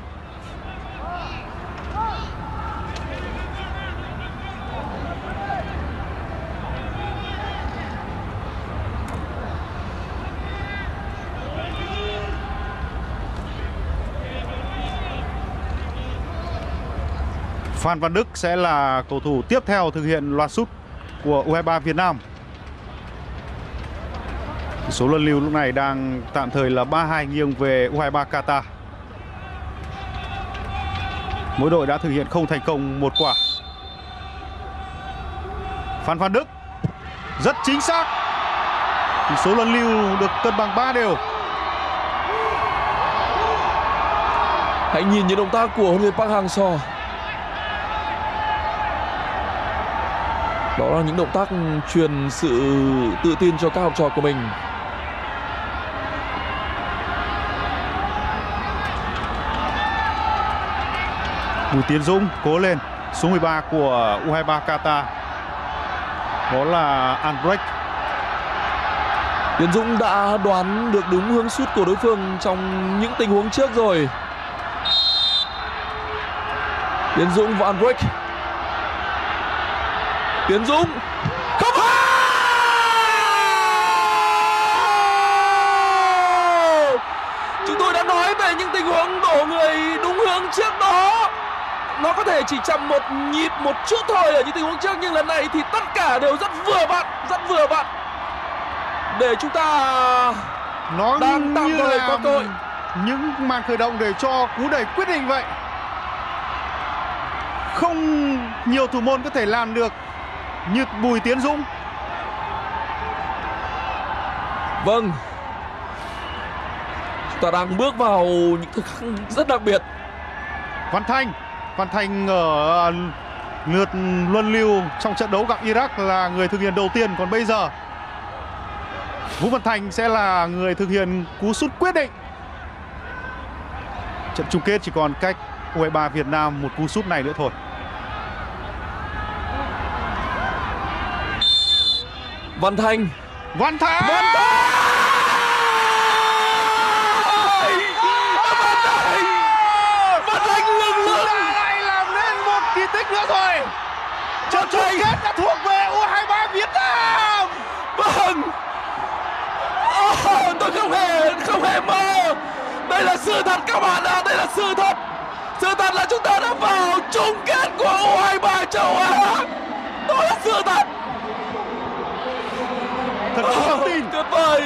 Phan Văn Đức sẽ là cầu thủ tiếp theo thực hiện loạt sút của u hai ba Việt Nam. Số luân lưu lúc này đang tạm thời là ba hai nghiêng về u hai ba Qatar. Mỗi đội đã thực hiện không thành công một quả. Phan Văn Đức rất chính xác. Số luân lưu được cân bằng ba đều. Hãy nhìn những động tác của huấn luyện Park Hang-seo. Đó là những động tác truyền sự tự tin cho các học trò của mình. Bùi Tiến Dũng cố lên. Số mười ba của u hai ba Qatar, đó là Albrecht. Tiến Dũng đã đoán được đúng hướng sút của đối phương trong những tình huống trước rồi. Tiến Dũng và Albrecht. Tiến Dũng không phá. Chúng tôi đã nói về những tình huống đổ người đúng hướng trước đó. Nó có thể chỉ chậm một nhịp một chút thôi ở những tình huống trước, nhưng lần này thì tất cả đều rất vừa vặn, rất vừa vặn để chúng ta Nó đang tạm thời có cơ hội. Những màn khởi động để cho cú đẩy quyết định vậy. Không nhiều thủ môn có thể làm được như Bùi Tiến Dũng. Vâng, chúng ta đang bước vào những thời khắc rất đặc biệt. Văn Thanh, Văn Thanh ở lượt luân lưu trong trận đấu gặp Iraq là người thực hiện đầu tiên, còn bây giờ Vũ Văn Thanh sẽ là người thực hiện cú sút quyết định. Trận chung kết chỉ còn cách u hai ba Việt Nam một cú sút này nữa thôi. Văn Thanh, Văn Thanh, Văn Thanh, Văn Thanh, Văn Thanh lưng lưng lại làm nên một kỳ tích nữa rồi. Trận chung kết đã thuộc về u hai ba Việt Nam. Vâng. Oh, tôi không hề không hề mơ. Đây là sự thật các bạn ạ, đây là sự thật. Sự thật là chúng ta đã vào chung kết của u hai ba châu Á. Đó là sự thật. Thật không tin. Tuyệt vời.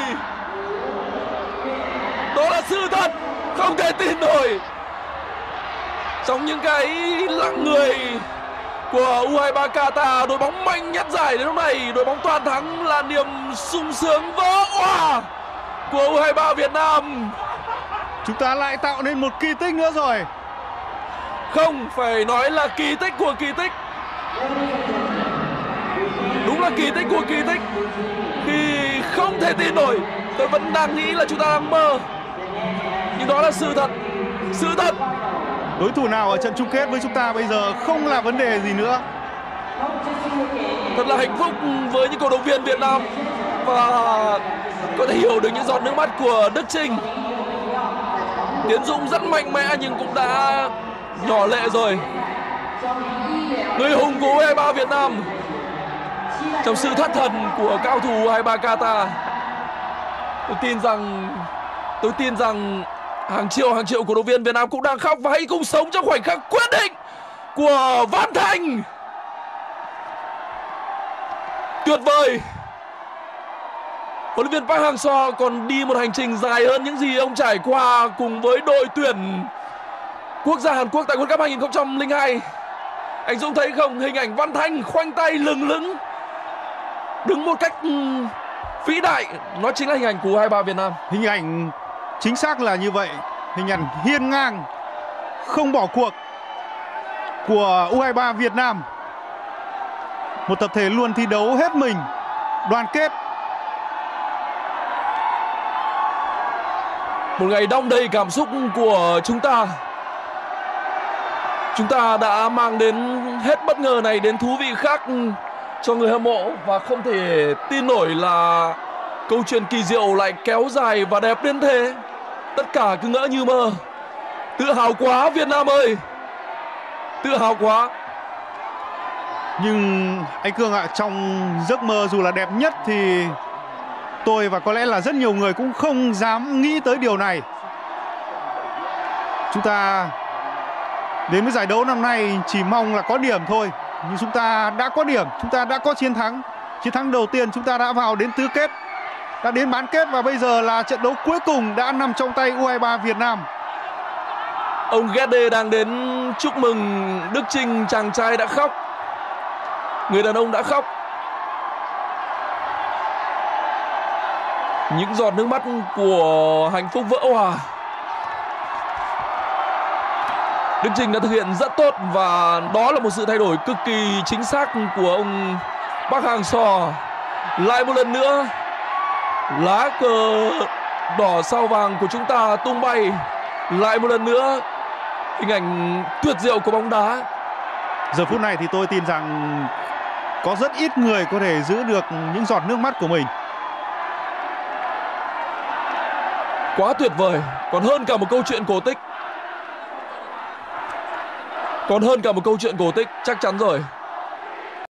Đó là sự thật, không thể tin nổi. Trong những cái lặng người của u hai ba Qatar, đội bóng mạnh nhất giải đến lúc này, đội bóng toàn thắng là niềm sung sướng vỡ òa của u hai ba Việt Nam. Chúng ta lại tạo nên một kỳ tích nữa rồi. Không phải nói là kỳ tích của kỳ tích. Đúng là kỳ tích của kỳ tích. Khi không thể tin nổi, tôi vẫn đang nghĩ là chúng ta đang mơ. Nhưng đó là sự thật. Sự thật. Đối thủ nào ở trận chung kết với chúng ta bây giờ không là vấn đề gì nữa. Thật là hạnh phúc với những cổ động viên Việt Nam. Và có thể hiểu được những giọt nước mắt của Đức Chinh. Tiến Dũng rất mạnh mẽ nhưng cũng đã nhỏ lệ rồi. Người hùng của u hai ba Việt Nam trong sự thất thần của cao thủ u hai ba Qatar. Tôi tin rằng Tôi tin rằng hàng triệu hàng triệu cổ động viên Việt Nam cũng đang khóc. Và hãy cùng sống trong khoảnh khắc quyết định của Văn Thanh. Tuyệt vời. Huấn luyện viên Park Hang-seo còn đi một hành trình dài hơn những gì ông trải qua cùng với đội tuyển quốc gia Hàn Quốc tại World Cup hai không không hai. Anh Dũng thấy không, hình ảnh Văn Thanh khoanh tay lừng lững đứng một cách vĩ đại, nó chính là hình ảnh của u hai ba Việt Nam. Hình ảnh chính xác là như vậy, hình ảnh hiên ngang, không bỏ cuộc của u hai ba Việt Nam. Một tập thể luôn thi đấu hết mình, đoàn kết. Một ngày đong đầy cảm xúc của chúng ta. Chúng ta đã mang đến hết bất ngờ này đến thú vị khác cho người hâm mộ. Và không thể tin nổi là câu chuyện kỳ diệu lại kéo dài và đẹp đến thế. Tất cả cứ ngỡ như mơ. Tự hào quá Việt Nam ơi. Tự hào quá. Nhưng anh Cương ạ, trong giấc mơ dù là đẹp nhất thì tôi và có lẽ là rất nhiều người cũng không dám nghĩ tới điều này. Chúng ta đến với giải đấu năm nay chỉ mong là có điểm thôi. Nhưng chúng ta đã có điểm, chúng ta đã có chiến thắng. Chiến thắng đầu tiên, chúng ta đã vào đến tứ kết, đã đến bán kết. Và bây giờ là trận đấu cuối cùng đã nằm trong tay u hai ba Việt Nam. Ông Gede đang đến chúc mừng Đức Chinh, chàng trai đã khóc. Người đàn ông đã khóc. Những giọt nước mắt của hạnh phúc vỡ òa. Đức Chinh đã thực hiện rất tốt và đó là một sự thay đổi cực kỳ chính xác của ông Park Hang-seo. Lại một lần nữa, lá cờ đỏ sao vàng của chúng ta tung bay. Lại một lần nữa, hình ảnh tuyệt diệu của bóng đá. Giờ phút này thì tôi tin rằng có rất ít người có thể giữ được những giọt nước mắt của mình. Quá tuyệt vời. Còn hơn cả một câu chuyện cổ tích. Còn hơn cả một câu chuyện cổ tích, chắc chắn rồi.